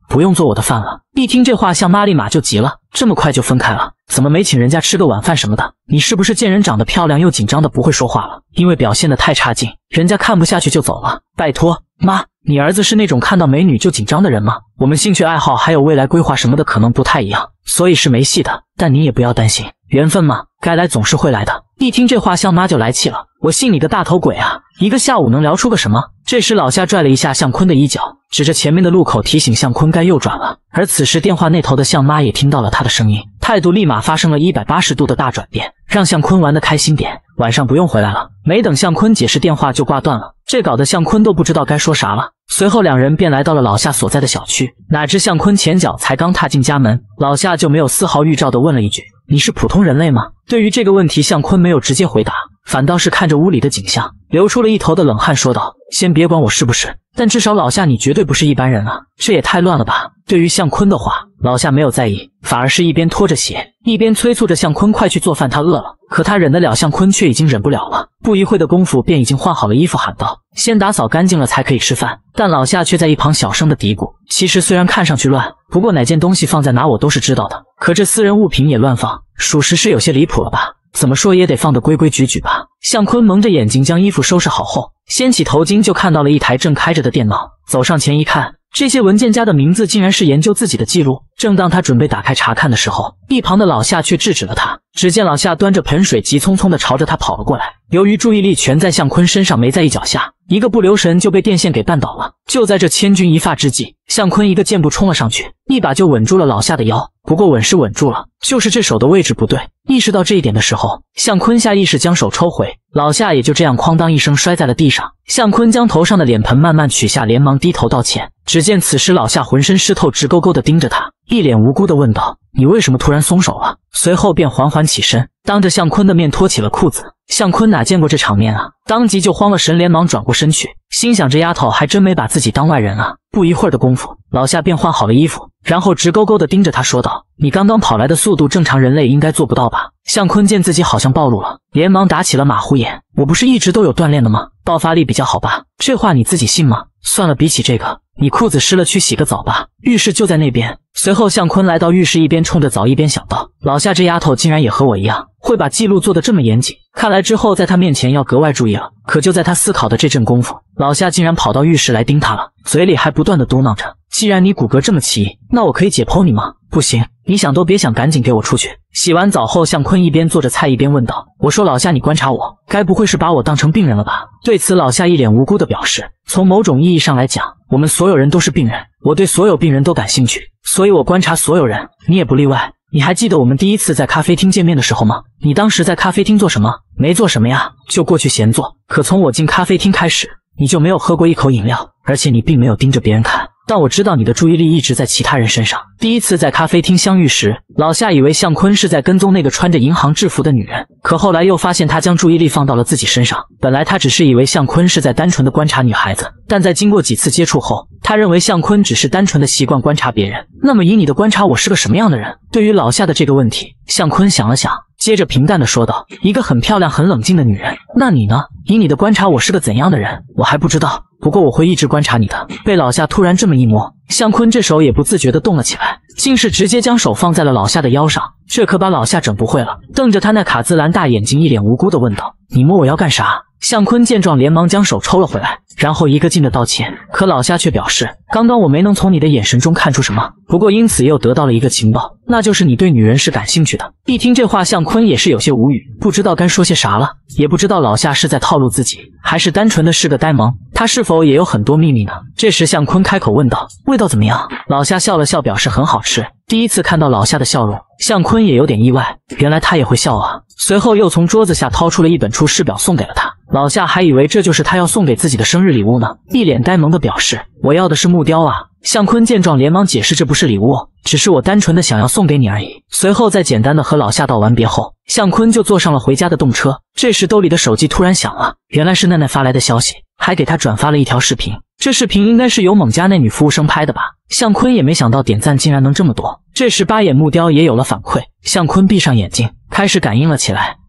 不用做我的饭了。一听这话，向妈立马就急了，这么快就分开了？怎么没请人家吃个晚饭什么的？你是不是见人长得漂亮又紧张的不会说话了？因为表现得太差劲，人家看不下去就走了。拜托，妈，你儿子是那种看到美女就紧张的人吗？我们兴趣爱好还有未来规划什么的可能不太一样，所以是没戏的。但你也不要担心，缘分嘛，该来总是会来的。一听这话，向妈就来气了，我信你个大头鬼啊！一个下午能聊出个什么？这时老夏拽了一下向坤的衣角，指着前面的路口提醒向坤该右转了。而此时电话那头的向妈也听到了他的声音，态度立马发生了180度的大转变，让向坤玩得开心点，晚上不用回来了。没等向坤解释，电话就挂断了，这搞得向坤都不知道该说啥了。随后两人便来到了老夏所在的小区，哪知向坤前脚才刚踏进家门，老夏就没有丝毫预兆地问了一句：“你是普通人类吗？”对于这个问题，向坤没有直接回答，反倒是看着屋里的景象，流出了一头的冷汗，说道：“先别管我是不是，但至少老夏你绝对不是一般人啊，这也太乱了吧。”对于向坤的话，老夏没有在意，反而是一边拖着鞋，一边催促着向坤快去做饭，他饿了。可他忍得了，向坤却已经忍不了了，不一会的功夫便已经换好了衣服，喊道：“先打扫干净了才可以吃饭。”但老夏却在一旁小声的嘀咕：“其实虽然看上去乱，不过哪件东西放在哪我都是知道的，可这私人物品也乱放，属实是有些离谱了吧？怎么说也得放得规规矩矩吧。”向坤蒙着眼睛将衣服收拾好后，掀起头巾就看到了一台正开着的电脑，走上前一看，这些文件夹的名字竟然是研究自己的记录。正当他准备打开查看的时候，一旁的老夏却制止了他。只见老夏端着盆水急匆匆地朝着他跑了过来，由于注意力全在向坤身上，没在意脚下，一个不留神就被电线给绊倒了。就在这千钧一发之际，向坤一个箭步冲了上去，一把就稳住了老夏的腰。不过稳是稳住了，就是这手的位置不对。意识到这一点的时候，向坤下意识将手抽回，老夏也就这样哐当一声摔在了地上。向坤将头上的脸盆慢慢取下，连忙低头道歉。只见此时老夏浑身湿透，直勾勾地盯着他，一脸无辜地问道：“你为什么突然松手了？”随后便缓缓起身，当着向坤的面脱起了裤子。向坤哪见过这场面啊，当即就慌了神，连忙转过身去，心想这丫头还真没把自己当外人啊。不一会儿的功夫，老夏便换好了衣服，然后直勾勾地盯着他说道：“你刚刚跑来的速度，正常人类应该做不到吧？”向坤见自己好像暴露了，连忙打起了马虎眼：“我不是一直都有锻炼的吗？爆发力比较好吧？这话你自己信吗？算了，比起这个，你裤子湿了，去洗个澡吧，浴室就在那边。”随后向坤来到浴室，一边冲着澡一边想到：老夏这丫头竟然也和我一样，会把记录做得这么严谨，看来之后在他面前要格外注意了。可就在他思考的这阵功夫，老夏竟然跑到浴室来盯他了，嘴里还不断地嘟囔着：“既然你骨骼这么奇异，那我可以解剖你吗？”“不行，你想都别想，赶紧给我出去！”洗完澡后，向坤一边做着菜一边问道：“我说老夏，你观察我，该不会是把我当成病人了吧？”对此老夏一脸无辜地表示：“从某种意义上来讲，我们所有人都是病人，我对所有病人都感兴趣，所以我观察所有人，你也不例外。你还记得我们第一次在咖啡厅见面的时候吗？你当时在咖啡厅做什么？没做什么呀，就过去闲坐。可从我进咖啡厅开始，你就没有喝过一口饮料，而且你并没有盯着别人看。但我知道你的注意力一直在其他人身上。”第一次在咖啡厅相遇时，老夏以为向坤是在跟踪那个穿着银行制服的女人，可后来又发现他将注意力放到了自己身上。本来他只是以为向坤是在单纯的观察女孩子，但在经过几次接触后，他认为向坤只是单纯的习惯观察别人。那么以你的观察，我是个什么样的人？对于老夏的这个问题，向坤想了想，接着平淡地说道：“一个很漂亮很冷静的女人。那你呢？以你的观察，我是个怎样的人？我还不知道，不过我会一直观察你的。”被老夏突然这么一摸，向坤这手也不自觉地动了起来，竟是直接将手放在了老夏的腰上，这可把老夏整不会了，瞪着他那卡姿兰大眼睛，一脸无辜地问道：“你摸我腰干啥？”向坤见状连忙将手抽了回来，然后一个劲地道歉。可老夏却表示：“刚刚我没能从你的眼神中看出什么，不过因此又得到了一个情报，那就是你对女人是感兴趣的。”一听这话，向坤也是有些无语，不知道该说些啥了，也不知道老夏是在套路自己，还是单纯的是个呆萌，他是否也有很多秘密呢？这时向坤开口问道：“味道怎么样？”老夏笑了笑，表示很好吃。第一次看到老夏的笑容，向坤也有点意外，原来他也会笑啊。随后又从桌子下掏出了一本出师表送给了他，老夏还以为这就是他要送给自己的生日礼物呢，一脸呆萌地表示：“我要的是木雕啊。”向坤见状连忙解释：“这不是礼物，只是我单纯的想要送给你而已。”随后再简单的和老夏道完别后，向坤就坐上了回家的动车。这时兜里的手机突然响了，原来是奈奈发来的消息，还给他转发了一条视频。这视频应该是由猛家那女服务生拍的吧？向坤也没想到点赞竟然能这么多。这时八眼木雕也有了反馈，向坤闭上眼睛开始感应了起来。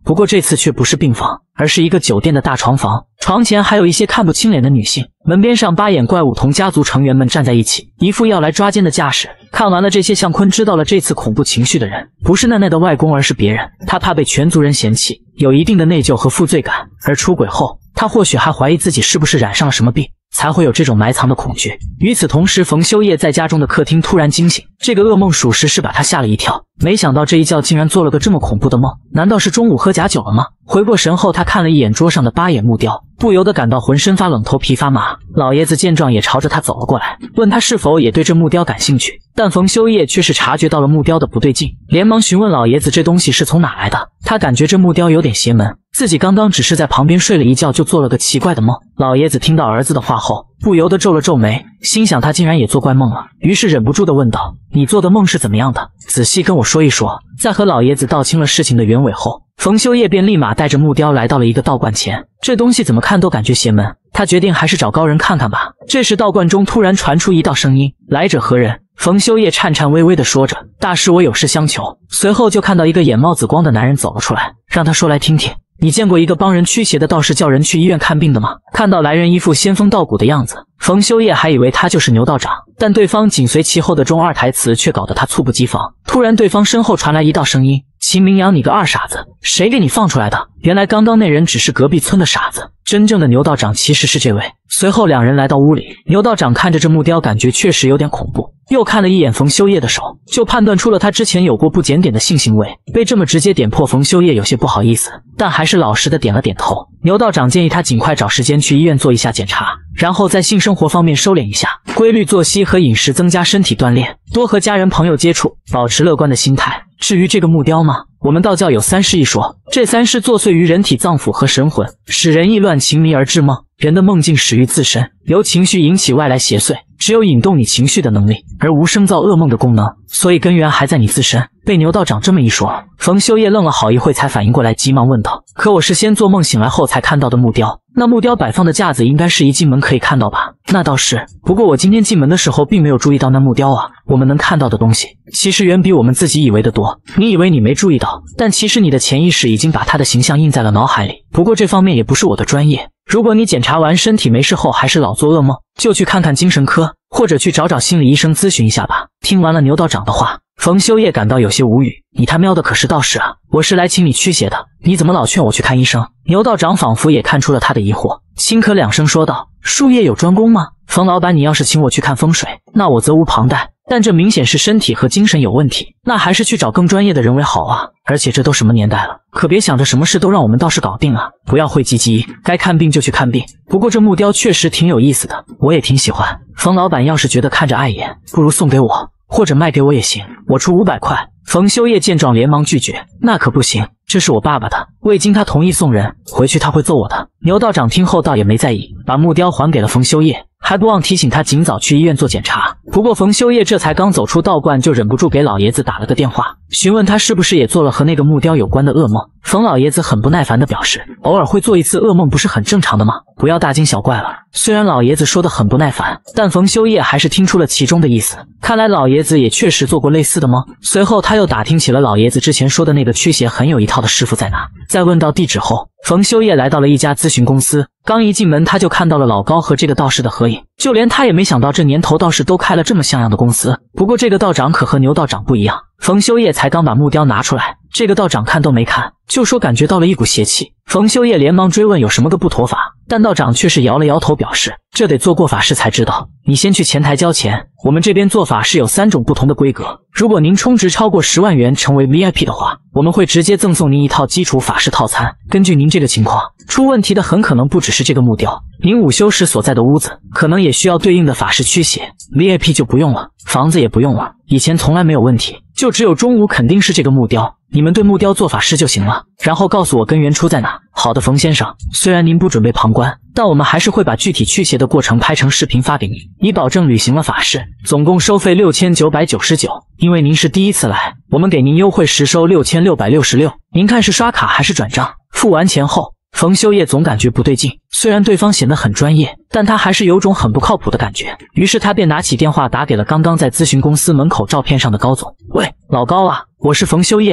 不过这次却不是病房，而是一个酒店的大床房，床前还有一些看不清脸的女性，门边上八眼怪物同家族成员们站在一起，一副要来抓奸的架势。看完了这些，向坤知道了这次恐怖情绪的人不是奈奈的外公，而是别人。他怕被全族人嫌弃，有一定的内疚和负罪感，而出轨后他或许还怀疑自己是不是染上了什么病，才会有这种埋藏的恐惧。与此同时，冯修业在家中的客厅突然惊醒，这个噩梦属实是把他吓了一跳，没想到这一觉竟然做了个这么恐怖的梦，难道是中午喝假酒了吗？回过神后，他看了一眼桌上的八眼木雕，不由得感到浑身发冷，头皮发麻。老爷子见状也朝着他走了过来，问他是否也对这木雕感兴趣，但冯修业却是察觉到了木雕的不对劲，连忙询问老爷子这东西是从哪来的。他感觉这木雕有点邪门，自己刚刚只是在旁边睡了一觉，就做了个奇怪的梦。老爷子听到儿子的话后，不由得皱了皱眉，心想他竟然也做怪梦了，于是忍不住地问道：“你做的梦是怎么样的？仔细跟我说一说。”在和老爷子道清了事情的原委后，冯修业便立马带着木雕来到了一个道观前。这东西怎么看都感觉邪门，他决定还是找高人看看吧。这时道观中突然传出一道声音：“来者何人？”冯修业颤颤巍巍地说着：“大师，我有事相求。”随后就看到一个眼冒紫光的男人走了出来，让他说来听听。你见过一个帮人驱邪的道士叫人去医院看病的吗？看到来人一副仙风道骨的样子，冯修业还以为他就是牛道长，但对方紧随其后的中二台词却搞得他猝不及防。突然对方身后传来一道声音：“秦明阳，你个二傻子，谁给你放出来的？”原来刚刚那人只是隔壁村的傻子，真正的牛道长其实是这位。随后两人来到屋里，牛道长看着这木雕，感觉确实有点恐怖，又看了一眼冯修业的手，就判断出了他之前有过不检点的性行为。被这么直接点破，冯修业有些不好意思，但还是老实的点了点头。牛道长建议他尽快找时间去医院做一下检查，然后在性生活方面收敛一下，规律作息和饮食，增加身体锻炼，多和家人朋友接触，保持乐观的心态。至于这个木雕吗？我们道教有三尸一说，这三尸作祟于人体脏腑和神魂，使人意乱情迷而致梦。人的梦境始于自身，由情绪引起外来邪祟，只有引动你情绪的能力，而无生造噩梦的功能，所以根源还在你自身。被牛道长这么一说，冯修业愣了好一会才反应过来，急忙问道：“可我是先做梦醒来后才看到的木雕，那木雕摆放的架子应该是一进门可以看到吧？”“那倒是，不过我今天进门的时候并没有注意到那木雕啊。我们能看到的东西其实远比我们自己以为的多。你以为你没注意到，但其实你的潜意识已经把他的形象印在了脑海里。不过这方面也不是我的专业，如果你检查完身体没事后还是老做噩梦，就去看看精神科，或者去找找心理医生咨询一下吧。”听完了牛道长的话，冯修业感到有些无语，你他喵的可是道士啊，我是来请你驱邪的，你怎么老劝我去看医生？牛道长仿佛也看出了他的疑惑，轻咳两声说道：“术业有专攻吗？冯老板，你要是请我去看风水，那我责无旁贷，但这明显是身体和精神有问题，那还是去找更专业的人为好啊。而且这都什么年代了，可别想着什么事都让我们道士搞定啊，不要讳疾忌医，该看病就去看病。不过这木雕确实挺有意思的，我也挺喜欢。冯老板要是觉得看着碍眼，不如送给我，或者卖给我也行，我出500块。”冯修业见状连忙拒绝：“那可不行，这是我爸爸的，未经他同意送人，回去他会揍我的。”牛道长听后倒也没在意，把木雕还给了冯修业，还不忘提醒他尽早去医院做检查。不过冯修业这才刚走出道观，就忍不住给老爷子打了个电话，询问他是不是也做了和那个木雕有关的噩梦。冯老爷子很不耐烦地表示，偶尔会做一次噩梦不是很正常的吗？不要大惊小怪了。虽然老爷子说得很不耐烦，但冯修业还是听出了其中的意思，看来老爷子也确实做过类似的梦。随后他又打听起了老爷子之前说的那个驱邪很有一套的师傅在哪。在问到地址后，冯修业来到了一家咨询公司，刚一进门他就看到了老高和这个道士的合影，就连他也没想到这年头道士都开了这么像样的公司。不过这个道长可和牛道长不一样，冯修业才刚把木雕拿出来，这个道长看都没看，就说感觉到了一股邪气。冯修业连忙追问有什么个不妥法，但道长却是摇了摇头，表示这得做过法事才知道，你先去前台交钱，我们这边做法是有3种不同的规格，如果您充值超过10万元成为 VIP 的话，我们会直接赠送您一套基础法事套餐。根据您这个情况，出问题的很可能不只是这个木雕，您午休时所在的屋子可能也需要对应的法事驱邪。 VIP 就不用了，房子也不用了，以前从来没有问题，就只有中午肯定是这个木雕，你们对木雕做法事就行了，然后告诉我根源出在哪。好的，冯先生，虽然您不准备旁观，但我们还是会把具体驱邪的过程拍成视频发给您，以保证履行了法事。总共收费6999，因为您是第一次来，我们给您优惠实收6666。您看是刷卡还是转账？付完钱后，冯修业总感觉不对劲，虽然对方显得很专业，但他还是有种很不靠谱的感觉。于是他便拿起电话打给了刚刚在咨询公司门口照片上的高总。喂，老高啊，我是冯修业啊，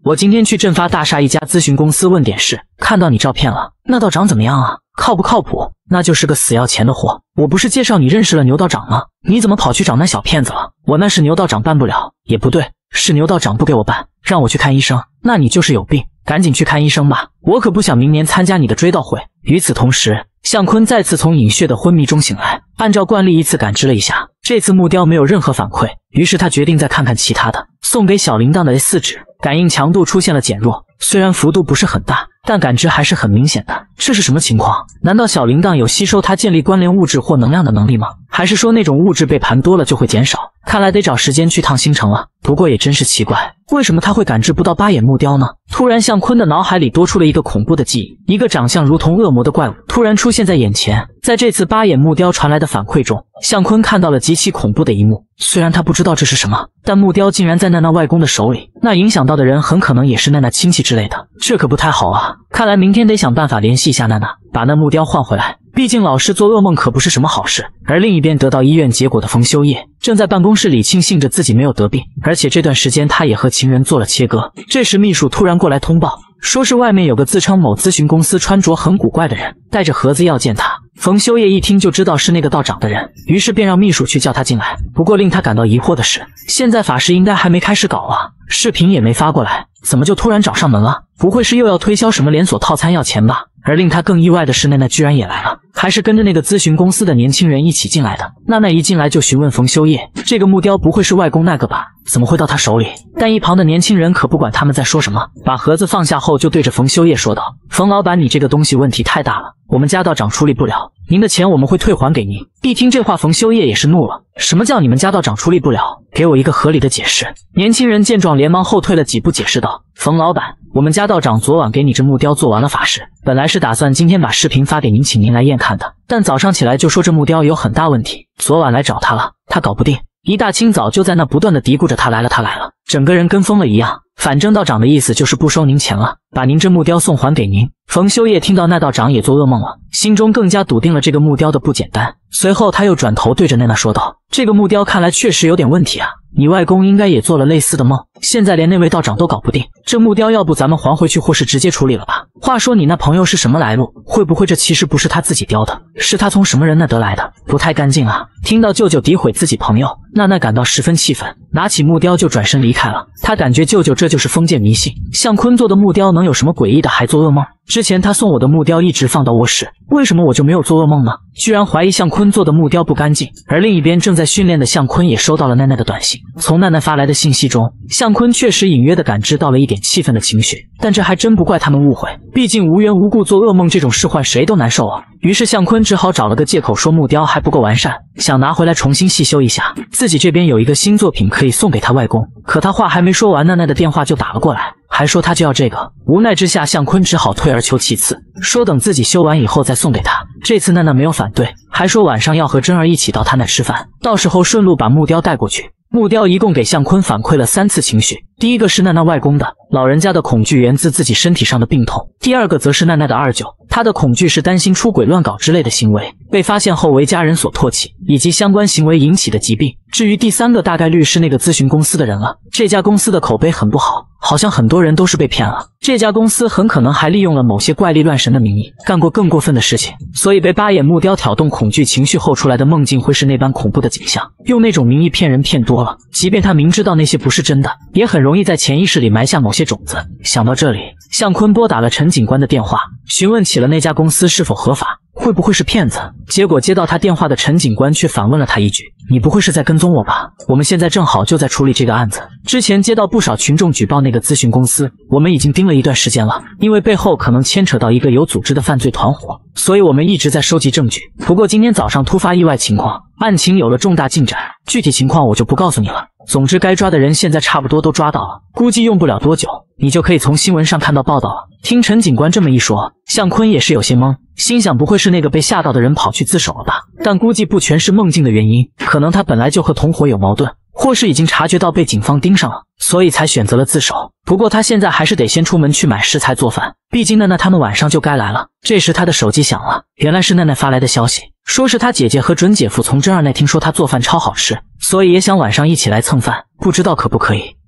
我今天去振发大厦一家咨询公司问点事，看到你照片了，那道长怎么样啊？靠不靠谱？那就是个死要钱的货。我不是介绍你认识了牛道长吗？你怎么跑去找那小骗子了？我那是牛道长办不了，也不对，是牛道长不给我办，让我去看医生。那你就是有病，赶紧去看医生吧，我可不想明年参加你的追悼会。与此同时，向坤再次从隐血的昏迷中醒来，按照惯例依次感知了一下，这次木雕没有任何反馈，于是他决定再看看其他的。送给小铃铛的 S4 纸感应强度出现了减弱，虽然幅度不是很大，但感知还是很明显的。这是什么情况？难道小铃铛有吸收它建立关联物质或能量的能力吗？还是说那种物质被盘多了就会减少？看来得找时间去趟星城了。不过也真是奇怪，为什么他会感知不到八眼木雕呢？突然向坤的脑海里多出了一个恐怖的记忆，一个长相如同恶魔的怪物突然出现在眼前。在这次八眼木雕传来的反馈中，向坤看到了极其恐怖的一幕。虽然他不知道这是什么，但木雕竟然在娜娜外公的手里，那影响到的人很可能也是娜娜亲戚之类的，这可不太好啊！看来明天得想办法联系一下娜娜，把那木雕换回来。毕竟老是做噩梦可不是什么好事。而另一边得到医院结果的冯修业正在办公室里庆幸着自己没有得病，而且这段时间他也和情人做了切割。这时秘书突然过来通报，说是外面有个自称某咨询公司穿着很古怪的人，带着盒子要见他。冯修业一听就知道是那个道长的人，于是便让秘书去叫他进来。不过令他感到疑惑的是，现在法事应该还没开始搞啊，视频也没发过来，怎么就突然找上门了？不会是又要推销什么连锁套餐要钱吧？而令他更意外的是，娜娜居然也来了，还是跟着那个咨询公司的年轻人一起进来的。娜娜一进来就询问冯修业，这个木雕不会是外公那个吧？怎么会到他手里？但一旁的年轻人可不管他们在说什么，把盒子放下后就对着冯修业说道：“冯老板，你这个东西问题太大了，我们家道长处理不了，您的钱我们会退还给您。”一听这话，冯修业也是怒了：“什么叫你们家道长处理不了？给我一个合理的解释！”年轻人见状连忙后退了几步，解释道：“冯老板，我们家道长昨晚给你这木雕做完了法事，本来是打算今天把视频发给您，请您来验看的，但早上起来就说这木雕有很大问题，昨晚来找他了，他搞不定。一大清早就在那不断的嘀咕着他来了，整个人跟疯了一样。反正道长的意思就是不收您钱了，把您这木雕送还给您。”冯修业听到那道长也做噩梦了，心中更加笃定了这个木雕的不简单。随后他又转头对着娜娜说道：“这个木雕看来确实有点问题啊，你外公应该也做了类似的梦，现在连那位道长都搞不定，这木雕要不咱们还回去，或是直接处理了吧？话说你那朋友是什么来路？会不会这其实不是他自己雕的，是他从什么人那得来的？不太干净啊！”听到舅舅诋毁自己朋友，娜娜感到十分气愤，拿起木雕就转身离开了。她感觉舅舅这就是封建迷信，向坤做的木雕能有什么诡异的，还做噩梦？之前他送我的木雕一直放到卧室，为什么我就没有做噩梦呢？居然怀疑向坤做的木雕不干净。而另一边正在训练的向坤也收到了奈奈的短信，从奈奈发来的信息中，向坤确实隐约的感知到了一点气愤的情绪，但这还真不怪他们误会，毕竟无缘无故做噩梦这种事换谁都难受啊。于是向坤只好找了个借口说木雕还不够完善，想拿回来重新细修一下，自己这边有一个新作品可以送给他外公。可他话还没说完，奈奈的电话就打了过来，还说他就要这个。无奈之下，向坤只好退而求其次，说等自己修完以后再送给他。这次奈奈没有反对，还说晚上要和珍儿一起到他那吃饭，到时候顺路把木雕带过去。木雕一共给向坤反馈了3次情绪，第一个是奈奈外公的，老人家的恐惧源自自己身体上的病痛；第二个则是奈奈的二舅，他的恐惧是担心出轨乱搞之类的行为，被发现后为家人所唾弃，以及相关行为引起的疾病。至于第三个，大概率是那个咨询公司的人了，这家公司的口碑很不好，好像很多人都是被骗了。这家公司很可能还利用了某些怪力乱神的名义，干过更过分的事情，所以被八眼木雕挑动恐惧情绪后出来的梦境会是那般恐怖的景象。用那种名义骗人骗多了，即便他明知道那些不是真的，也很容易在潜意识里埋下某些种子。想到这里，向坤拨打了陈警官的电话，询问起了那家公司是否合法，会不会是骗子。结果接到他电话的陈警官却反问了他一句：“你不会是在跟踪我吧？我们现在正好就在处理这个案子，之前接到不少群众举报那个咨询公司，我们已经盯了一段时间了，因为背后可能牵扯到一个有组织的犯罪团伙，所以我们一直在收集证据。不过今天早上突发意外情况，案情有了重大进展，具体情况我就不告诉你了。总之该抓的人现在差不多都抓到了，估计用不了多久，你就可以从新闻上看到报道了。”听陈警官这么一说，向坤也是有些懵，心想不会是那个被吓到的人跑去自首了吧？但估计不全是梦境的原因，可能他本来就和同伙有矛盾，或是已经察觉到被警方盯上了，所以才选择了自首。不过他现在还是得先出门去买食材做饭，毕竟奈奈他们晚上就该来了。这时他的手机响了，原来是奈奈发来的消息，说是他姐姐和准姐夫从珍儿那听说他做饭超好吃，所以也想晚上一起来蹭饭，不知道可不可以。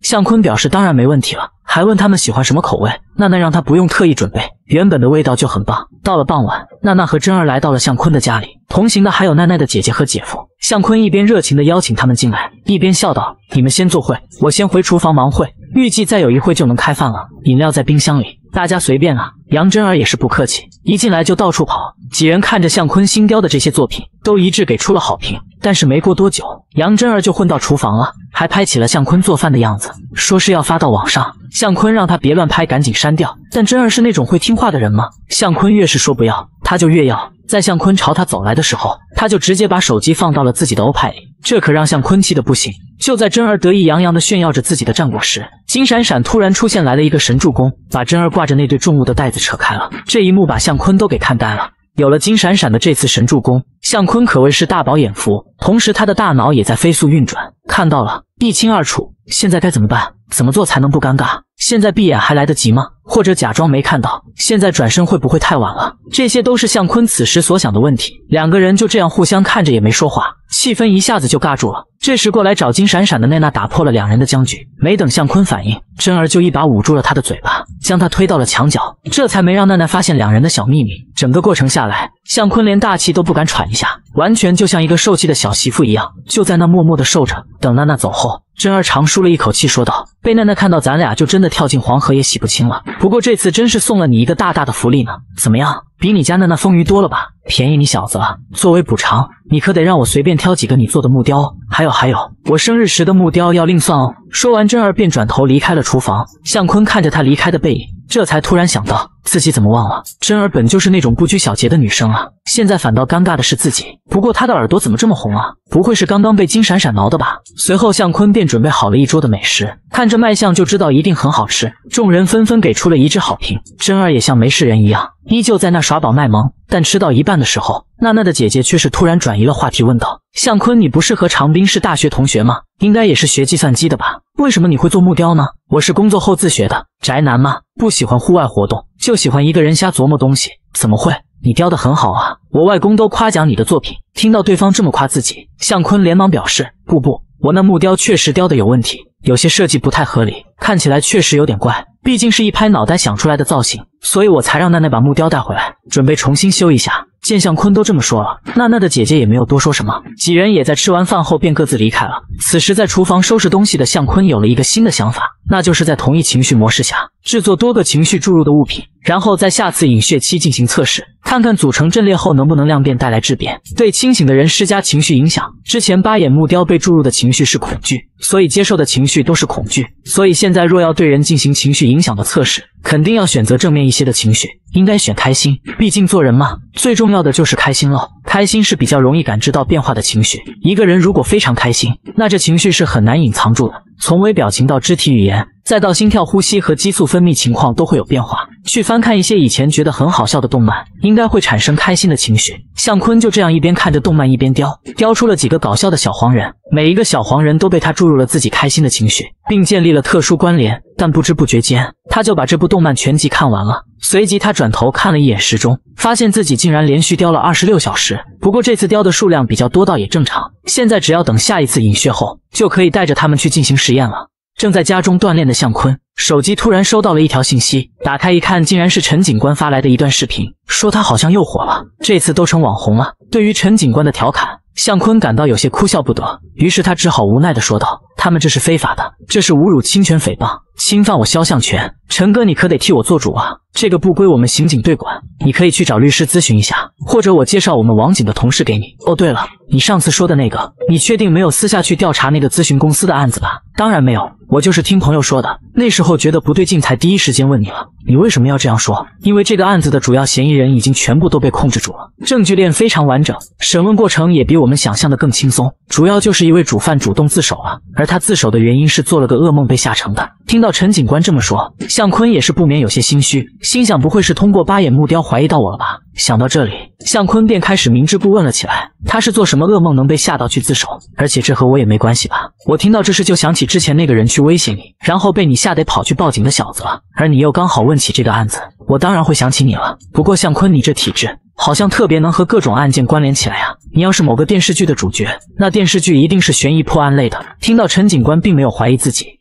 向坤表示当然没问题了，还问他们喜欢什么口味。娜娜让他不用特意准备，原本的味道就很棒。到了傍晚，娜娜和真儿来到了向坤的家里，同行的还有奈奈的姐姐和姐夫。向坤一边热情地邀请他们进来，一边笑道：“你们先坐会，我先回厨房忙会，预计再有一会就能开饭了，饮料在冰箱里，大家随便啊。”杨真儿也是不客气，一进来就到处跑。几人看着向坤新雕的这些作品，都一致给出了好评。但是没过多久，杨真儿就混到厨房了，还拍起了向坤做饭的样子，说是要发到网上。向坤让他别乱拍，赶紧删掉。但真儿是那种会听话的人吗？向坤越是说不要，他就越要。在向坤朝他走来的时候，他就直接把手机放到了自己的欧派里，这可让向坤气得不行。就在真儿得意洋洋地炫耀着自己的战果时，金闪闪突然出现来了一个神助攻，把真儿挂着那对重物的袋子扯开了。这一幕把向坤都给看呆了。有了金闪闪的这次神助攻，向坤可谓是大饱眼福，同时他的大脑也在飞速运转，看到了一清二楚。现在该怎么办？怎么做才能不尴尬？现在闭眼还来得及吗？或者假装没看到？现在转身会不会太晚了？这些都是向坤此时所想的问题。两个人就这样互相看着也没说话，气氛一下子就尬住了。这时过来找金闪闪的奈娜打破了两人的僵局，没等向坤反应，真儿就一把捂住了他的嘴巴，将他推到了墙角，这才没让奈奈发现两人的小秘密。整个过程下来，向坤连大气都不敢喘一下，完全就像一个受气的小媳妇一样，就在那默默地受着。等娜娜走后，真儿长舒了一口气，说道：“被奈奈看到，咱俩就真的跳进黄河也洗不清了。不过这次真是送了你一个大大的福利呢，怎么样？比你家奈奈丰腴多了吧？便宜你小子了。作为补偿，你可得让我随便挑几个你做的木雕哦。还有，我生日时的木雕要另算哦。”说完，真儿便转头离开了厨房。向坤看着他离开的背影，这才突然想到自己怎么忘了，真儿本就是那种不拘小节的女生啊，现在反倒尴尬的是自己。不过她的耳朵怎么这么红啊？不会是刚刚被金闪闪挠的吧？随后向坤便准备好了一桌的美食，看着卖相就知道一定很好吃，众人纷纷给出了一致好评。真儿也像没事人一样，依旧在那耍宝卖萌。但吃到一半的时候，娜娜的姐姐却是突然转移了话题，问道：“向坤，你不是和长斌是大学同学吗？应该也是学计算机的吧？为什么你会做木雕呢？”“我是工作后自学的，宅男嘛，不喜欢户外活动，就喜欢一个人瞎琢磨东西。”“怎么会？你雕得很好啊，我外公都夸奖你的作品。”听到对方这么夸自己，向坤连忙表示：“不，我那木雕确实雕得有问题，有些设计不太合理，看起来确实有点怪。毕竟是一拍脑袋想出来的造型，所以我才让奈奈把木雕带回来，准备重新修一下。”见向坤都这么说了，娜娜的姐姐也没有多说什么，几人也在吃完饭后便各自离开了。此时在厨房收拾东西的向坤有了一个新的想法，那就是在同一情绪模式下制作多个情绪注入的物品，然后在下次饮血期进行测试，看看组成阵列后能不能量变带来质变，对清醒的人施加情绪影响。之前八眼木雕被注入的情绪是恐惧，所以接受的情绪都是恐惧，所以现在若要对人进行情绪影响的测试，肯定要选择正面一些的情绪，应该选开心，毕竟做人嘛，最重要的就是开心咯。开心是比较容易感知到变化的情绪，一个人如果非常开心，那这情绪是很难隐藏住的，从微表情到肢体语言，再到心跳、呼吸和激素分泌情况都会有变化。去翻看一些以前觉得很好笑的动漫，应该会产生开心的情绪。向坤就这样一边看着动漫一边雕出了几个搞笑的小黄人，每一个小黄人都被他注入了自己开心的情绪，并建立了特殊关联。但不知不觉间，他就把这部动漫全集看完了。随即他转头看了一眼时钟，发现自己竟然连续雕了26小时。不过这次雕的数量比较多，倒也正常。现在只要等下一次饮血后，就可以带着他们去进行实验了。正在家中锻炼的向坤，手机突然收到了一条信息，打开一看，竟然是陈警官发来的一段视频，说他好像又火了，这次都成网红了。对于陈警官的调侃，向坤感到有些哭笑不得，于是他只好无奈地说道：“他们这是非法的，这是侮辱侵权诽谤，侵犯我肖像权。陈哥，你可得替我做主啊，这个不归我们刑警队管，你可以去找律师咨询一下，或者我介绍我们网警的同事给你。哦，对了，你上次说的那个，你确定没有私下去调查那个咨询公司的案子吧？”“当然没有，我就是听朋友说的，那时候觉得不对劲才第一时间问你了。你为什么要这样说？因为这个案子的主要嫌疑人已经全部都被控制住了，证据链非常完整，审问过程也比我们想象的更轻松，主要就是一位主犯主动自首了，而他自首的原因是做了个噩梦被吓成的。”听到陈警官这么说，向坤也是不免有些心虚，心想不会是通过八眼木雕怀疑到我了吧？想到这里，向坤便开始明知故问了起来，他是做什么噩梦能被吓到去自首？而且这和我也没关系吧？我听到这事就想起之前那个人去威胁你，然后被你吓得跑去报警的小子了，而你又刚好问起这个案子，我当然会想起你了。不过向坤，你这体质好像特别能和各种案件关联起来啊！你要是某个电视剧的主角，那电视剧一定是悬疑破案类的。听到陈警官并没有怀疑自己，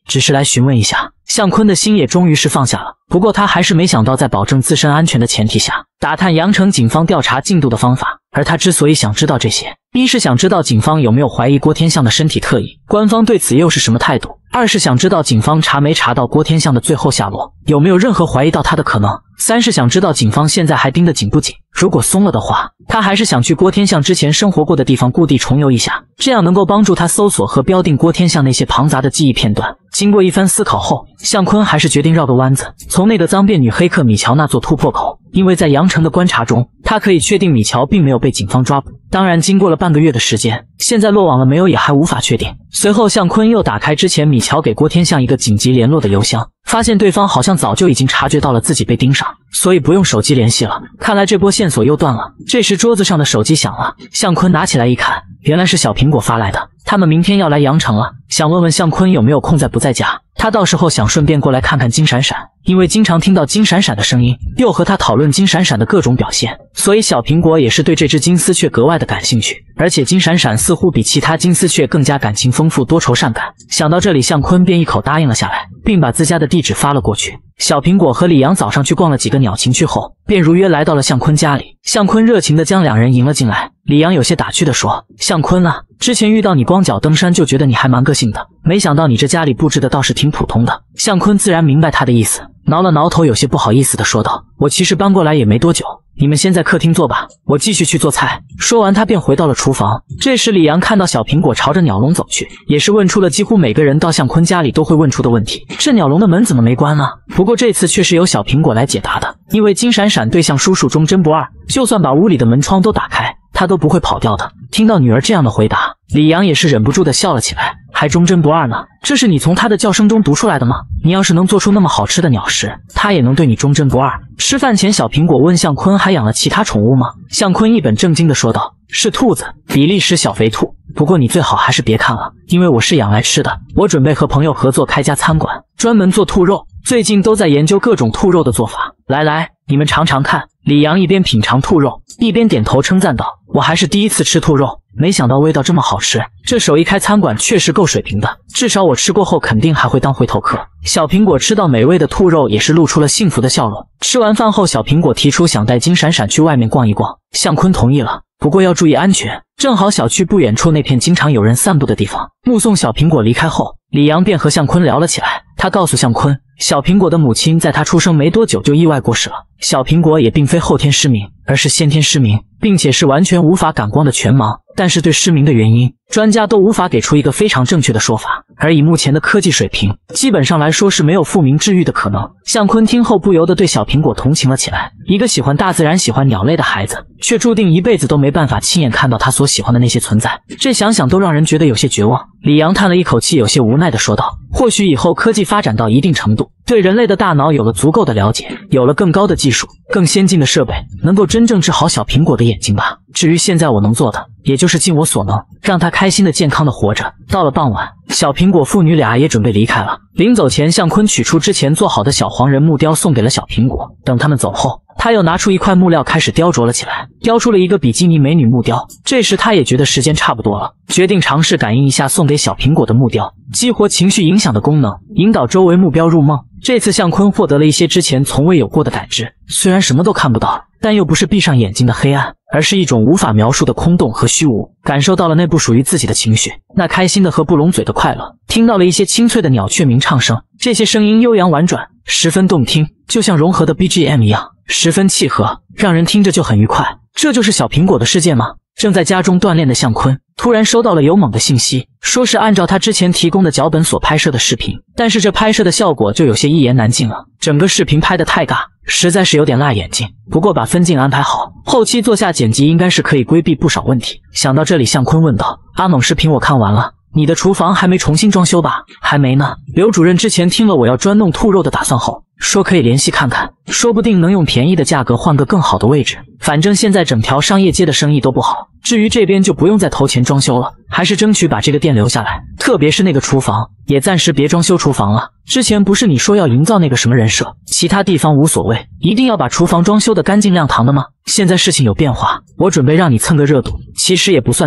只是来询问一下。向坤的心也终于是放下了，不过他还是没想到在保证自身安全的前提下，打探阳城警方调查进度的方法。而他之所以想知道这些，一是想知道警方有没有怀疑郭天相的身体特异，官方对此又是什么态度；二是想知道警方查没查到郭天相的最后下落，有没有任何怀疑到他的可能；三是想知道警方现在还盯得紧不紧，如果松了的话，他还是想去郭天相之前生活过的地方故地重游一下，这样能够帮助他搜索和标定郭天相那些庞杂的记忆片段。经过一番思考后，向坤还是决定绕个弯子，从那个脏辫女黑客米乔那做突破口。因为在杨城的观察中，他可以确定米乔并没有被警方抓捕。当然，经过了半个月的时间，现在落网了没有也还无法确定。随后，向坤又打开之前米乔给郭天相一个紧急联络的邮箱，发现对方好像早就已经察觉到了自己被盯上，所以不用手机联系了。看来这波线索又断了。这时桌子上的手机响了，向坤拿起来一看，原来是小苹果发来的，他们明天要来阳城了，想问问向坤有没有空在不在家，他到时候想顺便过来看看金闪闪，因为经常听到金闪闪的声音，又和他讨论金闪闪的各种表现，所以小苹果也是对这只金丝雀格外的感兴趣。而且金闪闪似乎比其他金丝雀更加感情丰富多愁善感。想到这里，向坤便一口答应了下来，并把自家的地址发了过去。小苹果和李阳早上去逛了几个鸟情趣后，便如约来到了向坤家里。向坤热情地将两人迎了进来。李阳有些打趣地说：“向坤啊，之前遇到你光脚登山就觉得你还蛮个性的，没想到你这家里布置的倒是挺普通的。”向坤自然明白他的意思，挠了挠头，有些不好意思地说道：“我其实搬过来也没多久，你们先在客厅坐吧，我继续去做菜。”说完，他便回到了厨房。这时，李阳看到小苹果朝着鸟笼走去，也是问出了几乎每个人到向坤家里都会问出的问题：这鸟笼的门怎么没关呢？不过这次却是由小苹果来解答的，因为金闪闪对向叔叔忠贞不二，就算把屋里的门窗都打开，他都不会跑掉的。听到女儿这样的回答，李阳也是忍不住的笑了起来。还忠贞不二呢？这是你从他的叫声中读出来的吗？你要是能做出那么好吃的鸟食，他也能对你忠贞不二。吃饭前，小苹果问向坤还养了其他宠物吗？向坤一本正经地说道：“是兔子，比利时小肥兔。不过你最好还是别看了，因为我是养来吃的。我准备和朋友合作开家餐馆，专门做兔肉，最近都在研究各种兔肉的做法。来，你们尝尝看。”李阳一边品尝兔肉，一边点头称赞道：“我还是第一次吃兔肉，没想到味道这么好吃，这手艺开餐馆确实够水平的，至少我吃过后肯定还会当回头客。”小苹果吃到美味的兔肉，也是露出了幸福的笑容。吃完饭后，小苹果提出想带金闪闪去外面逛一逛，向坤同意了，不过要注意安全。正好小区不远处那片经常有人散步的地方。目送小苹果离开后，李阳便和向坤聊了起来。他告诉向坤，小苹果的母亲在他出生没多久就意外过世了。小苹果也并非后天失明，而是先天失明，并且是完全无法感光的全盲。但是对失明的原因，专家都无法给出一个非常正确的说法。而以目前的科技水平，基本上来说是没有复明治愈的可能。向坤听后不由得对小苹果同情了起来。一个喜欢大自然、喜欢鸟类的孩子，却注定一辈子都没办法亲眼看到他所喜欢的那些存在，这想想都让人觉得有些绝望。李阳叹了一口气，有些无奈地说道：“或许以后科技发展到一定程度，对人类的大脑有了足够的了解，有了更高的技术、更先进的设备，能够真正治好小苹果的眼睛吧。至于现在我能做的，也就是尽我所能，让他开心的、健康的活着。”到了傍晚，小苹果父女俩也准备离开了。临走前，向坤取出之前做好的小黄人木雕送给了小苹果。等他们走后，他又拿出一块木料开始雕琢了起来，雕出了一个比基尼美女木雕。这时他也觉得时间差不多了，决定尝试感应一下送给小苹果的木雕，激活情绪影响的功能，引导周围目标入梦。这次向坤获得了一些之前从未有过的感知，虽然什么都看不到，但又不是闭上眼睛的黑暗，而是一种无法描述的空洞和虚无。感受到了那不属于自己的情绪，那开心的合不拢嘴的快乐，听到了一些清脆的鸟雀鸣唱声，这些声音悠扬婉转，十分动听，就像融合的 BGM 一样，十分契合，让人听着就很愉快。这就是小苹果的世界吗？正在家中锻炼的向坤突然收到了有猛的信息，说是按照他之前提供的脚本所拍摄的视频，但是这拍摄的效果就有些一言难尽了，整个视频拍得太尬，实在是有点辣眼睛。不过把分镜安排好，后期做下剪辑应该是可以规避不少问题。想到这里，向坤问道：“阿猛，视频我看完了，你的厨房还没重新装修吧？”“还没呢，刘主任之前听了我要专弄兔肉的打算后，说可以联系看看，说不定能用便宜的价格换个更好的位置。反正现在整条商业街的生意都不好，至于这边就不用再投钱装修了，还是争取把这个店留下来，特别是那个厨房，也暂时别装修厨房了。之前不是你说要营造那个什么人设，其他地方无所谓，一定要把厨房装修得干净亮堂的吗？现在事情有变化，我准备让你蹭个热度，其实也不算蹭，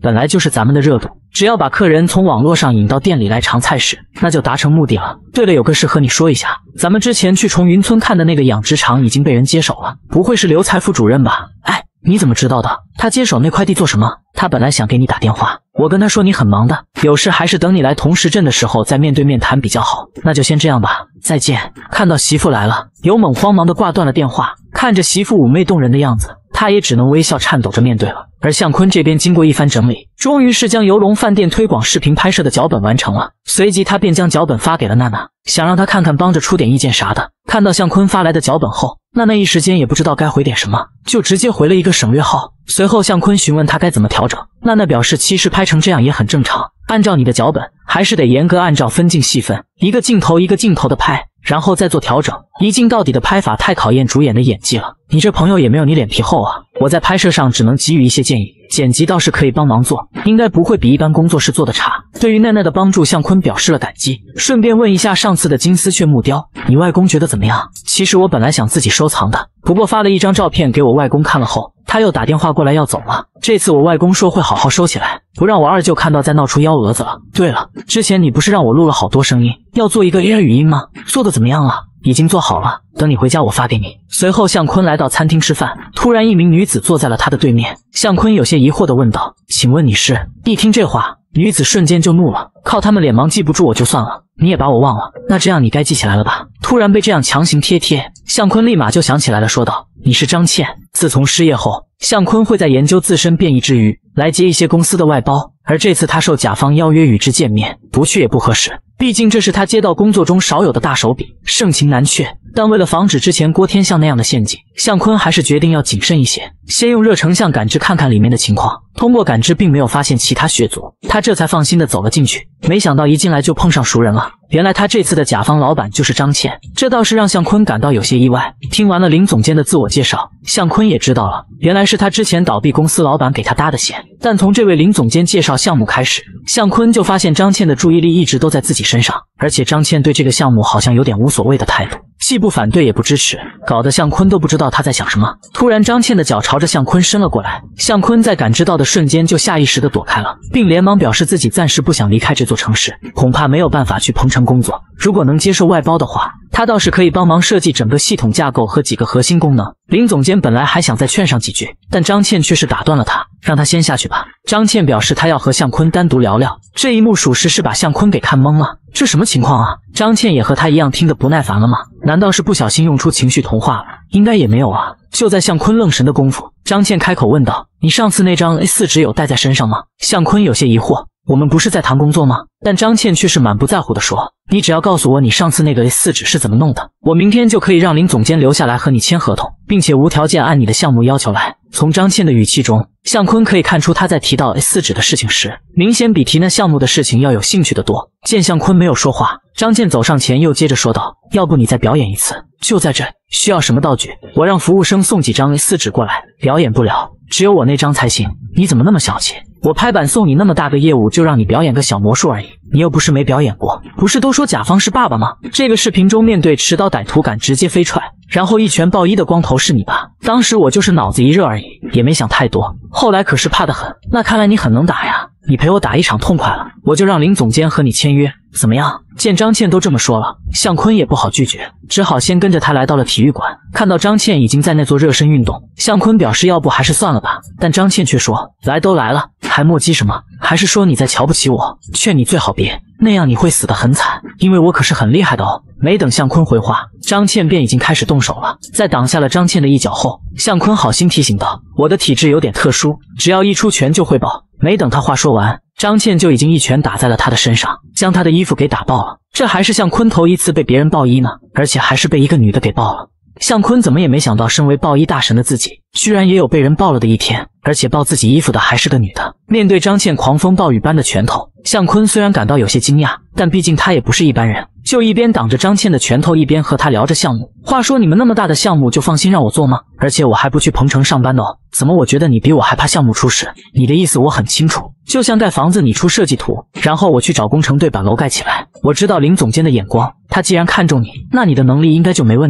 本来就是咱们的热度，只要把客人从网络上引到店里来尝菜时，那就达成目的了。对了，有个事和你说一下，咱们之前去崇云村看的那个养殖场已经被人接手了，不会是刘财副主任吧？哎，你怎么知道的？他接手那块地做什么？他本来想给你打电话，我跟他说你很忙的，有事还是等你来同时镇的时候再面对面谈比较好。那就先这样吧，再见。看到媳妇来了，尤猛慌忙地挂断了电话，看着媳妇妩媚动人的样子，他也只能微笑颤抖着面对了。而向坤这边经过一番整理，终于是将游龙饭店推广视频拍摄的脚本完成了。随即他便将脚本发给了娜娜，想让她看看帮着出点意见啥的。看到向坤发来的脚本后，娜娜一时间也不知道该回点什么，就直接回了一个省略号。随后向坤询问她该怎么调整，娜娜表示其实拍成这样也很正常，按照你的脚本还是得严格按照分镜细分，一个镜头一个镜头的拍，然后再做调整，一镜到底的拍法太考验主演的演技了。你这朋友也没有你脸皮厚啊，我在拍摄上只能给予一些建议，剪辑倒是可以帮忙做，应该不会比一般工作室做的差。对于奈奈的帮助，向坤表示了感激，顺便问一下上次的金丝雀木雕，你外公觉得怎么样？其实我本来想自己收藏的，不过发了一张照片给我外公看了后，他又打电话过来要走了。这次我外公说会好好收起来，不让我二舅看到再闹出幺蛾子了。对了，之前你不是让我录了好多声音，要做一个 AI 语音吗？做的怎么样了？已经做好了，等你回家我发给你。随后向坤来到餐厅吃饭，突然一名女子坐在了他的对面。向坤有些疑惑地问道，请问你是？一听这话，女子瞬间就怒了，靠他们脸盲记不住我就算了，你也把我忘了，那这样你该记起来了吧？突然被这样强行贴，向坤立马就想起来了，说道，你是张倩。自从失业后，向坤会在研究自身变异之余来接一些公司的外包，而这次他受甲方邀约与之见面，不去也不合适，毕竟这是他接到工作中少有的大手笔，盛情难却。但为了防止之前郭天相那样的陷阱，向坤还是决定要谨慎一些，先用热成像感知看看里面的情况。通过感知并没有发现其他血族，他这才放心的走了进去。没想到一进来就碰上熟人了，原来他这次的甲方老板就是张倩，这倒是让向坤感到有些意外。听完了林总监的自我介绍，向坤也知道了，原来是他之前倒闭公司老板给他搭的线。但从这位林总监介绍项目开始，向坤就发现张倩的注意力一直都在自己身上，而且张倩对这个项目好像有点无所谓的态度，既不反对也不支持，搞得向坤都不知道他在想什么。突然张倩的脚朝着向坤伸了过来，向坤在感知到的瞬间就下意识地躲开了，并连忙表示自己暂时不想离开这座城市，恐怕没有办法去鹏城工作，如果能接受外包的话，他倒是可以帮忙设计整个系统架构和几个核心功能。林总监本来还想再劝上几句，但张倩却是打断了他，让他先下去吧。张倩表示他要和向坤单独聊聊，这一幕属实是把向坤给看懵了，这什么情况啊？张倩也和他一样听得不耐烦了吗？难道是不小心用出情绪同化了？应该也没有啊。就在向坤愣神的功夫，张倩开口问道，你上次那张 A4 纸有带在身上吗？向坤有些疑惑，我们不是在谈工作吗？但张倩却是满不在乎地说，你只要告诉我你上次那个 A4 纸是怎么弄的，我明天就可以让林总监留下来和你签合同，并且无条件按你的项目要求来。从张倩的语气中，向坤可以看出他在提到 A4 纸的事情时，明显比提那项目的事情要有兴趣的多。见向坤没有说话，张倩走上前又接着说道，要不你再表演一次，就在这，需要什么道具，我让服务生送几张 A4 纸过来。表演不了，只有我那张才行，你怎么那么小气？我拍板送你那么大个业务，就让你表演个小魔术而已，你又不是没表演过。不是都说甲方是爸爸吗？这个视频中面对持刀歹徒敢直接飞踹，然后一拳爆一的光头是你吧？当时我就是脑子一热而已，也没想太多，后来可是怕得很。那看来你很能打呀，你陪我打一场痛快了，我就让林总监和你签约，怎么样？见张倩都这么说了，向坤也不好拒绝，只好先跟着他来到了体育馆。看到张倩已经在那做热身运动，向坤表示要不还是算了吧，但张倩却说，来都来了，还磨叽什么？还是说你在瞧不起我？劝你最好别，那样你会死得很惨，因为我可是很厉害的哦。没等向坤回话，张倩便已经开始动手了。在挡下了张倩的一脚后，向坤好心提醒道，我的体质有点特殊，只要一出拳就会爆。没等他话说完，张倩就已经一拳打在了他的身上，将他的衣服给打爆了。这还是向坤头一次被别人爆衣呢，而且还是被一个女的给爆了。向坤怎么也没想到，身为爆衣大神的自己，居然也有被人爆了的一天，而且爆自己衣服的还是个女的。面对张倩狂风暴雨般的拳头，向坤虽然感到有些惊讶，但毕竟他也不是一般人，就一边挡着张倩的拳头，一边和他聊着项目。话说你们那么大的项目就放心让我做吗？而且我还不去鹏城上班的哦，怎么我觉得你比我还怕项目出事？你的意思我很清楚，就像盖房子你出设计图，然后我去找工程队把楼盖起来。我知道林总监的眼光，他既然看中你，那你的能力应该就没问题。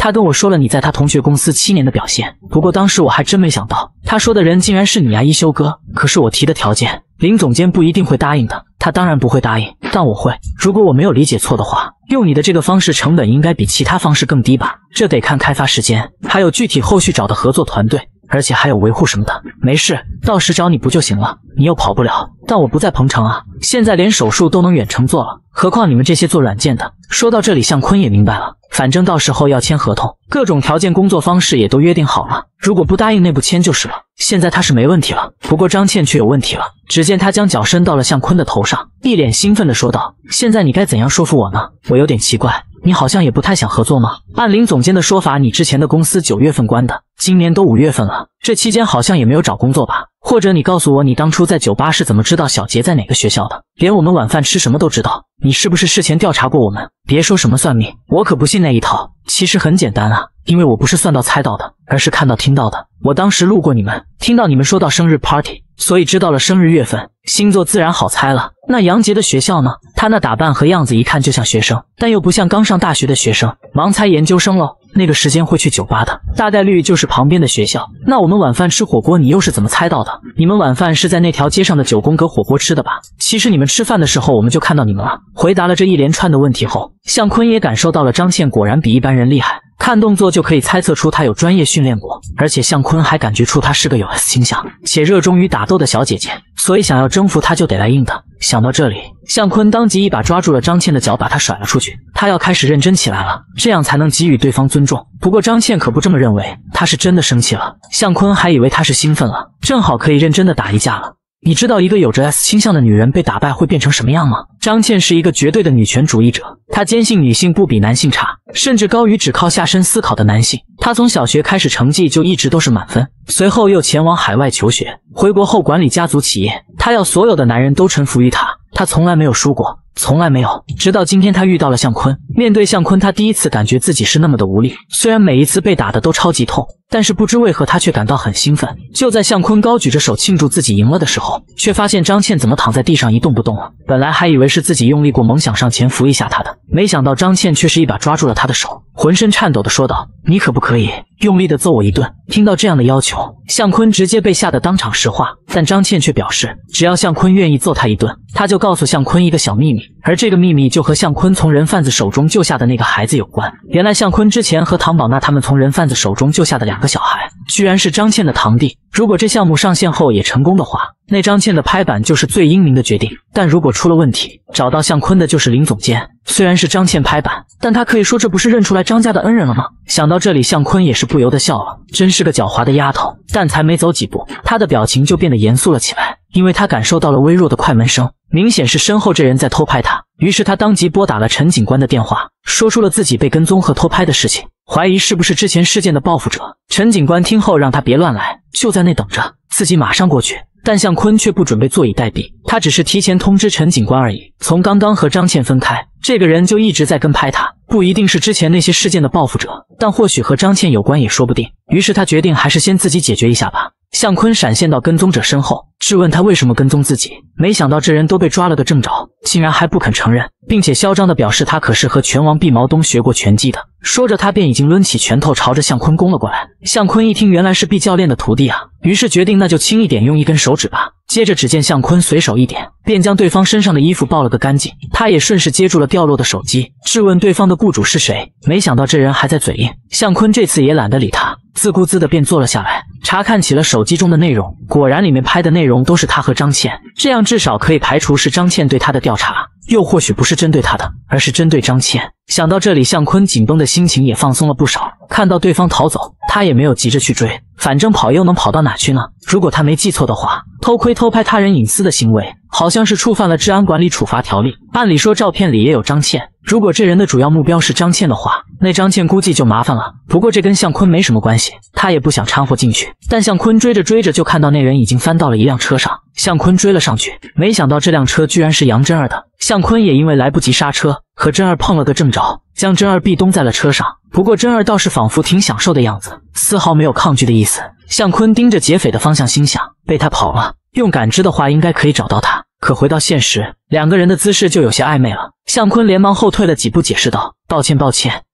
他跟我说了你在他同学公司7年的表现，不过当时我还真没想到，他说的人竟然是你啊，一休哥。可是我提的条件，林总监不一定会答应的。他当然不会答应，但我会。如果我没有理解错的话，用你的这个方式成本应该比其他方式更低吧？这得看开发时间，还有具体后续找的合作团队，而且还有维护什么的。没事，到时找你不就行了？你又跑不了。但我不在彭城啊，现在连手术都能远程做了，何况你们这些做软件的。说到这里，向坤也明白了，反正到时候要签合同，各种条件、工作方式也都约定好了，如果不答应内部签就是了。现在他是没问题了，不过张倩却有问题了。只见他将脚伸到了向坤的头上，一脸兴奋地说道：“现在你该怎样说服我呢？我有点奇怪，你好像也不太想合作吗？按林总监的说法，你之前的公司9月份关的，今年都5月份了，这期间好像也没有找工作吧？或者你告诉我，你当初在酒吧是怎么知道小杰在哪个学校的？连我们晚饭吃什么都知道，你是不是事前调查过我们？别说什么算命，我可不信那一套。其实很简单啊，因为我不是算到猜到的，而是看到听到的。我当时路过你们，听到你们说到生日 party， 所以知道了生日月份，星座自然好猜了。那杨杰的学校呢？他那打扮和样子一看就像学生，但又不像刚上大学的学生，盲猜研究生喽。那个时间会去酒吧的，大概率就是旁边的学校。那我们晚饭吃火锅，你又是怎么猜到的？你们晚饭是在那条街上的9宫格火锅吃的吧？其实你们吃饭的时候我们就看到你们了。回答了这一连串的问题后，向坤也感受到了张倩果然比一般人厉害。看动作就可以猜测出他有专业训练过，而且向坤还感觉出他是个有 S 倾向且热衷于打斗的小姐姐，所以想要征服她就得来硬的。想到这里，向坤当即一把抓住了张倩的脚，把她甩了出去。他要开始认真起来了，这样才能给予对方尊重。不过张倩可不这么认为，她是真的生气了。向坤还以为她是兴奋了，正好可以认真的打一架了。你知道一个有着 S 倾向的女人被打败会变成什么样吗？张倩是一个绝对的女权主义者，她坚信女性不比男性差，甚至高于只靠下身思考的男性。她从小学开始成绩就一直都是满分，随后又前往海外求学，回国后管理家族企业。她要所有的男人都臣服于她，她从来没有输过，从来没有。直到今天她遇到了向坤，面对向坤她第一次感觉自己是那么的无力。虽然每一次被打的都超级痛，但是不知为何她却感到很兴奋。就在向坤高举着手庆祝自己赢了的时候，却发现张倩怎么躺在地上一动不动了。本来还以为是自己用力过猛想上前扶一下她的，没想到张倩却是一把抓住了她的手，浑身颤抖地说道：“你可不可以用力地揍我一顿？”听到这样的要求，向坤直接被吓得当场石化，但张倩却表示，只要向坤愿意揍她一顿，她就告诉向坤一个小秘密，而这个秘密就和向坤从人贩子手中救下的那个孩子有关。原来向坤之前和唐宝娜他们从人贩子手中救下的2个小孩，居然是张倩的堂弟。如果这项目上线后也成功的话，那张倩的拍板就是最英明的决定。但如果出了问题，找到向坤的就是林总监。虽然是张倩拍板，但他可以说这不是认出来张家的恩人了吗？想到这里，向坤也是不由得笑了，真是个狡猾的丫头。但才没走几步，他的表情就变得严肃了起来，因为他感受到了微弱的快门声，明显是身后这人在偷拍他。于是他当即拨打了陈警官的电话，说出了自己被跟踪和偷拍的事情，怀疑是不是之前事件的报复者。陈警官听后让他别乱来，就在那等着，自己马上过去。但向坤却不准备坐以待毙，他只是提前通知陈警官而已。从刚刚和张倩分开，这个人就一直在跟拍他，不一定是之前那些事件的报复者，但或许和张倩有关也说不定。于是他决定还是先自己解决一下吧。向坤闪现到跟踪者身后，质问他为什么跟踪自己。没想到这人都被抓了个正着，竟然还不肯承认，并且嚣张地表示他可是和拳王毕毛东学过拳击的。说着他便已经抡起拳头朝着向坤攻了过来。向坤一听原来是毕教练的徒弟啊，于是决定那就轻一点，用一根手指吧。接着只见向坤随手一点，便将对方身上的衣服爆了个干净。他也顺势接住了掉落的手机，质问对方的雇主是谁。没想到这人还在嘴硬，向坤这次也懒得理他，自顾自的便坐了下来，查看起了手机中的内容。果然里面拍的内容都是他和张倩，这样至少可以排除是张倩对他的调查，又或许不是针对他的，而是针对张倩。想到这里，向坤紧绷的心情也放松了不少。看到对方逃走，他也没有急着去追，反正跑又能跑到哪去呢？如果他没记错的话，偷窥偷拍他人隐私的行为好像是触犯了治安管理处罚条例。按理说照片里也有张倩，如果这人的主要目标是张倩的话，那张倩估计就麻烦了。不过这跟向坤没什么关系，他也不想掺和进去。但向坤追着追着就看到那人已经翻到了一辆车上，向坤追了上去，没想到这辆车居然是杨真儿的。向坤也因为来不及刹车，和真儿碰了个正着，将真儿壁咚在了车上。不过真儿倒是仿佛挺享受的样子，丝毫没有抗拒的意思。向坤盯着劫匪的方向，心想被他跑了，用感知的话应该可以找到他。可回到现实，2个人的姿势就有些暧昧了。向坤连忙后退了几步，解释道：“抱歉，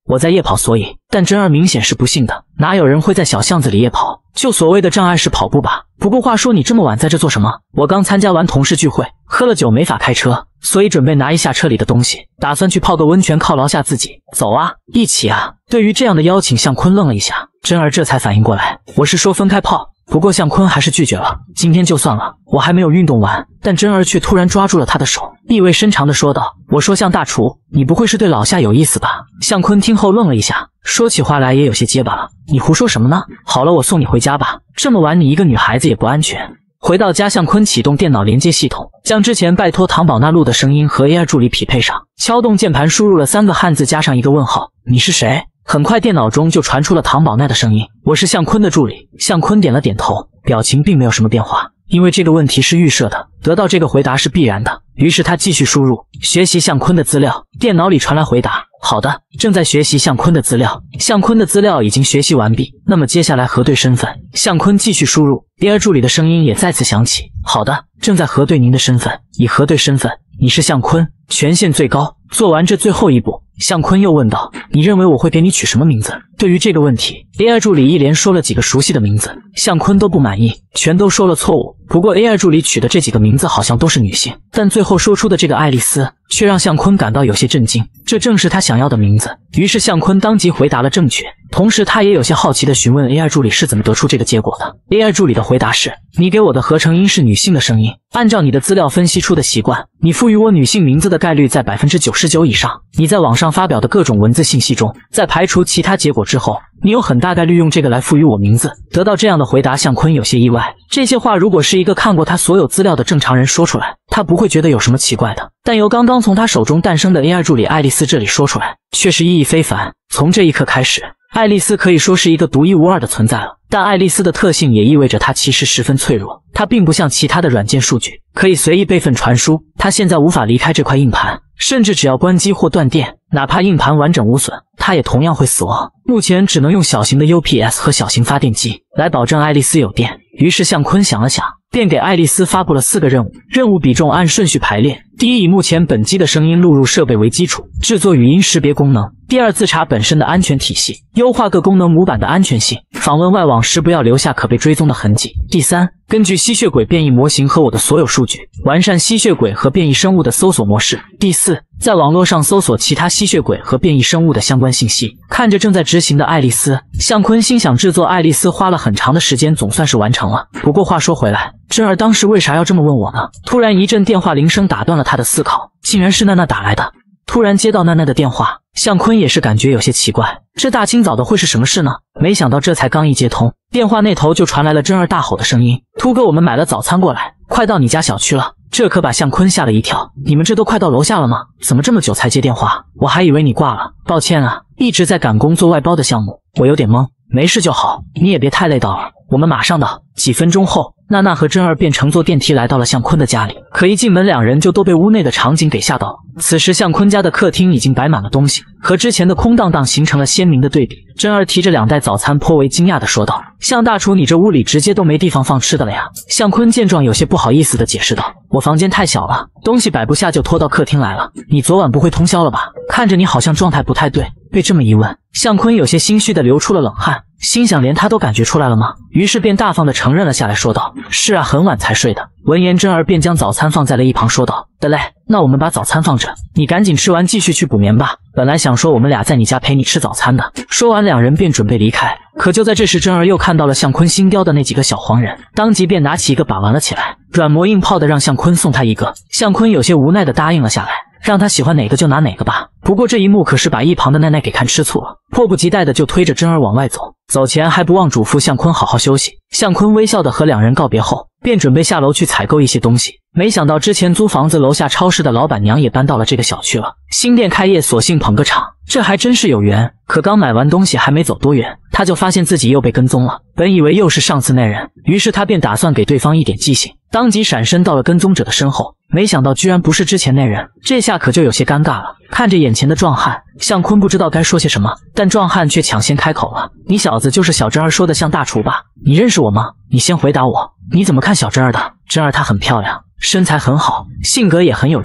我在夜跑，所以……但真儿明显是不信的，哪有人会在小巷子里夜跑？就所谓的障碍是跑步吧。不过话说，你这么晚在这做什么？我刚参加完同事聚会，喝了酒没法开车，所以准备拿一下车里的东西，打算去泡个温泉犒劳下自己。走啊，一起啊！对于这样的邀请，向坤愣了一下，真儿这才反应过来，我是说分开泡。不过向坤还是拒绝了，今天就算了，我还没有运动完。但真儿却突然抓住了他的手，意味深长地说道：“我说向大厨，你不会是对老夏有意思吧？”向坤听后愣了一下，说起话来也有些结巴了：“你胡说什么呢？好了，我送你回家吧，这么晚你一个女孩子也不安全。”回到家，向坤启动电脑连接系统，将之前拜托唐宝娜录的声音和 AI 助理匹配上，敲动键盘输入了3个汉字加上一个问号：“你是谁？”很快电脑中就传出了唐宝奈的声音：“我是向坤的助理。”向坤点了点头，表情并没有什么变化，因为这个问题是预设的，得到这个回答是必然的。于是他继续输入学习向坤的资料，电脑里传来回答：“好的，正在学习向坤的资料。向坤的资料已经学习完毕，那么接下来核对身份。”向坤继续输入，AI 助理的声音也再次响起：“好的，正在核对您的身份，已核对身份，你是向坤，权限最高。”做完这最后一步，向坤又问道：“你认为我会给你取什么名字？”对于这个问题 ，AI 助理一连说了几个熟悉的名字，向坤都不满意，全都说了错误。不过 AI 助理取的这几个名字好像都是女性，但最后说出的这个爱丽丝却让向坤感到有些震惊，这正是他想要的名字。于是向坤当即回答了正确，同时他也有些好奇地询问 AI 助理是怎么得出这个结果的。AI 助理的回答是：“你给我的合成音是女性的声音，按照你的资料分析出的习惯，你赋予我女性名字的概率在99%以上。你在网上发表的各种文字信息中，在排除其他结果之后，你有很大概率用这个来赋予我名字。”得到这样的回答，向坤有些意外。这些话如果是一个看过他所有资料的正常人说出来，他不会觉得有什么奇怪的，但由刚刚从他手中诞生的 AI 助理爱丽丝这里说出来，却是意义非凡。从这一刻开始，爱丽丝可以说是一个独一无二的存在了。但爱丽丝的特性也意味着她其实十分脆弱，她并不像其他的软件数据可以随意备份传输，她现在无法离开这块硬盘，甚至只要关机或断电，哪怕硬盘完整无损，她也同样会死亡。目前只能用小型的 UPS 和小型发电机来保证爱丽丝有电。于是向坤想了想，便给爱丽丝发布了4个任务，任务比重按顺序排列：第一，以目前本机的声音录入设备为基础，制作语音识别功能；第二，自查本身的安全体系，优化各功能模板的安全性，访问外网时不要留下可被追踪的痕迹；第三，根据吸血鬼变异模型和我的所有数据，完善吸血鬼和变异生物的搜索模式；第四，在网络上搜索其他吸血鬼和变异生物的相关信息。看着正在执行的爱丽丝，向坤心想，制作爱丽丝花了很长的时间，总算是完成了。不过话说回来，真儿当时为啥要这么问我呢？突然一阵电话铃声打断了他的思考，竟然是娜娜打来的。突然接到娜娜的电话，向坤也是感觉有些奇怪，这大清早的会是什么事呢？没想到这才刚一接通，电话那头就传来了真儿大吼的声音：“秃哥，我们买了早餐过来，快到你家小区了。”这可把向坤吓了一跳，你们这都快到楼下了吗？怎么这么久才接电话？我还以为你挂了。抱歉啊，一直在赶工做外包的项目，我有点懵。没事就好，你也别太累到了，我们马上到。几分钟后，娜娜和真儿便乘坐电梯来到了向坤的家里，可一进门两人就都被屋内的场景给吓到了。此时向坤家的客厅已经摆满了东西，和之前的空荡荡形成了鲜明的对比。真儿提着2袋早餐颇为惊讶地说道：“向大厨，你这屋里直接都没地方放吃的了呀？”向坤见状有些不好意思地解释道：“我房间太小了，东西摆不下就拖到客厅来了。你昨晚不会通宵了吧？看着你好像状态不太对。”被这么一问，向坤有些心虚地流出了冷汗，心想连他都感觉出来了吗？于是便大方地承认了下来，说道：“是啊，很晚才睡的。”闻言，真儿便将早餐放在了一旁，说道：“得嘞，那我们把早餐放着，你赶紧吃完继续去补眠吧。本来想说我们俩在你家陪你吃早餐的。”说完，两人便准备离开。可就在这时，真儿又看到了向坤新雕的那几个小黄人，当即便拿起一个把玩了起来，软磨硬泡的让向坤送他一个。向坤有些无奈的答应了下来，让他喜欢哪个就拿哪个吧。不过这一幕可是把一旁的奈奈给看吃醋了，迫不及待的就推着真儿往外走，走前还不忘嘱咐向坤好好休息。向坤微笑的和两人告别后，便准备下楼去采购一些东西。没想到之前租房子楼下超市的老板娘也搬到了这个小区了，新店开业，索性捧个场，这还真是有缘。可刚买完东西还没走多远，他就发现自己又被跟踪了。本以为又是上次那人，于是他便打算给对方一点记性，当即闪身到了跟踪者的身后，没想到居然不是之前那人，这下可就有些尴尬了。看着眼前的壮汉，向坤不知道该说些什么，但壮汉却抢先开口了：“你小子就是小真儿说的向大厨吧？你认识我吗？你先回答我，你怎么看小真儿的？真儿她很漂亮，身材很好，性格也很有趣，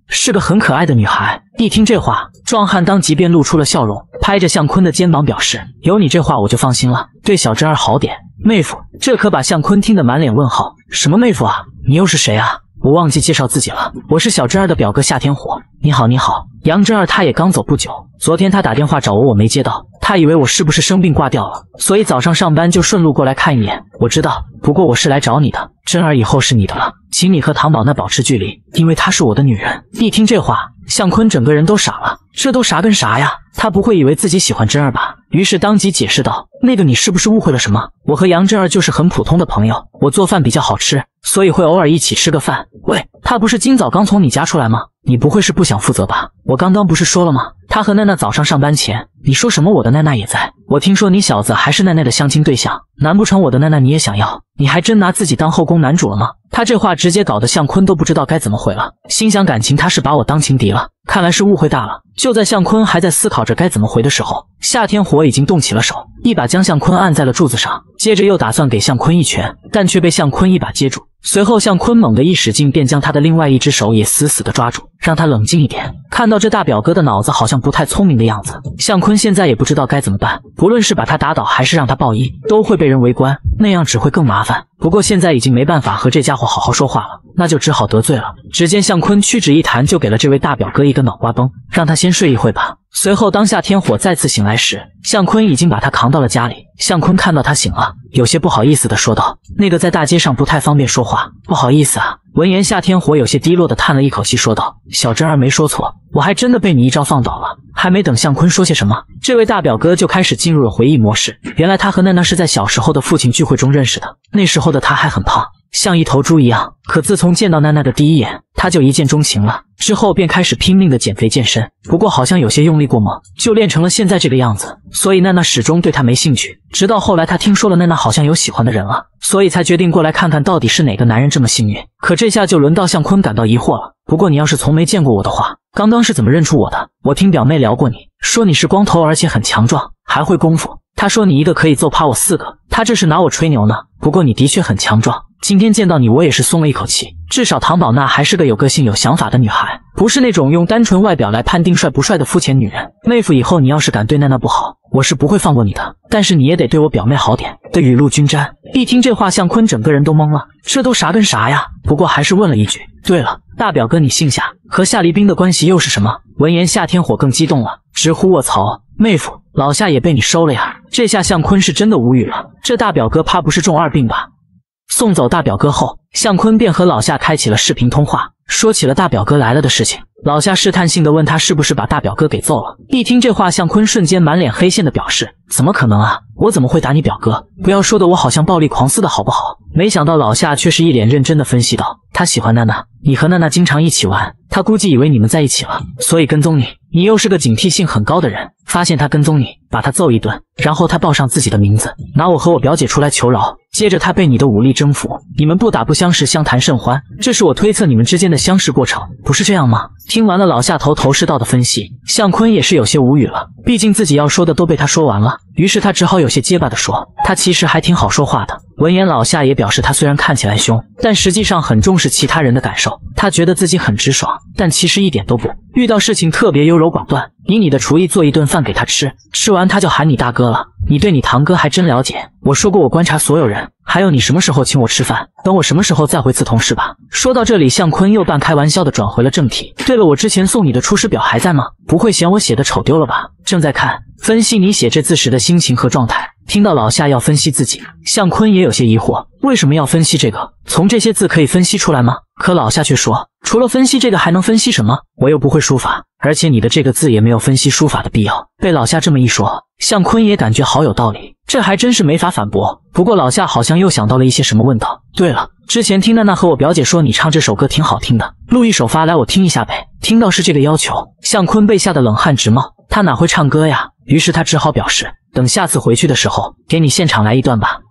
是个很可爱的女孩。一听这话，壮汉当即便露出了笑容，拍着向坤的肩膀表示：“有你这话我就放心了，对小珍儿好点。”妹夫，这可把向坤听得满脸问号。什么妹夫啊？你又是谁啊？我忘记介绍自己了，我是小珍儿的表哥夏天火。你好，你好。杨珍儿她也刚走不久，昨天她打电话找我，我没接到，她以为我是不是生病挂掉了，所以早上上班就顺路过来看一眼。我知道，不过我是来找你的，珍儿以后是你的了，请你和唐宝娜保持距离，因为她是我的女人。一听这话，向坤整个人都傻了，这都啥跟啥呀？他不会以为自己喜欢珍儿吧？于是当即解释道：“那个你是不是误会了什么？我和杨珍儿就是很普通的朋友，我做饭比较好吃，所以会偶尔一起吃个饭。”喂，他不是今早刚从你家出来吗？你不会是不想负责吧？我刚刚不是说了吗？他和奈奈早上上班前，你说什么我的奈奈也在。我听说你小子还是奈奈的相亲对象，难不成我的奈奈你也想要？你还真拿自己当后宫男主了吗？他这话直接搞得向坤都不知道该怎么回了，心想感情他是把我当情敌了，看来是误会大了。就在向坤还在思考着该怎么回的时候，夏天火已经动起了手，一把将向坤按在了柱子上，接着又打算给向坤一拳，但却被向坤一把接住。随后向坤猛地一使劲，便将他的另外一只手也死死地抓住，让他冷静一点。看到这大表哥的脑子好像不太聪明的样子，向坤现在也不知道该怎么办，不论是把他打倒还是让他报医，都会被人围观，那样只会更麻烦。不过现在已经没办法和这家伙好好说话了，那就只好得罪了。只见向坤屈指一弹，就给了这位大表哥一个脑瓜崩，让他先睡一会吧。随后当夏天火再次醒来时，向坤已经把他扛到了家里。向坤看到他醒了，有些不好意思地说道：“那个在大街上不太方便说话，不好意思啊。”闻言，夏天火有些低落地叹了一口气，说道：“小珍儿没说错，我还真的被你一招放倒了。”还没等向坤说些什么，这位大表哥就开始进入了回忆模式。原来他和奈奈是在小时候的父亲聚会中认识的，那时候的他还很胖，像一头猪一样。可自从见到奈奈的第一眼，他就一见钟情了，之后便开始拼命的减肥健身，不过好像有些用力过猛，就练成了现在这个样子。所以奈奈始终对他没兴趣，直到后来他听说了奈奈好像有喜欢的人了，所以才决定过来看看到底是哪个男人这么幸运。可这下就轮到向坤感到疑惑了。不过你要是从没见过我的话，刚刚是怎么认出我的？我听表妹聊过你，说你是光头而且很强壮，还会功夫。她说你一个可以揍趴我4个，她这是拿我吹牛呢。不过你的确很强壮，今天见到你我也是松了一口气，至少唐宝娜还是个有个性有想法的女孩，不是那种用单纯外表来判定帅不帅的肤浅女人。妹夫，以后你要是敢对奈奈不好，我是不会放过你的，但是你也得对我表妹好点。的雨露均沾。一听这话，向坤整个人都懵了，这都啥跟啥呀？不过还是问了一句：“对了，大表哥你姓夏，和夏离冰的关系又是什么？”闻言，夏天火更激动了，直呼卧槽！妹夫，老夏也被你收了呀！这下向坤是真的无语了，这大表哥怕不是中二病吧？送走大表哥后，向坤便和老夏开启了视频通话，说起了大表哥来了的事情。老夏试探性地问他是不是把大表哥给揍了。一听这话，向坤瞬间满脸黑线的表示：“怎么可能啊？我怎么会打你表哥？不要说的我好像暴力狂似的好不好？”没想到老夏却是一脸认真地分析道：“他喜欢娜娜，你和娜娜经常一起玩，他估计以为你们在一起了，所以跟踪你。你又是个警惕性很高的人，发现他跟踪你，把他揍一顿，然后他报上自己的名字，拿我和我表姐出来求饶，接着他被你的武力征服，你们不打不相识，相谈甚欢，这是我推测你们之间的相识过程，不是这样吗？”听完了老夏头头是道的分析，向坤也是有些无语了，毕竟自己要说的都被他说完了，于是他只好有些结巴的说：“他其实还挺好说话的。”闻言，老夏也表示他虽然看起来凶，但实际上很重视其他人的感受，他觉得自己很直爽，但其实一点都不，遇到事情特别优柔寡断。以你的厨艺做一顿饭给他吃，吃完他就喊你大哥了。你对你堂哥还真了解，我说过我观察所有人。还有你什么时候请我吃饭？等我什么时候再回刺同事吧。说到这里，向坤又半开玩笑的转回了正题。对了，我之前送你的出师表还在吗？不会嫌我写的丑丢了吧？正在看，分析你写这字时的心情和状态。听到老夏要分析自己，向坤也有些疑惑，为什么要分析这个？从这些字可以分析出来吗？可老夏却说，除了分析这个还能分析什么？我又不会书法，而且你的这个字也没有分析书法的必要。被老夏这么一说，向坤也感觉好有道理，这还真是没法反驳。不过老夏好像又想到了一些什么，问道：“对了，之前听娜娜和我表姐说你唱这首歌挺好听的，录一首发来我听一下呗。”听到是这个要求，向坤被吓得冷汗直冒，他哪会唱歌呀？于是他只好表示，等下次回去的时候给你现场来一段吧。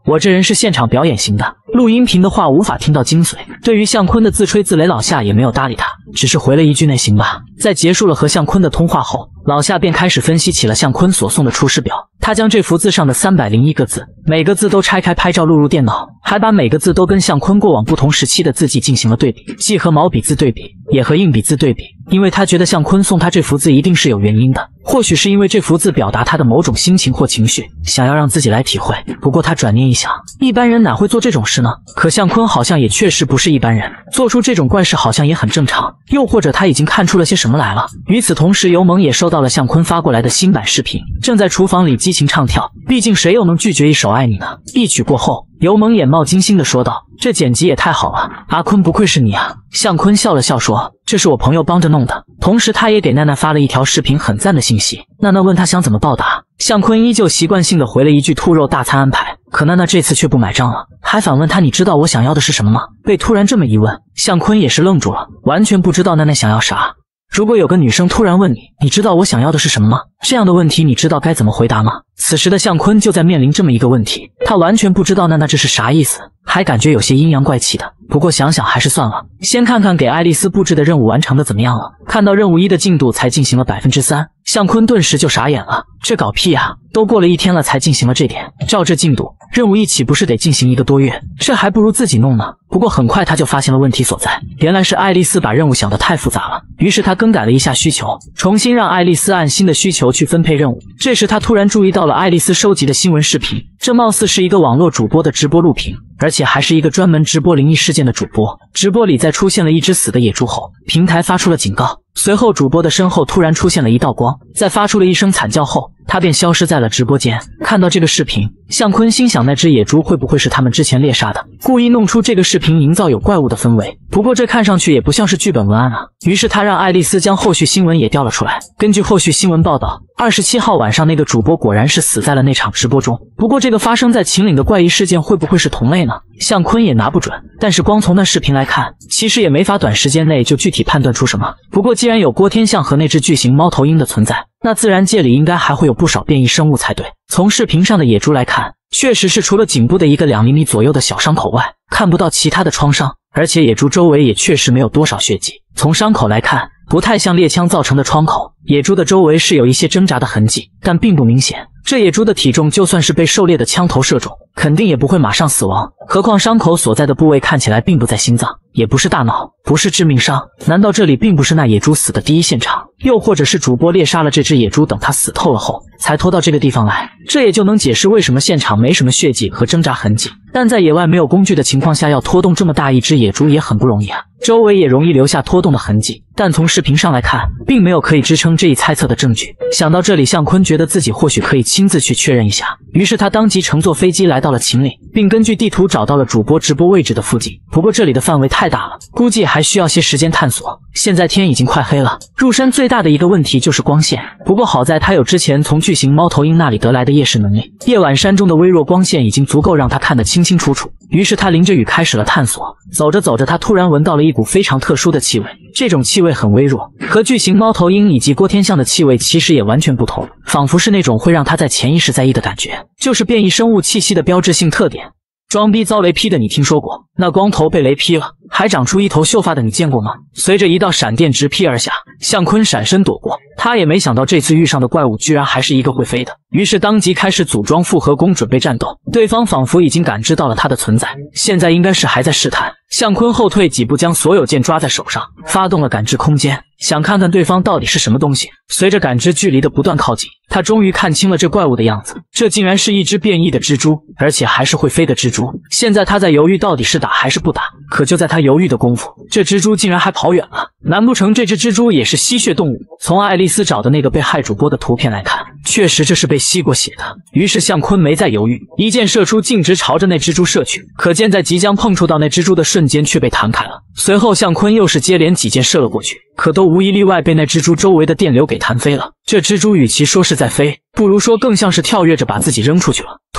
我这人是现场表演型的，录音屏的话无法听到精髓。对于向坤的自吹自擂，老夏也没有搭理他，只是回了一句那行吧。在结束了和向坤的通话后，老夏便开始分析起了向坤所送的出师表。他将这幅字上的301个字，每个字都拆开拍照录入电脑，还把每个字都跟向坤过往不同时期的字迹进行了对比，既和毛笔字对比，也和硬笔字对比。因为他觉得向坤送他这幅字一定是有原因的，或许是因为这幅字表达他的某种心情或情绪，想要让自己来体会。不过他转念一想，一般人哪会做这种事呢？可向坤好像也确实不是一般人，做出这种怪事好像也很正常，又或者他已经看出了些什么来了。与此同时，尤萌也收到了向坤发过来的新版视频，正在厨房里激情唱跳，毕竟谁又能拒绝一首爱你呢？一曲过后，尤萌眼冒金星地说道，这剪辑也太好了，阿坤不愧是你啊。向坤笑了笑说，这是我朋友帮着弄的。同时他也给娜娜发了一条视频很赞的信息，娜娜问他想怎么报答，向坤依旧习惯性的回了一句兔肉大餐安排，可娜娜这次却不买账了，还反问他你知道我想要的是什么吗？被突然这么一问，向坤也是愣住了，完全不知道娜娜想要啥。如果有个女生突然问你，你知道我想要的是什么吗？这样的问题你知道该怎么回答吗？此时的向坤就在面临这么一个问题，他完全不知道娜娜这是啥意思，还感觉有些阴阳怪气的。不过想想还是算了，先看看给爱丽丝布置的任务完成的怎么样了。看到任务1的进度才进行了 3%， 向坤顿时就傻眼了，这搞屁啊，都过了1天了才进行了这点，照这进度，任务1岂不是得进行1个多月？这还不如自己弄呢。不过很快他就发现了问题所在，原来是爱丽丝把任务想得太复杂了，于是他更改了一下需求，重新让爱丽丝按新的需求去分配任务。这时他突然注意到了爱丽丝收集的新闻视频，这貌似是一个网络主播的直播录屏，而且还是一个专门直播灵异事件的主播。直播里在出现了一只死的野猪后，平台发出了警告，随后主播的身后突然出现了一道光，在发出了一声惨叫后，他便消失在了直播间。看到这个视频，向坤心想那只野猪会不会是他们之前猎杀的，故意弄出这个视频营造有怪物的氛围。不过这看上去也不像是剧本文案啊，于是他让爱丽丝将后续新闻也调了出来。根据后续新闻报道，27号晚上那个主播果然是死在了那场直播中。不过这个发生在秦岭的怪异事件会不会是同类呢？向坤也拿不准，但是光从那视频来看，其实也没法短时间内就具体判断出什么。不过既然有郭天相和那只巨型猫头鹰的存在，那自然界里应该还会有不少变异生物才对。从视频上的野猪来看，确实是除了颈部的一个2厘米左右的小伤口外，看不到其他的创伤，而且野猪周围也确实没有多少血迹。从伤口来看，不太像猎枪造成的创口，野猪的周围是有一些挣扎的痕迹，但并不明显。这野猪的体重就算是被狩猎的枪头射中，肯定也不会马上死亡，何况伤口所在的部位看起来并不在心脏，也不是大脑，不是致命伤。难道这里并不是那野猪死的第一现场？又或者是主播猎杀了这只野猪，等它死透了后才拖到这个地方来？这也就能解释为什么现场没什么血迹和挣扎痕迹。但在野外没有工具的情况下，要拖动这么大一只野猪也很不容易啊，周围也容易留下拖动的痕迹，但从视频上来看，并没有可以支撑这一猜测的证据。想到这里，向坤觉得自己或许可以亲自去确认一下，于是他当即乘坐飞机来到了秦岭，并根据地图找到了主播直播位置的附近。不过这里的范围太大了，估计还需要些时间探索。现在天已经快黑了，入山最大的一个问题就是光线，不过好在他有之前从巨型猫头鹰那里得来的夜视能力，夜晚山中的微弱光线已经足够让他看得清清楚楚。于是他淋着雨开始了探索，走着走着，他突然闻到了一股非常特殊的气味，这种气味很微弱，和巨型猫头鹰以及郭天相的气味其实也完全不同，仿佛是那种会让他在潜意识在意的感觉，就是变异生物气息的标志性特点。装逼遭雷劈的你听说过？那光头被雷劈了，还长出一头秀发的你见过吗？随着一道闪电直劈而下，向坤闪身躲过，他也没想到这次遇上的怪物居然还是一个会飞的，于是当即开始组装复合弓准备战斗。对方仿佛已经感知到了他的存在，现在应该是还在试探。向坤后退几步，将所有剑抓在手上，发动了感知空间，想看看对方到底是什么东西。随着感知距离的不断靠近，他终于看清了这怪物的样子，这竟然是一只变异的蜘蛛，而且还是会飞的蜘蛛。现在他在犹豫到底是打还是不打，可就在他犹豫的功夫，这蜘蛛竟然还跑远了。难不成这只蜘蛛也是吸血动物？从爱丽丝找的那个被害主播的图片来看，确实这是被吸过血的。于是向坤没再犹豫，一箭射出，径直朝着那蜘蛛射去。可见在即将碰触到那蜘蛛的瞬间却被弹开了。随后向坤又是接连几箭射了过去，可都无一例外被那蜘蛛周围的电流给弹飞了。这蜘蛛与其说是在飞，不如说更像是跳跃着把自己扔出去了。突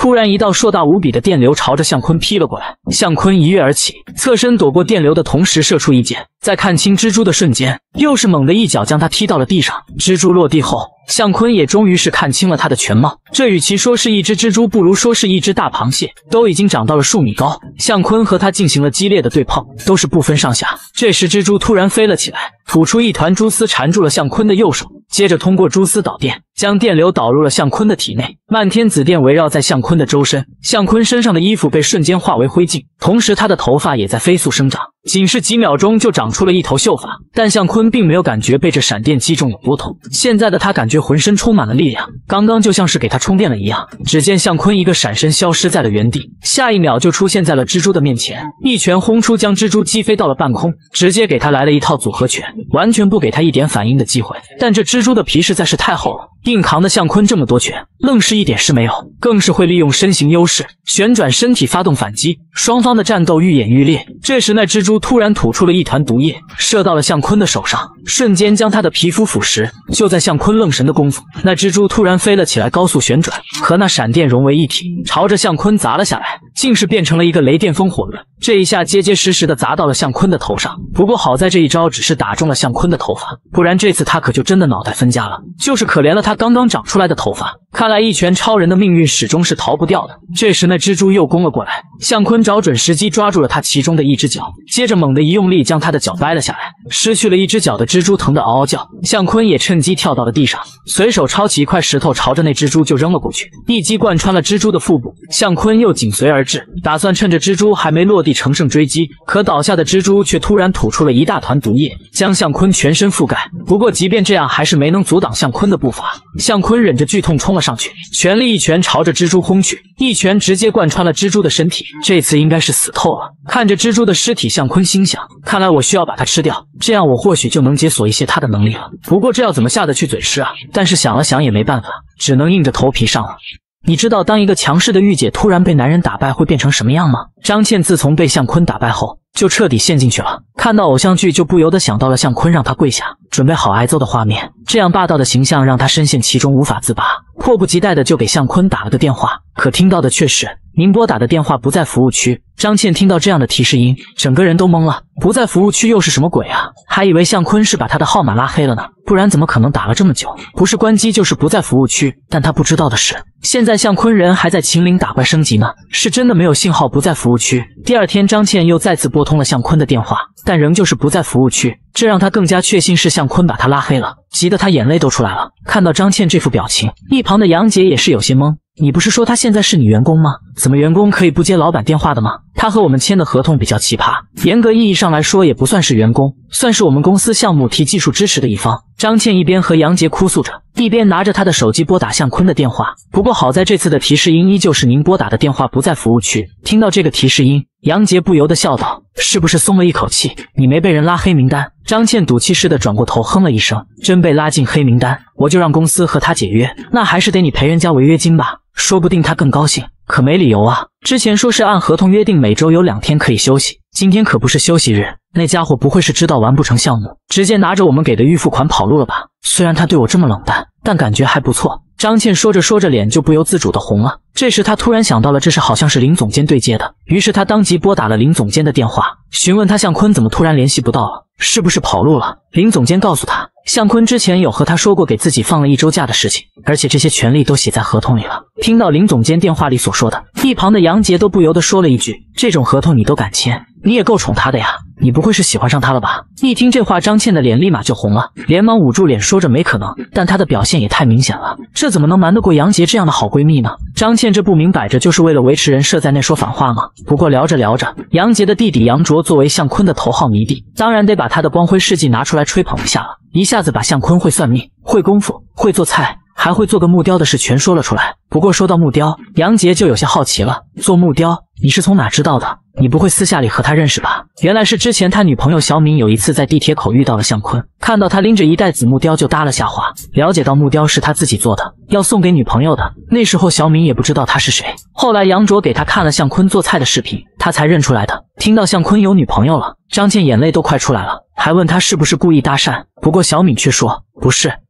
突然一道硕大无比的电流朝着向坤劈了过来，向坤一跃而起，侧身躲过电流的同时射出一箭，在看清蜘蛛的瞬间，又是猛地一脚将他踢到了地上。蜘蛛落地后，向坤也终于是看清了他的全貌，这与其说是一只蜘蛛，不如说是一只大螃蟹，都已经长到了数米高。向坤和他进行了激烈的对碰，都是不分上下。这时蜘蛛突然飞了起来，吐出一团蛛丝缠住了向坤的右手，接着通过蛛丝导电，将电流导入了向坤的体内，漫天紫电围绕在向坤的周身，向坤身上的衣服被瞬间化为灰烬，同时他的头发也在飞速生长，仅是几秒钟就长出了一头秀发。但向坤并没有感觉被这闪电击中有多痛，现在的他感觉浑身充满了力量，刚刚就像是给他充电了一样。只见向坤一个闪身消失在了原地，下一秒就出现在了蜘蛛的面前，一拳轰出，将蜘蛛击飞到了半空，直接给他来了一套组合拳，完全不给他一点反应的机会。但这蜘蛛的皮实在是太厚了，硬扛的向坤这么多拳，愣是一点事没有，更是会利用身形优势旋转身体发动反击，双方的战斗愈演愈烈。这时那蜘蛛突然吐出了一团毒液，射到了向坤的手上，瞬间将他的皮肤腐蚀。就在向坤愣神的功夫，那蜘蛛突然飞了起来，高速旋转，和那闪电融为一体，朝着向坤砸了下来，竟是变成了一个雷电风火轮。这一下结结实实的砸到了向坤的头上，不过好在这一招只是打中了向坤的头发，不然这次他可就真的脑袋分家了，就是可怜了他刚刚长出来的头发。看来一拳超人的命运始终是逃不掉的。这时那蜘蛛又攻了过来，向坤找准时机抓住了他其中的一只脚，接着猛地一用力将他的脚掰了下来，失去了一只脚的蜘蛛疼得嗷嗷叫。向坤也趁机跳到了地上，随手抄起一块石头朝着那蜘蛛就扔了过去，一击贯穿了蜘蛛的腹部。向坤又紧随而至，打算趁着蜘蛛还没落地乘胜追击，可倒下的蜘蛛却突然吐出了一大团毒液，将向坤全身覆盖。不过即便这样还是没能阻挡向坤的步伐，向坤忍着剧痛冲了上去，全力一拳朝着蜘蛛轰去，一拳直接贯穿了蜘蛛的身体，这次应该是死透了。看着蜘蛛的尸体，向坤心想，看来我需要把它吃掉，这样我或许就能解锁一些他的能力了。不过这要怎么下得去嘴吃啊？但是想了想也没办法，只能硬着头皮上了。你知道当一个强势的御姐突然被男人打败会变成什么样吗？张倩自从被向坤打败后就彻底陷进去了，看到偶像剧就不由得想到了向坤让他跪下准备好挨揍的画面，这样霸道的形象让他深陷其中无法自拔，迫不及待的就给向坤打了个电话，可听到的却是您拨打的电话不在服务区。张倩听到这样的提示音，整个人都懵了，不在服务区又是什么鬼啊？还以为向坤是把他的号码拉黑了呢，不然怎么可能打了这么久？不是关机就是不在服务区。但他不知道的是，现在向坤人还在秦岭打怪升级呢，是真的没有信号不在服务区。第二天张倩又再次拨通了向坤的电话，但仍旧是不在服务区，这让他更加确信是向坤把他拉黑了，急得他眼泪都出来了。看到张倩这副表情，一旁的杨杰也是有些懵，你不是说他现在是你员工吗？怎么员工可以不接老板电话的吗？他和我们签的合同比较奇葩，严格意义上来说也不算是员工，算是我们公司项目提技术支持的一方。张倩一边和杨杰哭诉着，一边拿着他的手机拨打向坤的电话。不过好在这次的提示音依旧是您拨打的电话不在服务区。听到这个提示音，杨杰不由得笑道，是不是松了一口气？你没被人拉黑名单？张倩赌气似的转过头哼了一声，真被拉进黑名单，我就让公司和他解约，那还是得你赔人家违约金吧，说不定他更高兴。可没理由啊，之前说是按合同约定每周有2天可以休息，今天可不是休息日，那家伙不会是知道完不成项目，直接拿着我们给的预付款跑路了吧？虽然他对我这么冷淡，但感觉还不错。张倩说着说着脸就不由自主的红了，这时他突然想到了这是好像是林总监对接的，于是他当即拨打了林总监的电话，询问他向坤怎么突然联系不到了，是不是跑路了？林总监告诉他，向坤之前有和他说过给自己放了1周假的事情，而且这些权利都写在合同里了。听到林总监电话里所说的，一旁的杨杰都不由得说了一句，这种合同你都敢签，你也够宠他的呀，你不会是喜欢上他了吧？一听这话，张倩的脸立马就红了，连忙捂住脸说着没可能，但她的表现也太明显了，这怎么能瞒得过杨杰这样的好闺蜜呢？张倩这不明摆着就是为了维持人设在那说反话吗？不过聊着聊着，杨杰的弟弟杨卓作为向坤的头号迷弟，当然得把他的光辉事迹拿出来吹捧一下了，一下子把向坤会算命、会功夫、会做菜还会做个木雕的事全说了出来。不过说到木雕，杨杰就有些好奇了，做木雕你是从哪知道的？你不会私下里和他认识吧？原来是之前他女朋友小敏有一次在地铁口遇到了向坤，看到他拎着一袋子木雕就搭了下话，了解到木雕是他自己做的，要送给女朋友的。那时候小敏也不知道他是谁，后来杨卓给他看了向坤做菜的视频，他才认出来的。听到向坤有女朋友了，张倩眼泪都快出来了，还问他是不是故意搭讪，不过小敏却说不是，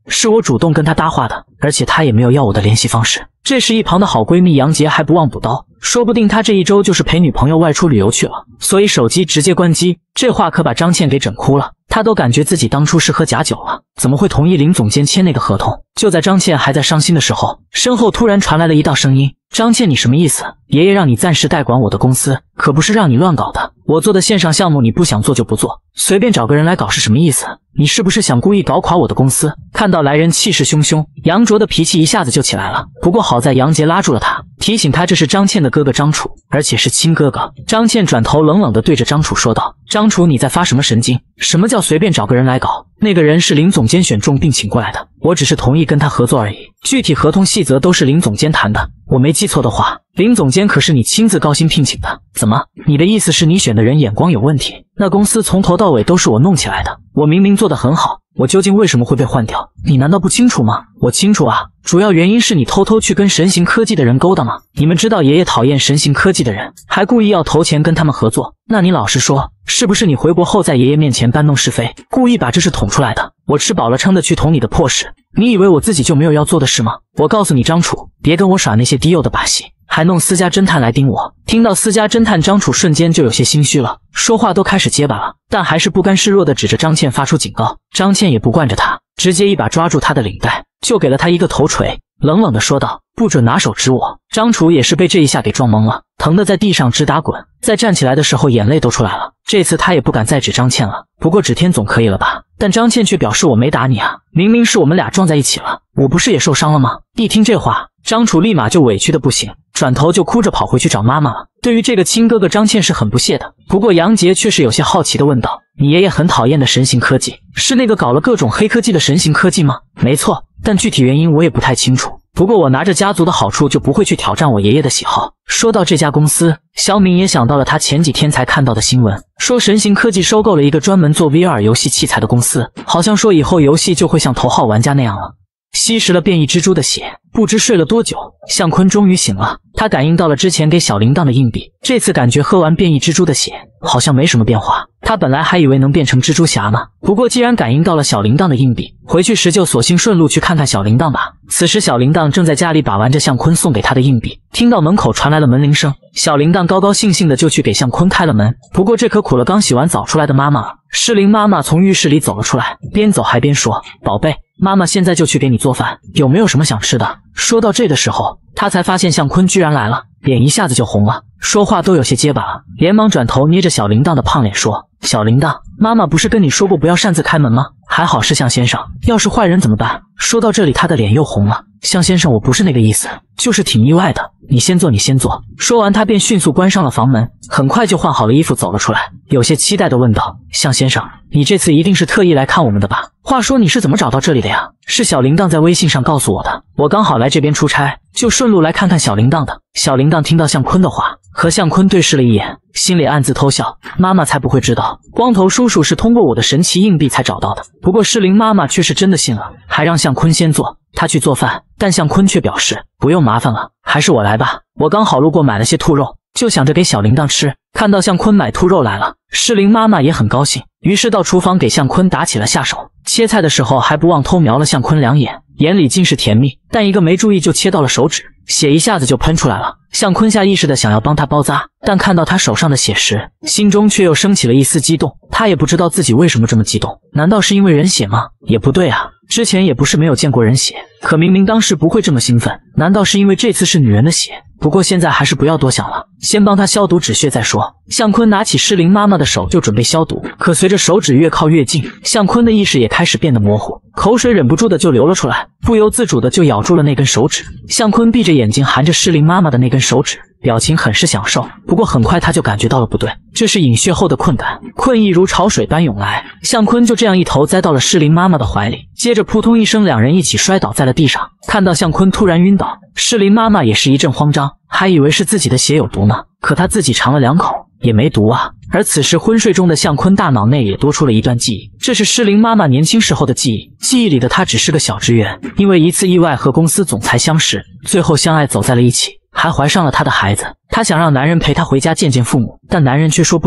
是我主动跟他搭话的，而且他也没有要我的联系方式。这时一旁的好闺蜜杨洁还不忘补刀，说不定他这一周就是陪女朋友外出旅游去了，所以手机直接关机。这话可把张倩给整哭了，她都感觉自己当初是喝假酒了，怎么会同意林总监签那个合同？就在张倩还在伤心的时候，身后突然传来了一道声音：张倩，你什么意思？爷爷让你暂时代管我的公司，可不是让你乱搞的。我做的线上项目你不想做就不做，随便找个人来搞是什么意思？你是不是想故意搞垮我的公司？看到来人气势汹汹，杨卓的脾气一下子就起来了。不过好在杨洁拉住了他，提醒他这是张倩的哥哥张楚，而且是亲哥哥。张倩转头冷冷地对着张楚说道：张楚，你在发什么神经？什么叫随便找个人来搞？那个人是林总监选中并请过来的，我只是同意跟他合作而已，具体合同细则都是林总监谈的。我没记错的话，林总监可是你亲自高薪聘请的。怎么，你的意思是你选的人眼光有问题？那公司从头到尾都是我弄起来的，我明明做得很好，我究竟为什么会被换掉？你难道不清楚吗？我清楚啊，主要原因是你偷偷去跟神行科技的人勾搭吗？你们知道爷爷讨厌神行科技的人，还故意要投钱跟他们合作。那你老实说，是不是你回国后在爷爷面前搬弄是非，故意把这事捅出来的？我吃饱了撑的去捅你的破事，你以为我自己就没有要做的事吗？我告诉你张楚，别跟我耍那些低幼的把戏，还弄私家侦探来盯我。听到私家侦探，张楚瞬间就有些心虚了，说话都开始结巴了，但还是不甘示弱的指着张倩发出警告。张倩也不惯着他，直接一把抓住他的领带，就给了他一个头锤，冷冷的说道：不准拿手指我。张楚也是被这一下给撞懵了，疼得在地上直打滚，在站起来的时候眼泪都出来了。这次他也不敢再指张倩了，不过指天总可以了吧？但张倩却表示我没打你啊，明明是我们俩撞在一起了，我不是也受伤了吗？一听这话，张楚立马就委屈的不行，转头就哭着跑回去找妈妈了。对于这个亲哥哥，张倩是很不屑的，不过杨洁却是有些好奇的问道：你爷爷很讨厌的神行科技，是那个搞了各种黑科技的神行科技吗？没错，但具体原因我也不太清楚。不过我拿着家族的好处就不会去挑战我爷爷的喜好。说到这家公司，小敏也想到了他前几天才看到的新闻，说神行科技收购了一个专门做 VR 游戏器材的公司，好像说以后游戏就会像头号玩家那样了。吸食了变异蜘蛛的血，不知睡了多久，向坤终于醒了。他感应到了之前给小铃铛的硬币，这次感觉喝完变异蜘蛛的血，好像没什么变化。他本来还以为能变成蜘蛛侠呢，不过既然感应到了小铃铛的硬币，回去时就索性顺路去看看小铃铛吧。此时小铃铛正在家里把玩着向坤送给他的硬币，听到门口传来了门铃声，小铃铛高高兴兴的就去给向坤开了门。不过这可苦了刚洗完澡出来的妈妈了。诗玲妈妈从浴室里走了出来，边走还边说：宝贝，妈妈现在就去给你做饭，有没有什么想吃的？说到这的时候，他才发现向坤居然来了，脸一下子就红了，说话都有些结巴了，连忙转头捏着小铃铛的胖脸说：小铃铛，妈妈不是跟你说过不要擅自开门吗？还好是向先生，要是坏人怎么办？说到这里，他的脸又红了。向先生，我不是那个意思，就是挺意外的。你先坐，你先坐。说完，他便迅速关上了房门，很快就换好了衣服走了出来，有些期待地问道：向先生，你这次一定是特意来看我们的吧？话说你是怎么找到这里的呀？是小铃铛在微信上告诉我的，我刚好来这边出差，就顺路来看看小铃铛的。小铃铛听到向坤的话，和向坤对视了一眼，心里暗自偷笑，妈妈才不会知道光头叔叔是通过我的神奇硬币才找到的。不过诗玲妈妈却是真的信了，还让向坤先做，他去做饭，但向坤却表示不用麻烦了，还是我来吧，我刚好路过买了些兔肉，就想着给小铃铛吃。看到向坤买兔肉来了，诗玲妈妈也很高兴，于是到厨房给向坤打起了下手，切菜的时候还不忘偷瞄了向坤两眼，眼里尽是甜蜜，但一个没注意就切到了手指，血一下子就喷出来了。向坤下意识的想要帮他包扎，但看到他手上的血时，心中却又升起了一丝激动。他也不知道自己为什么这么激动，难道是因为人血吗？也不对啊，之前也不是没有见过人血，可明明当时不会这么兴奋，难道是因为这次是女人的血？不过现在还是不要多想了，先帮他消毒止血再说。向坤拿起诗玲妈妈的手就准备消毒，可随着手指越靠越近，向坤的意识也开始变得模糊，口水忍不住的就流了出来，不由自主的就咬住了那根手指。向坤闭着眼睛含着诗玲妈妈的那根手指，表情很是享受。不过很快他就感觉到了不对，这是饮血后的困感，困意如潮水般涌来。向坤就这样一头栽到了诗玲妈妈的怀里，接着扑通一声，两人一起摔倒在了地上。看到向坤突然晕倒，诗玲妈妈也是一阵慌张，还以为是自己的血有毒呢，可她自己尝了2口也没毒啊。而此时昏睡中的向坤大脑内也多出了一段记忆，这是诗玲妈妈年轻时候的记忆。记忆里的她只是个小职员，因为一次意外和公司总裁相识，最后相爱走在了一起，还怀上了她的孩子。她想让男人陪她回家见见父母，但男人却说不行。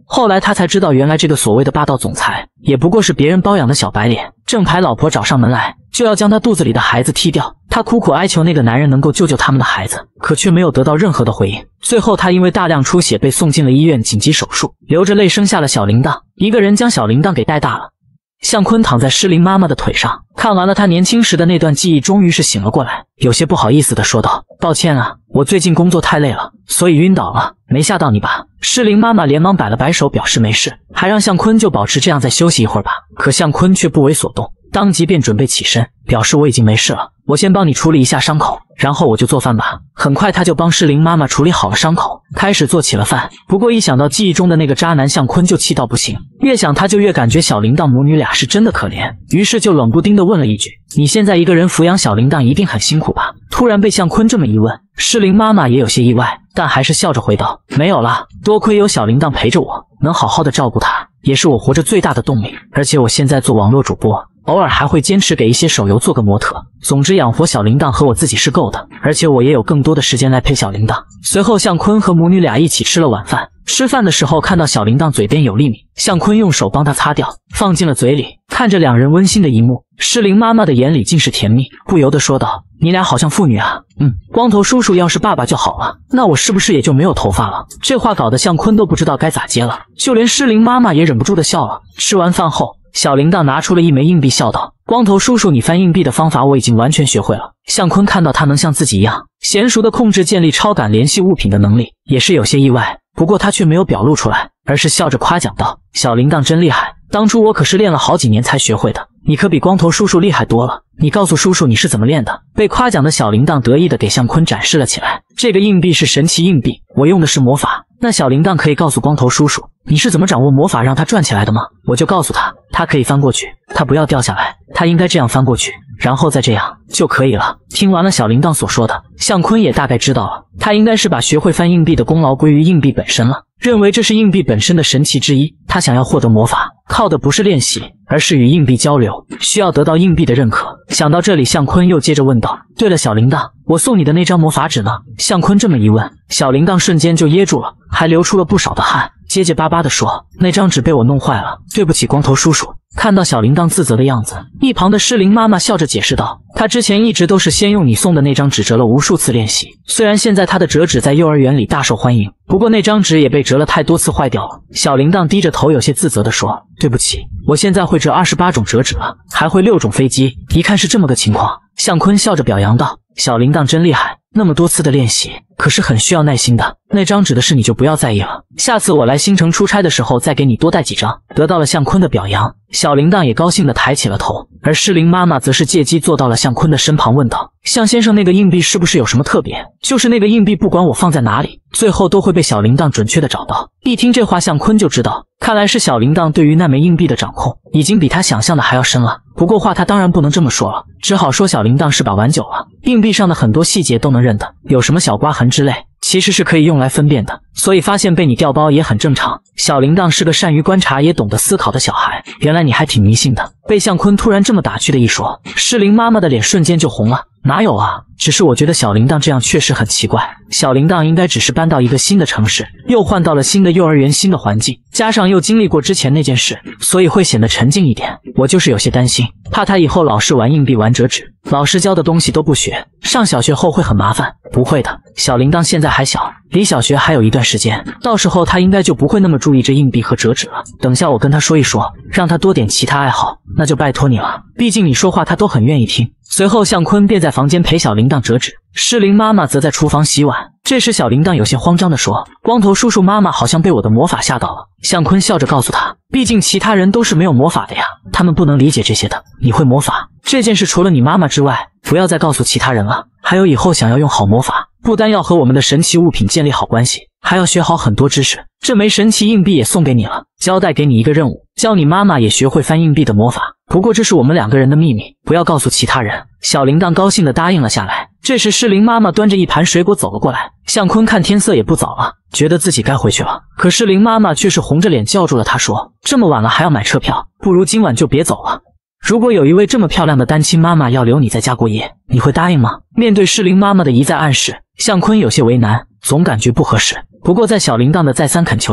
后来他才知道，原来这个所谓的霸道总裁也不过是别人包养的小白脸。正牌老婆找上门来，就要将他肚子里的孩子踢掉。他苦苦哀求那个男人能够救救他们的孩子，可却没有得到任何的回应。最后他因为大量出血被送进了医院紧急手术，流着泪生下了小铃铛，一个人将小铃铛给带大了。向坤躺在诗玲妈妈的腿上，看完了他年轻时的那段记忆，终于是醒了过来，有些不好意思地说道：“抱歉啊，我最近工作太累了，所以晕倒了，没吓到你吧？”诗玲妈妈连忙摆了摆手，表示没事，还让向坤就保持这样再休息一会儿吧。可向坤却不为所动，当即便准备起身，表示我已经没事了，我先帮你处理一下伤口，然后我就做饭吧。很快他就帮诗玲妈妈处理好了伤口，开始做起了饭。不过一想到记忆中的那个渣男向坤就气到不行，越想他就越感觉小铃铛母女俩是真的可怜，于是就冷不丁地问了一句：“你现在一个人抚养小铃铛一定很辛苦吧？”突然被向坤这么一问，诗玲妈妈也有些意外，但还是笑着回道：“没有啦，多亏有小铃铛陪着我，能好好的照顾她，也是我活着最大的动力。而且我现在做网络主播，偶尔还会坚持给一些手游做个模特，总之养活小铃铛和我自己是够的，而且我也有更多的时间来陪小铃铛。”随后向坤和母女俩一起吃了晚饭。吃饭的时候看到小铃铛嘴边有粒米，向坤用手帮她擦掉，放进了嘴里。看着两人温馨的一幕，诗玲妈妈的眼里尽是甜蜜，不由得说道：“你俩好像父女啊。光头叔叔要是爸爸就好了，那我是不是也就没有头发了？”这话搞得向坤都不知道该咋接了，就连诗玲妈妈也忍不住的笑了。吃完饭后，小铃铛拿出了一枚硬币，笑道：“光头叔叔，你翻硬币的方法我已经完全学会了。”向坤看到他能像自己一样娴熟的控制建立超感联系物品的能力，也是有些意外，不过他却没有表露出来，而是笑着夸奖道：“小铃铛真厉害，当初我可是练了好几年才学会的，你可比光头叔叔厉害多了。你告诉叔叔你是怎么练的？”被夸奖的小铃铛得意地给向坤展示了起来。这个硬币是神奇硬币，我用的是魔法。那小铃铛可以告诉光头叔叔，你是怎么掌握魔法让它转起来的吗？我就告诉他，它可以翻过去，它不要掉下来，它应该这样翻过去，然后再这样就可以了。听完了小铃铛所说的，向坤也大概知道了，他应该是把学会翻硬币的功劳归于硬币本身了，认为这是硬币本身的神奇之一。他想要获得魔法，靠的不是练习，而是与硬币交流，需要得到硬币的认可。想到这里，向坤又接着问道：“对了，小铃铛，我送你的那张魔法纸呢？”向坤这么一问，小铃铛瞬间就噎住了，还流出了不少的汗，结结巴巴地说：“那张纸被我弄坏了，对不起，光头叔叔。”看到小铃铛自责的样子，一旁的诗玲妈妈笑着解释道：“她之前一直都是先用你送的那张纸折了无数次练习，虽然现在她的折纸在幼儿园里大受欢迎，不过那张纸也被折了太多次坏掉了。”小铃铛低着头有些自责地说：“对不起，我现在会折28种折纸了，还会6种飞机。”一看是这么个情况，向坤笑着表扬道：“小铃铛真厉害，那么多次的练习，可是很需要耐心的。那张纸的事你就不要在意了，下次我来新城出差的时候再给你多带几张。”得到了向坤的表扬，小铃铛也高兴地抬起了头，而诗玲妈妈则是借机坐到了向坤的身旁，问道：“向先生，那个硬币是不是有什么特别？就是那个硬币不管我放在哪里，最后都会被小铃铛准确地找到。”一听这话，向坤就知道，看来是小铃铛对于那枚硬币的掌控已经比他想象的还要深了。不过话他当然不能这么说了，只好说小铃铛是把玩久了，硬币上的很多细节都能认得，有什么小刮痕之类，其实是可以用来分辨的，所以发现被你调包也很正常。小铃铛是个善于观察也懂得思考的小孩，原来你还挺迷信的。被向坤突然这么打趣的一说，诗玲妈妈的脸瞬间就红了。哪有啊，只是我觉得小铃铛这样确实很奇怪。小铃铛应该只是搬到一个新的城市，又换到了新的幼儿园、新的环境，加上又经历过之前那件事，所以会显得沉静一点。我就是有些担心，怕他以后老是玩硬币、玩折纸，老师教的东西都不学，上小学后会很麻烦。不会的，小铃铛现在还小，离小学还有一段时间，到时候他应该就不会那么注意这硬币和折纸了。等下我跟他说一说，让他多点其他爱好，那就拜托你了，毕竟你说话他都很愿意听。随后向坤便在房间陪小铃铛折纸，诗玲妈妈则在厨房洗碗。这时小铃铛有些慌张地说：“光头叔叔，妈妈好像被我的魔法吓到了。”向坤笑着告诉他：“毕竟其他人都是没有魔法的呀，他们不能理解这些的。你会魔法这件事，除了你妈妈之外，不要再告诉其他人了。还有以后想要用好魔法，不单要和我们的神奇物品建立好关系，还要学好很多知识。这枚神奇硬币也送给你了，交代给你一个任务，教你妈妈也学会翻硬币的魔法。不过这是我们2个人的秘密，不要告诉其他人。”小铃铛高兴地答应了下来。这时诗玲妈妈端着一盘水果走了过来，向坤看天色也不早了，觉得自己该回去了。可诗玲妈妈却是红着脸叫住了他，说：“这么晚了还要买车票，不如今晚就别走了。如果有一位这么漂亮的单亲妈妈要留你在家过夜，你会答应吗？”面对诗玲妈妈的一再暗示，向坤有些为难，总感觉不合适。不过在小铃铛的再三恳求下，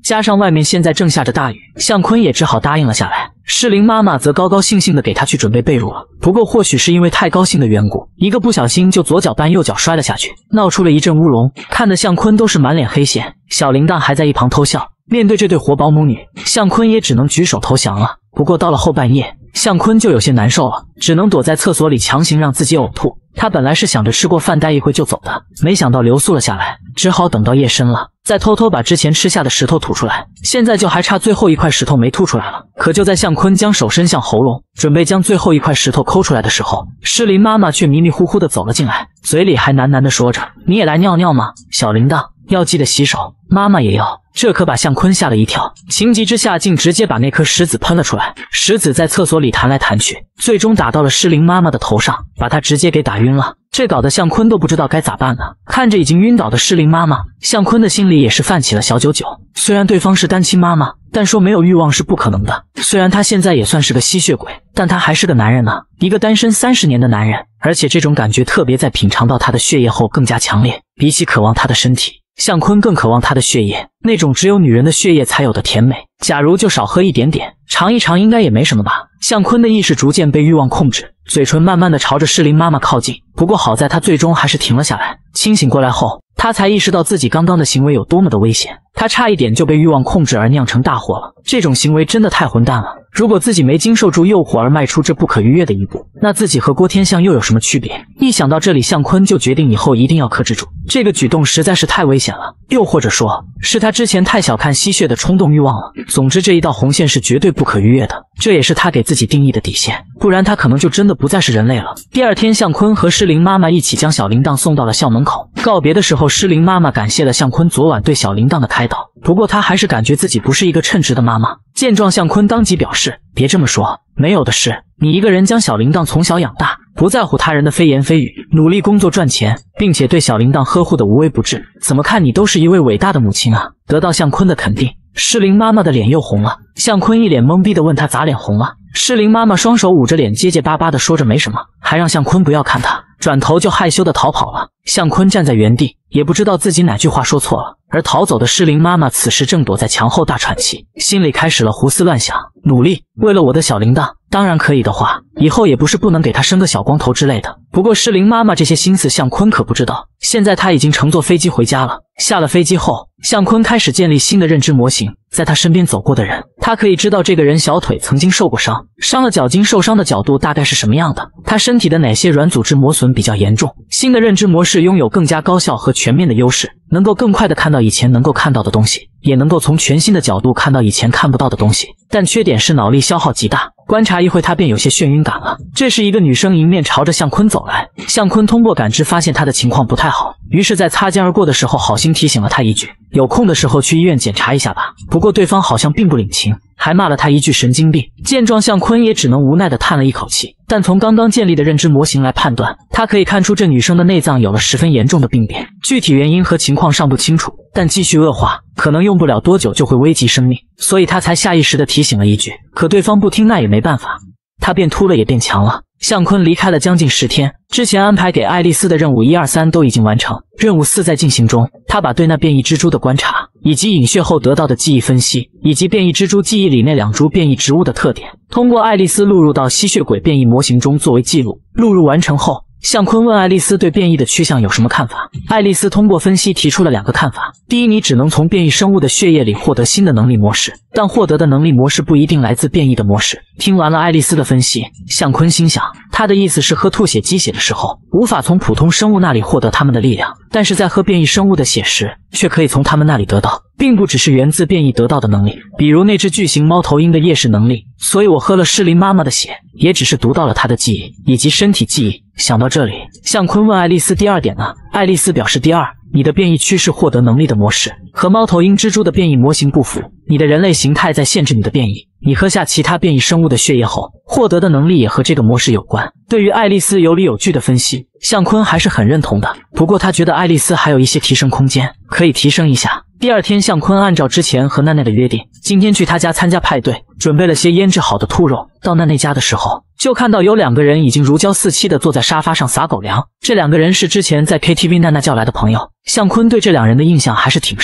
加上外面现在正下着大雨，向坤也只好答应了下来。诗玲妈妈则高高兴兴地给他去准备被褥了。不过或许是因为太高兴的缘故，一个不小心就左脚绊右脚摔了下去，闹出了一阵乌龙，看得向坤都是满脸黑线。小铃铛还在一旁偷笑。面对这对活保母女，向坤也只能举手投降了。不过到了后半夜，向坤就有些难受了，只能躲在厕所里强行让自己呕吐。他本来是想着吃过饭待一会就走的，没想到留宿了下来，只好等到夜深了，再偷偷把之前吃下的石头吐出来。现在就还差最后一块石头没吐出来了。可就在向坤将手伸向喉咙，准备将最后一块石头抠出来的时候，诗琳妈妈却迷迷糊糊地走了进来，嘴里还喃喃地说着：“你也来尿尿吗？小铃铛，要记得洗手，妈妈也要。”这可把向坤吓了一跳，情急之下竟直接把那颗石子喷了出来。石子在厕所里弹来弹去，最终打到了诗琳妈妈的头上，把她直接给打晕了。这搞得向坤都不知道该咋办了。看着已经晕倒的诗琳妈妈，向坤的心里也是泛起了小九九。虽然对方是单亲妈妈，但说没有欲望是不可能的。虽然他现在也算是个吸血鬼，但他还是个男人呢，一个单身30年的男人，而且这种感觉特别在品尝到他的血液后更加强烈。比起渴望他的身体，向坤更渴望他的血液，那种只有女人的血液才有的甜美。假如就少喝一点点，尝一尝应该也没什么吧。向坤的意识逐渐被欲望控制，嘴唇慢慢的朝着诗琳妈妈靠近。不过好在他最终还是停了下来。清醒过来后，他才意识到自己刚刚的行为有多么的危险，他差一点就被欲望控制而酿成大祸了。这种行为真的太混蛋了。如果自己没经受住诱惑而迈出这不可逾越的一步，那自己和郭天象又有什么区别？一想到这里，向坤就决定以后一定要克制住，这个举动实在是太危险了。又或者说是他之前太小看吸血的冲动欲望了。总之这一道红线是绝对不可逾越的，这也是他给自己定义的底线，不然他可能就真的不再是人类了。第二天，向坤和诗琳妈妈一起将小铃铛送到了校门口。告别的时候，诗琳妈妈感谢了向坤昨晚对小铃铛的开导，不过她还是感觉自己不是一个称职的妈妈。见状，向坤当即表示：“别这么说，没有的事，你一个人将小铃铛从小养大，不在乎他人的非言非语，努力工作赚钱，并且对小铃铛呵护的无微不至，怎么看你都是一位伟大的母亲啊！”得到向坤的肯定，诗琳妈妈的脸又红了。向坤一脸懵逼地问她咋脸红了。诗琳妈妈双手捂着脸，结结巴巴地说着没什么，还让向坤不要看她，转头就害羞地逃跑了。向坤站在原地，也不知道自己哪句话说错了。而逃走的诗琳妈妈此时正躲在墙后大喘气，心里开始了胡思乱想。努力，为了我的小铃铛，当然可以的话，以后也不是不能给她生个小光头之类的。不过诗琳妈妈这些心思向坤可不知道。现在他已经乘坐飞机回家了。下了飞机后，向坤开始建立新的认知模型，在他身边走过的人，他可以知道这个人小腿曾经受过伤，伤了脚筋受伤的角度大概是什么样的，他身体的哪些软组织磨损比较严重。新的认知模式拥有更加高效和全面的优势，能够更快地看到以前能够看到的东西，也能够从全新的角度看到以前看不到的东西。但缺点是脑力消耗极大，观察一会他便有些眩晕感了。这时一个女生迎面朝着向坤走来，向坤通过感知发现她的情况不太好，于是在擦肩而过的时候好心提醒了她一句，有空的时候去医院检查一下吧。不过对方好像并不领情，还骂了他一句神经病。见状，向坤也只能无奈地叹了一口气，但从刚刚建立的认知模型来判断，他可以看出这女生的内脏有了十分严重的病变，具体原因和情况尚不清楚，但继续恶化可能用不了多久就会危及生命，所以他才下意识地提醒了一句。可对方不听，那也没办法，他变秃了也变强了。向坤离开了将近10天，之前安排给爱丽丝的任务1、2、3都已经完成，任务4在进行中。他把对那变异蜘蛛的观察，以及饮血后得到的记忆分析，以及变异蜘蛛记忆里那2株变异植物的特点，通过爱丽丝录入到吸血鬼变异模型中作为记录。录入完成后，向坤问爱丽丝对变异的趋向有什么看法。爱丽丝通过分析提出了2个看法。第一，你只能从变异生物的血液里获得新的能力模式，但获得的能力模式不一定来自变异的模式。听完了爱丽丝的分析，向坤心想，她的意思是喝吐血鸡血的时候，无法从普通生物那里获得他们的力量，但是在喝变异生物的血时，却可以从他们那里得到，并不只是源自变异得到的能力，比如那只巨型猫头鹰的夜视能力。所以我喝了诗琳妈妈的血，也只是读到了她的记忆以及身体记忆。想到这里，向坤问爱丽丝第2点呢？爱丽丝表示第2，你的变异趋势获得能力的模式和猫头鹰蜘蛛的变异模型不符，你的人类形态在限制你的变异。你喝下其他变异生物的血液后，获得的能力也和这个模式有关。对于爱丽丝有理有据的分析，向坤还是很认同的。不过他觉得爱丽丝还有一些提升空间，可以提升一下。第2天，向坤按照之前和奈奈的约定，今天去他家参加派对，准备了些腌制好的兔肉。到奈奈家的时候，就看到有2个人已经如胶似漆地坐在沙发上撒狗粮。这2个人是之前在 KTV 奈奈叫来的朋友。向坤对这2人的印象还是挺深的，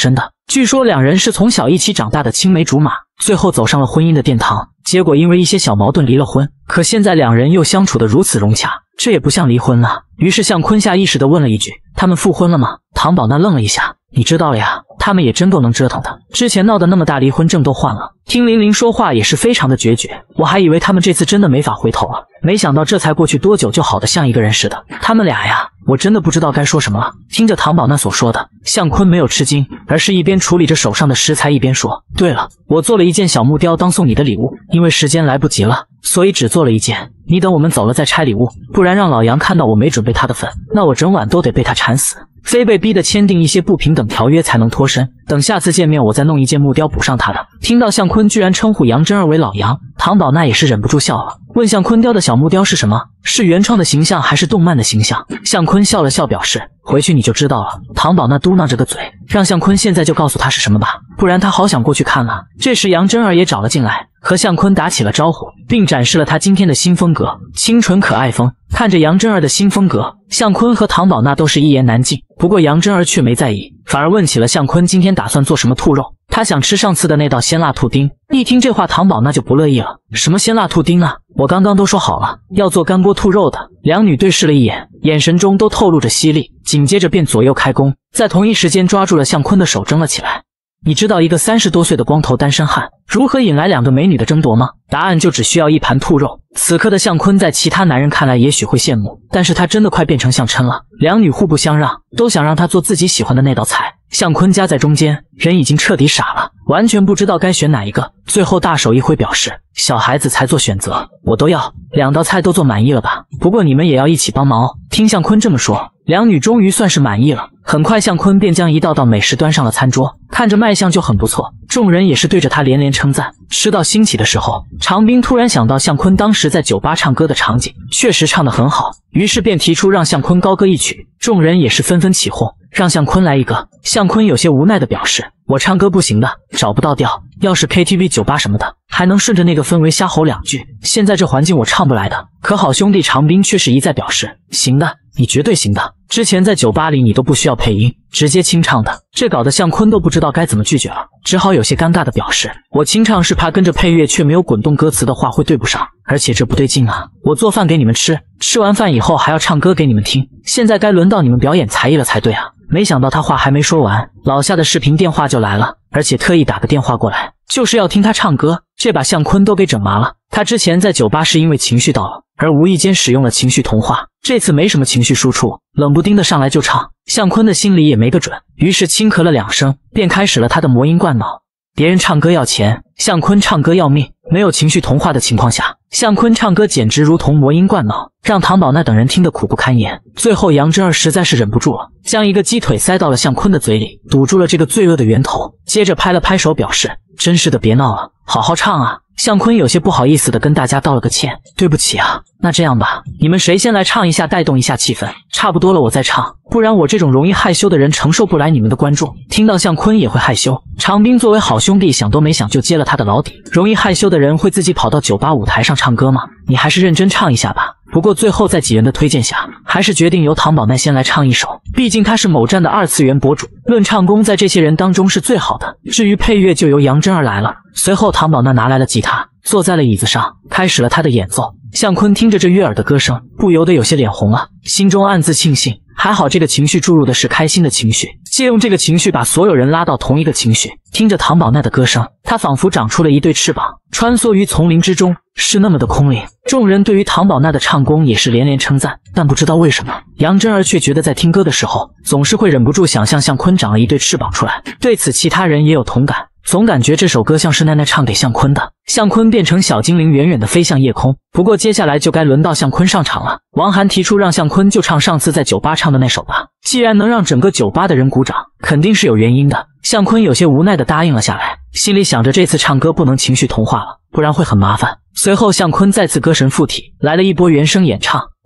据说两人是从小一起长大的青梅竹马，最后走上了婚姻的殿堂，结果因为一些小矛盾离了婚。可现在两人又相处得如此融洽，这也不像离婚了。于是向坤下意识地问了一句：“他们复婚了吗？”唐宝娜愣了一下：“你知道了呀，他们也真够能折腾的，之前闹得那么大，离婚证都换了。”听玲玲说话也是非常的决绝，我还以为他们这次真的没法回头了，没想到这才过去多久就好得像一个人似的。他们俩呀，我真的不知道该说什么了。听着唐宝娜所说的，向坤没有吃惊，而是一边处理着手上的食材一边说：“对了，我做了一件小木雕当送你的礼物，因为时间来不及了，所以只做了一件。你等我们走了再拆礼物，不然让老杨看到我没准备他的份，那我整晚都得被他馋死，非被逼得签订一些不平等条约才能脱身。等下次见面，我再弄一件木雕补上他的。”听到向坤居然称呼杨真儿为老杨，唐宝娜也是忍不住笑了，问向坤雕的小木雕是什么？是原创的形象还是动漫的形象？向坤笑了笑表示：“回去你就知道了。”唐宝娜嘟囔着个嘴，让向坤现在就告诉他是什么吧，不然他好想过去看了。这时杨真儿也找了进来，和向坤打起了招呼，并展示了他今天的新风格——清纯可爱风。看着杨真儿的新风格，向坤和唐宝娜都是一言难尽。不过杨真儿却没在意，反而问起了向坤今天打算做什么兔肉。他想吃上次的那道鲜辣兔丁。一听这话，唐宝娜就不乐意了：“什么鲜辣兔丁啊？我刚刚都说好了，要做干锅兔肉的。”两女对视了一眼，眼神中都透露着犀利，紧接着便左右开弓，在同一时间抓住了向坤的手争了起来。你知道一个30多岁的光头单身汉如何引来2个美女的争夺吗？答案就只需要一盘兔肉。此刻的向坤在其他男人看来也许会羡慕，但是他真的快变成向琛了。两女互不相让，都想让他做自己喜欢的那道菜。向坤夹在中间，人已经彻底傻了，完全不知道该选哪一个。最后大手一挥表示：“小孩子才做选择，我都要，2道菜都做满意了吧？不过你们也要一起帮忙哦。”听向坤这么说，两女终于算是满意了。很快向坤便将一道道美食端上了餐桌，看着卖相就很不错，众人也是对着他连连称赞。吃到兴起的时候，长斌突然想到向坤当时在酒吧唱歌的场景，确实唱得很好，于是便提出让向坤高歌一曲。众人也是纷纷起哄，让向坤来一个。向坤有些无奈地表示：“我唱歌不行的，找不到调，要是 KTV 酒吧什么的，还能顺着那个氛围瞎吼2句，现在这环境我唱不来的。”可好兄弟长斌却是一再表示：“行的，你绝对行的，之前在酒吧里你都不需要配音，直接清唱的。”这搞得向坤都不知道该怎么拒绝了，只好有些尴尬地表示：“我清唱是怕跟着配乐却没有滚动歌词的话会对不上，而且这不对劲啊，我做饭给你们吃，吃完饭以后还要唱歌给你们听，现在该轮到你们表演才艺了才对啊。”没想到他话还没说完，老夏的视频电话就来了，而且特意打个电话过来，就是要听他唱歌。这把向坤都给整麻了。他之前在酒吧是因为情绪到了，而无意间使用了情绪同化，这次没什么情绪输出，冷不丁的上来就唱，向坤的心里也没个准，于是轻咳了2声，便开始了他的魔音灌脑。别人唱歌要钱，向坤唱歌要命。没有情绪同化的情况下，向坤唱歌简直如同魔音灌脑，让唐宝娜等人听得苦不堪言。最后杨真儿实在是忍不住了，将一个鸡腿塞到了向坤的嘴里，堵住了这个罪恶的源头，接着拍了拍手表示：“真是的，别闹了，好好唱啊。”向坤有些不好意思的跟大家道了个歉：“对不起啊，那这样吧，你们谁先来唱一下，带动一下气氛，差不多了我再唱，不然我这种容易害羞的人承受不来你们的关注。”听到向坤也会害羞，长斌作为好兄弟想都没想就接了他的老底。容易害羞的人会自己跑到酒吧舞台上唱歌吗？你还是认真唱一下吧。不过最后在几人的推荐下，还是决定由唐宝奈先来唱一首，毕竟他是某站的2次元博主，论唱功在这些人当中是最好的。至于配乐就由杨真儿来了。随后唐宝奈拿来了吉他，坐在了椅子上，开始了他的演奏。向坤听着这悦耳的歌声，不由得有些脸红了，心中暗自庆幸，还好这个情绪注入的是开心的情绪，借用这个情绪把所有人拉到同一个情绪。听着唐宝奈的歌声，他仿佛长出了一对翅膀，穿梭于丛林之中，是那么的空灵。众人对于唐宝奈的唱功也是连连称赞，但不知道为什么，杨真儿却觉得在听歌的时候，总是会忍不住想象向坤长了一对翅膀出来。对此其他人也有同感，总感觉这首歌像是奈奈唱给向坤的。向坤变成小精灵，远远地飞向夜空。不过接下来就该轮到向坤上场了。王涵提出让向坤就唱上次在酒吧唱的那首吧，既然能让整个酒吧的人鼓掌，肯定是有原因的。向坤有些无奈地答应了下来，心里想着这次唱歌不能情绪同化了，不然会很麻烦。随后向坤再次歌神附体，来了一波原声演唱。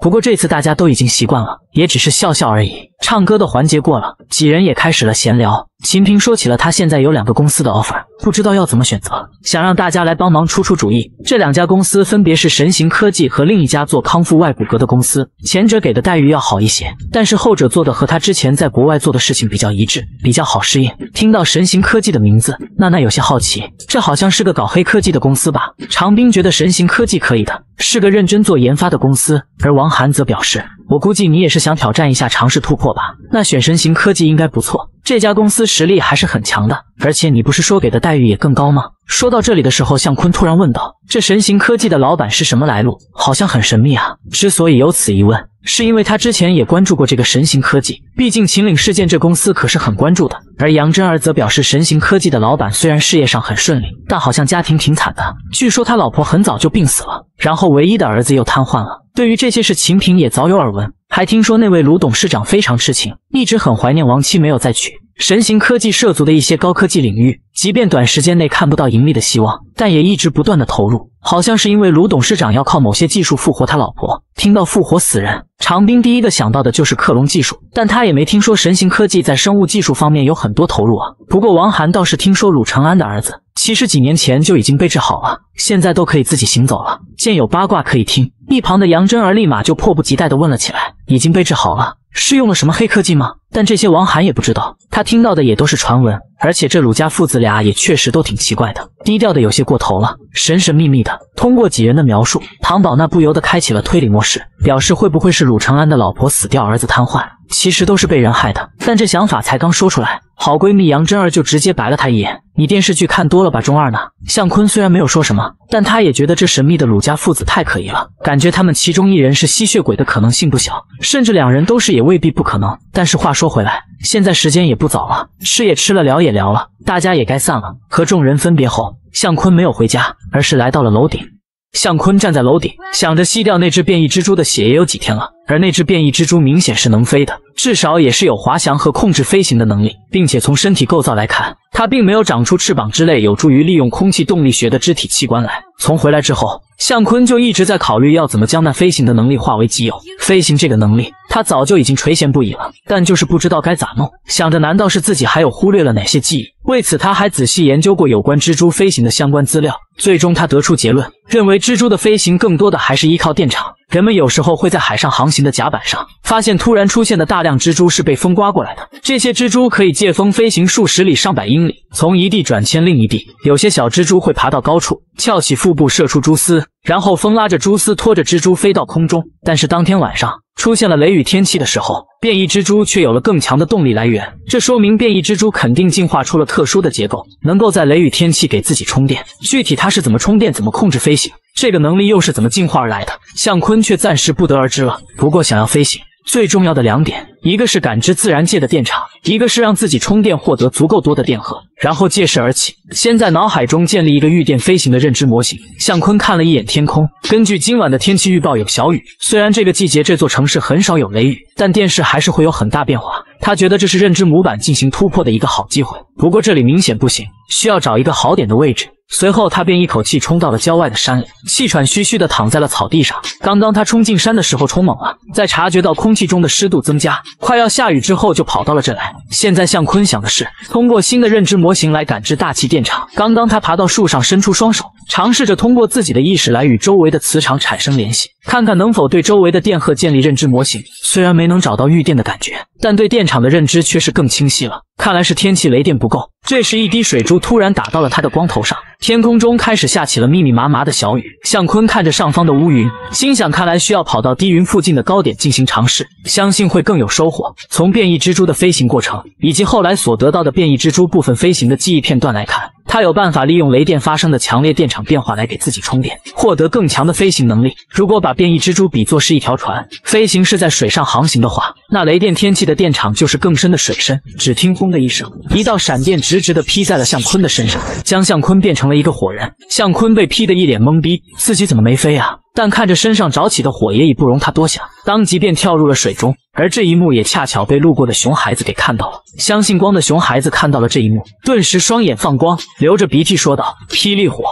不过这次大家都已经习惯了，也只是笑笑而已。唱歌的环节过了，几人也开始了闲聊。秦平说起了他现在有2个公司的 offer， 不知道要怎么选择，想让大家来帮忙出出主意。这2家公司分别是神行科技和另一家做康复外骨骼的公司，前者给的待遇要好一些，但是后者做的和他之前在国外做的事情比较一致，比较好适应。听到神行科技的名字，娜娜有些好奇，这好像是个搞黑科技的公司吧？长斌觉得神行科技可以的，是个认真做研发的公司，而王涵则表示，我估计你也是想挑战一下，尝试突破吧？那选神行科技应该不错，这家公司实力还是很强的，而且你不是说给的待遇也更高吗？说到这里的时候，向坤突然问道，这神行科技的老板是什么来路？好像很神秘啊。之所以有此疑问，是因为他之前也关注过这个神行科技，毕竟秦岭事件这公司可是很关注的。而杨真儿则表示，神行科技的老板虽然事业上很顺利，但好像家庭挺惨的，据说他老婆很早就病死了，然后唯一的儿子又瘫痪了。对于这些事，秦平也早有耳闻，还听说那位卢董事长非常痴情，一直很怀念亡妻没有再娶。神行科技涉足的一些高科技领域，即便短时间内看不到盈利的希望，但也一直不断的投入。好像是因为卢董事长要靠某些技术复活他老婆。听到复活死人，长斌第一个想到的就是克隆技术，但他也没听说神行科技在生物技术方面有很多投入啊。不过王涵倒是听说鲁成安的儿子其实几年前就已经被治好了，现在都可以自己行走了。见有八卦可以听，一旁的杨真儿立马就迫不及待地问了起来，已经被治好了，是用了什么黑科技吗？但这些王涵也不知道，他听到的也都是传闻，而且这鲁家父子俩也确实都挺奇怪的，低调的有些过头了，神神秘秘的。通过几人的描述，唐宝那不由得开启了推理模式，表示会不会是鲁成安的老婆死掉，儿子瘫痪，其实都是被人害的。但这想法才刚说出来，好闺蜜杨真儿就直接白了他一眼，你电视剧看多了吧，中二呢？向坤虽然没有说什么，但他也觉得这神秘的鲁家父子太可疑了，感觉他们其中一人是吸血鬼的可能性不小，甚至两人都是也未必不可能。但是话说回来，现在时间也不早了，吃也吃了，聊也聊了，大家也该散了。和众人分别后，向坤没有回家，而是来到了楼顶。向坤站在楼顶，想着吸掉那只变异蜘蛛的血也有几天了，而那只变异蜘蛛明显是能飞的，至少也是有滑翔和控制飞行的能力，并且从身体构造来看，它并没有长出翅膀之类有助于利用空气动力学的肢体器官来。从回来之后，向坤就一直在考虑要怎么将那飞行的能力化为己有。飞行这个能力，他早就已经垂涎不已了，但就是不知道该咋弄。想着难道是自己还有忽略了哪些记忆？为此他还仔细研究过有关蜘蛛飞行的相关资料，最终他得出结论，认为蜘蛛的飞行更多的还是依靠电场。人们有时候会在海上航行的甲板上发现突然出现的大量蜘蛛是被风刮过来的，这些蜘蛛可以借风飞行数十里上百英里，从一地转迁另一地。有些小蜘蛛会爬到高处，翘起腹部射出蛛丝，然后风拉着蛛丝拖着蜘蛛飞到空中。但是当天晚上出现了雷雨天气的时候，变异蜘蛛却有了更强的动力来源，这说明变异蜘蛛肯定进化出了特殊的结构，能够在雷雨天气给自己充电。具体它是怎么充电，怎么控制飞行，这个能力又是怎么进化而来的，向坤却暂时不得而知了。不过想要飞行，最重要的两点，一个是感知自然界的电场，一个是让自己充电获得足够多的电荷，然后借势而起。先在脑海中建立一个御电飞行的认知模型。向坤看了一眼天空，根据今晚的天气预报有小雨，虽然这个季节这座城市很少有雷雨，但电势还是会有很大变化。他觉得这是认知模板进行突破的一个好机会，不过这里明显不行，需要找一个好点的位置。随后他便一口气冲到了郊外的山里，气喘吁吁地躺在了草地上。刚刚他冲进山的时候冲猛了，在察觉到空气中的湿度增加，快要下雨之后就跑到了这来。现在向坤想的是通过新的认知模型来感知大气电场。刚刚他爬到树上，伸出双手，尝试着通过自己的意识来与周围的磁场产生联系，看看能否对周围的电荷建立认知模型。虽然没能找到御电的感觉，但对电场的认知却是更清晰了。看来是天气雷电不够。这时一滴水珠突然打到了他的光头上，天空中开始下起了密密麻麻的小雨。向坤看着上方的乌云，心想看来需要跑到低云附近的高点进行尝试，相信会更有收获。从变异蜘蛛的飞行过程以及后来所得到的变异蜘蛛部分飞行的记忆片段来看，他有办法利用雷电发生的强烈电场变化来给自己充电，获得更强的飞行能力。如果把变异蜘蛛比作是一条船，飞行是在水上航行的话，那雷电天气的电场就是更深的水深。只听轰的一声，一道闪电直直地劈在了向坤的身上，将向坤变成了一个火人。向坤被劈得一脸懵逼，自己怎么没飞啊？但看着身上着起的火也已不容他多想，当即便跳入了水中。而这一幕也恰巧被路过的熊孩子给看到了。相信光的熊孩子看到了这一幕，顿时双眼放光，流着鼻涕说道：霹雳火！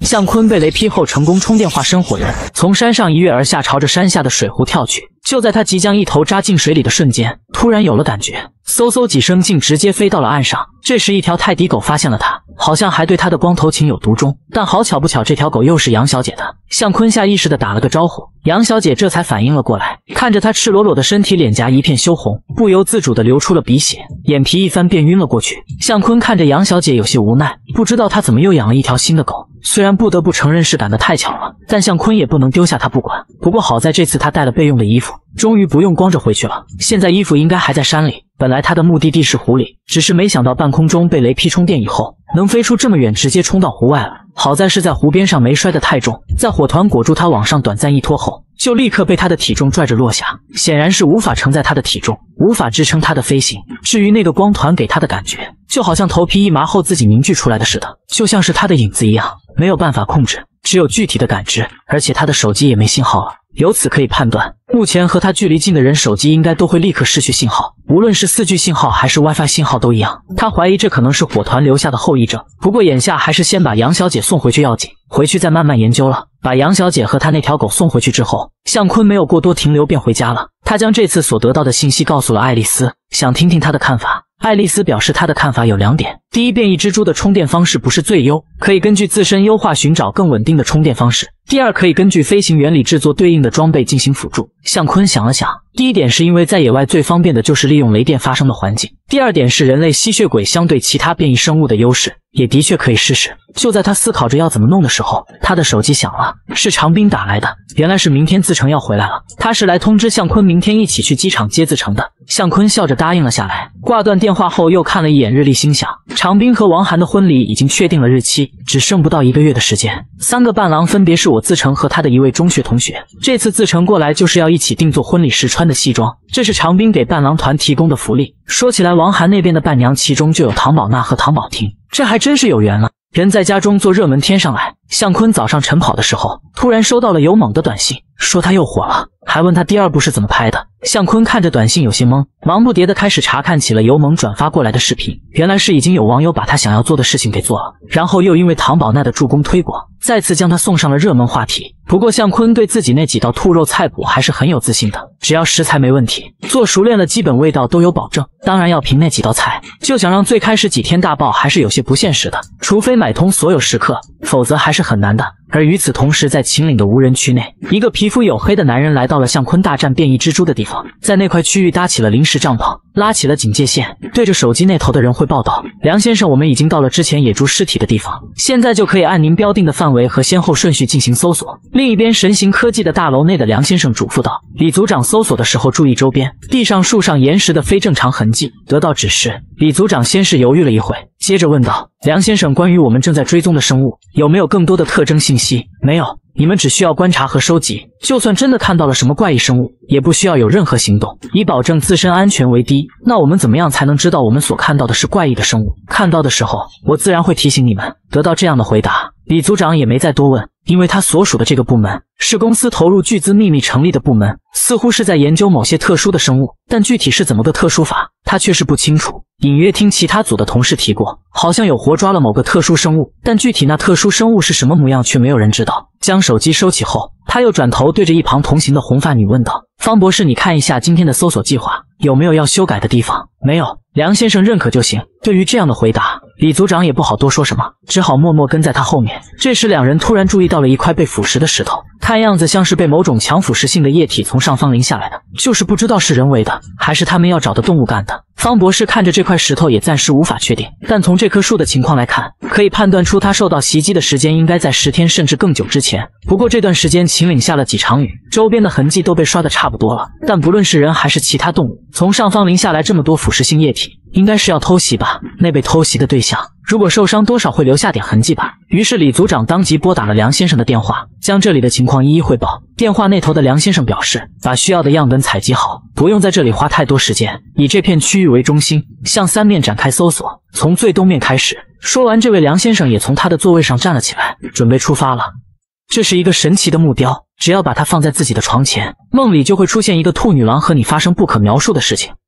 向坤被雷劈后成功充电化身火人，从山上一跃而下，朝着山下的水湖跳去。就在他即将一头扎进水里的瞬间，突然有了感觉，嗖嗖几声，竟直接飞到了岸上。这时，一条泰迪狗发现了他，好像还对他的光头情有独钟。但好巧不巧，这条狗又是杨小姐的。向坤下意识地打了个招呼，杨小姐这才反应了过来，看着他赤裸裸的身体，脸颊一片羞红，不由自主地流出了鼻血，眼皮一翻便晕了过去。向坤看着杨小姐有些无奈，不知道她怎么又养了一条新的狗。虽然不得不承认是赶得太巧了，但向坤也不能丢下她不管。不过好在这次他带了备用的衣服，终于不用光着回去了。现在衣服应该还在山里，本来他的目的地是湖里，只是没想到半空中被雷劈充电以后，能飞出这么远，直接冲到湖外了。好在是在湖边上没摔得太重，在火团裹住他往上短暂一拖后，就立刻被他的体重拽着落下，显然是无法承载他的体重，无法支撑他的飞行。至于那个光团给他的感觉，就好像头皮一麻后自己凝聚出来的似的，就像是他的影子一样，没有办法控制，只有具体的感知，而且他的手机也没信号了。由此可以判断，目前和他距离近的人手机应该都会立刻失去信号，无论是4G 信号还是 WiFi 信号都一样。他怀疑这可能是火团留下的后遗症，不过眼下还是先把杨小姐送回去要紧，回去再慢慢研究了。把杨小姐和他那条狗送回去之后，向坤没有过多停留便回家了。他将这次所得到的信息告诉了爱丽丝，想听听她的看法。爱丽丝表示她的看法有2点：第一，变异蜘蛛的充电方式不是最优，可以根据自身优化寻找更稳定的充电方式；第二，可以根据飞行原理制作对应的装备进行辅助。向坤想了想，第一点是因为在野外最方便的就是利用雷电发生的环境，第二点是人类吸血鬼相对其他变异生物的优势，也的确可以试试。就在他思考着要怎么弄的时候，他的手机响了，是长斌打来的。原来是明天自成要回来了，他是来通知向坤明天一起去机场接自成的。向坤笑着答应了下来，挂断电话后又看了一眼日历，心想长斌和王涵的婚礼已经确定了日期，只剩不到1个月的时间。3个伴郎分别是我自成和他的一位中学同学，这次自成过来就是要一起定做婚礼时穿的西装，这是长斌给伴郎团提供的福利。说起来，王涵那边的伴娘其中就有唐宝娜和唐宝婷，这还真是有缘了。人在家中坐，热门添上来。向坤早上晨跑的时候，突然收到了尤猛的短信，说他又火了，还问他第2部是怎么拍的。向坤看着短信有些懵，忙不迭地开始查看起了尤猛转发过来的视频。原来是已经有网友把他想要做的事情给做了，然后又因为唐宝娜的助攻推广，再次将他送上了热门话题。不过向坤对自己那几道兔肉菜谱还是很有自信的，只要食材没问题，做熟练了基本味道都有保证。当然要凭那几道菜，就想让最开始几天大爆还是有些不现实的，除非买通所有食客，否则还是很难的。而与此同时，在秦岭的无人区内，一个皮肤黝黑的男人来到了向坤大战变异蜘蛛的地方，在那块区域搭起了临时帐篷，拉起了警戒线，对着手机那头的人汇报道：梁先生，我们已经到了之前野猪尸体的地方，现在就可以按您标定的范围和先后顺序进行搜索。另一边，神行科技的大楼内的梁先生嘱咐道：李组长搜索的时候注意周边地上、树上岩石的非正常痕迹。得到指示，李组长先是犹豫了一会，接着问道：梁先生，关于我们正在追踪的生物，有没有更多的特征信息？没有，你们只需要观察和收集，就算真的看到了什么怪异生物，也不需要有任何行动，以保证自身安全为第一。那我们怎么样才能知道我们所看到的是怪异的生物？看到的时候，我自然会提醒你们。得到这样的回答，李组长也没再多问，因为他所属的这个部门是公司投入巨资秘密成立的部门，似乎是在研究某些特殊的生物，但具体是怎么个特殊法，他却是不清楚。隐约听其他组的同事提过，好像有活抓了某个特殊生物，但具体那特殊生物是什么模样却没有人知道。将手机收起后，他又转头对着一旁同行的红发女问道：方博士，你看一下今天的搜索计划，有没有要修改的地方？没有，梁先生认可就行。对于这样的回答，李组长也不好多说什么，只好默默跟在他后面。这时两人突然注意到了一块被腐蚀的石头，看样子像是被某种强腐蚀性的液体从上方淋下来的，就是不知道是人为的还是他们要找的动物干的。方博士看着这块石头也暂时无法确定，但从这棵树的情况来看，可以判断出它受到袭击的时间应该在10天甚至更久之前。不过这段时间秦岭下了几场雨，周边的痕迹都被刷得差不多了，但不论是人还是其他动物，从上方淋下来这么多腐蚀性液体，应该是要偷袭吧。那被偷袭的对象如果受伤，多少会留下点痕迹吧。于是李组长当即拨打了梁先生的电话，将这里的情况一一汇报。电话那头的梁先生表示，把需要的样本采集好，不用在这里花太多时间，以这片区域为中心，向3面展开搜索，从最东面开始。说完，这位梁先生也从他的座位上站了起来，准备出发了。这是一个神奇的木雕，只要把它放在自己的床前，梦里就会出现一个兔女郎和你发生不可描述的事情。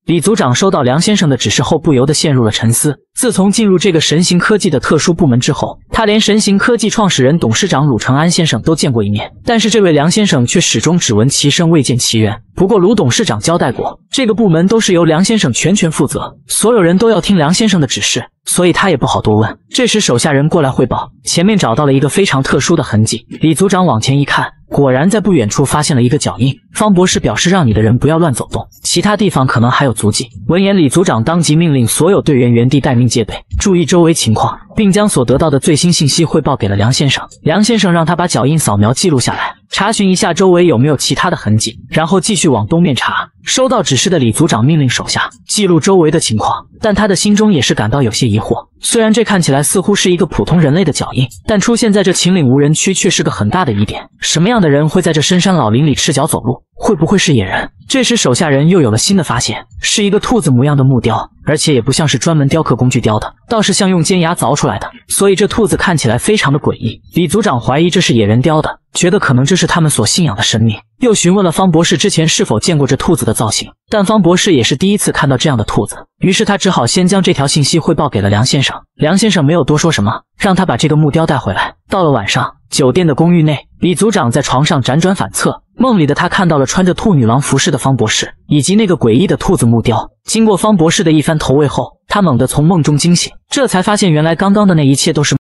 李组长收到梁先生的指示后，不由得陷入了沉思。自从进入这个神行科技的特殊部门之后，他连神行科技创始人、董事长鲁成安先生都见过一面，但是这位梁先生却始终只闻其声未见其人。不过鲁董事长交代过，这个部门都是由梁先生全权负责，所有人都要听梁先生的指示，所以他也不好多问。这时手下人过来汇报，前面找到了一个非常特殊的痕迹。李组长往前一看，果然在不远处发现了一个脚印。方博士表示让你的人不要乱走动，其他地方可能还有足迹。闻言，李组长当即命令所有队员原地待命戒备，注意周围情况，并将所得到的最新信息汇报给了梁先生。梁先生让他把脚印扫描记录下来，查询一下周围有没有其他的痕迹，然后继续往东面查。收到指示的李组长命令手下记录周围的情况，但他的心中也是感到有些疑惑。虽然这看起来似乎是一个普通人类的脚印，但出现在这秦岭无人区却是个很大的疑点。什么样的人会在这深山老林里赤脚走路？会不会是野人？这时手下人又有了新的发现，是一个兔子模样的木雕，而且也不像是专门雕刻工具雕的，倒是像用尖牙凿出来的，所以这兔子看起来非常的诡异。李组长怀疑这是野人雕的，觉得可能这是他们所信仰的神明，又询问了方博士之前是否见过这兔子的造型，但方博士也是第一次看到这样的兔子，于是他只好先将这条信息汇报给了梁先生。梁先生没有多说什么，让他把这个木雕带回来。到了晚上，酒店的公寓内，李组长在床上辗转反侧，梦里的他看到了穿着兔女郎服饰的方博士，以及那个诡异的兔子木雕。经过方博士的一番投喂后，他猛地从梦中惊醒，这才发现原来刚刚的那一切都是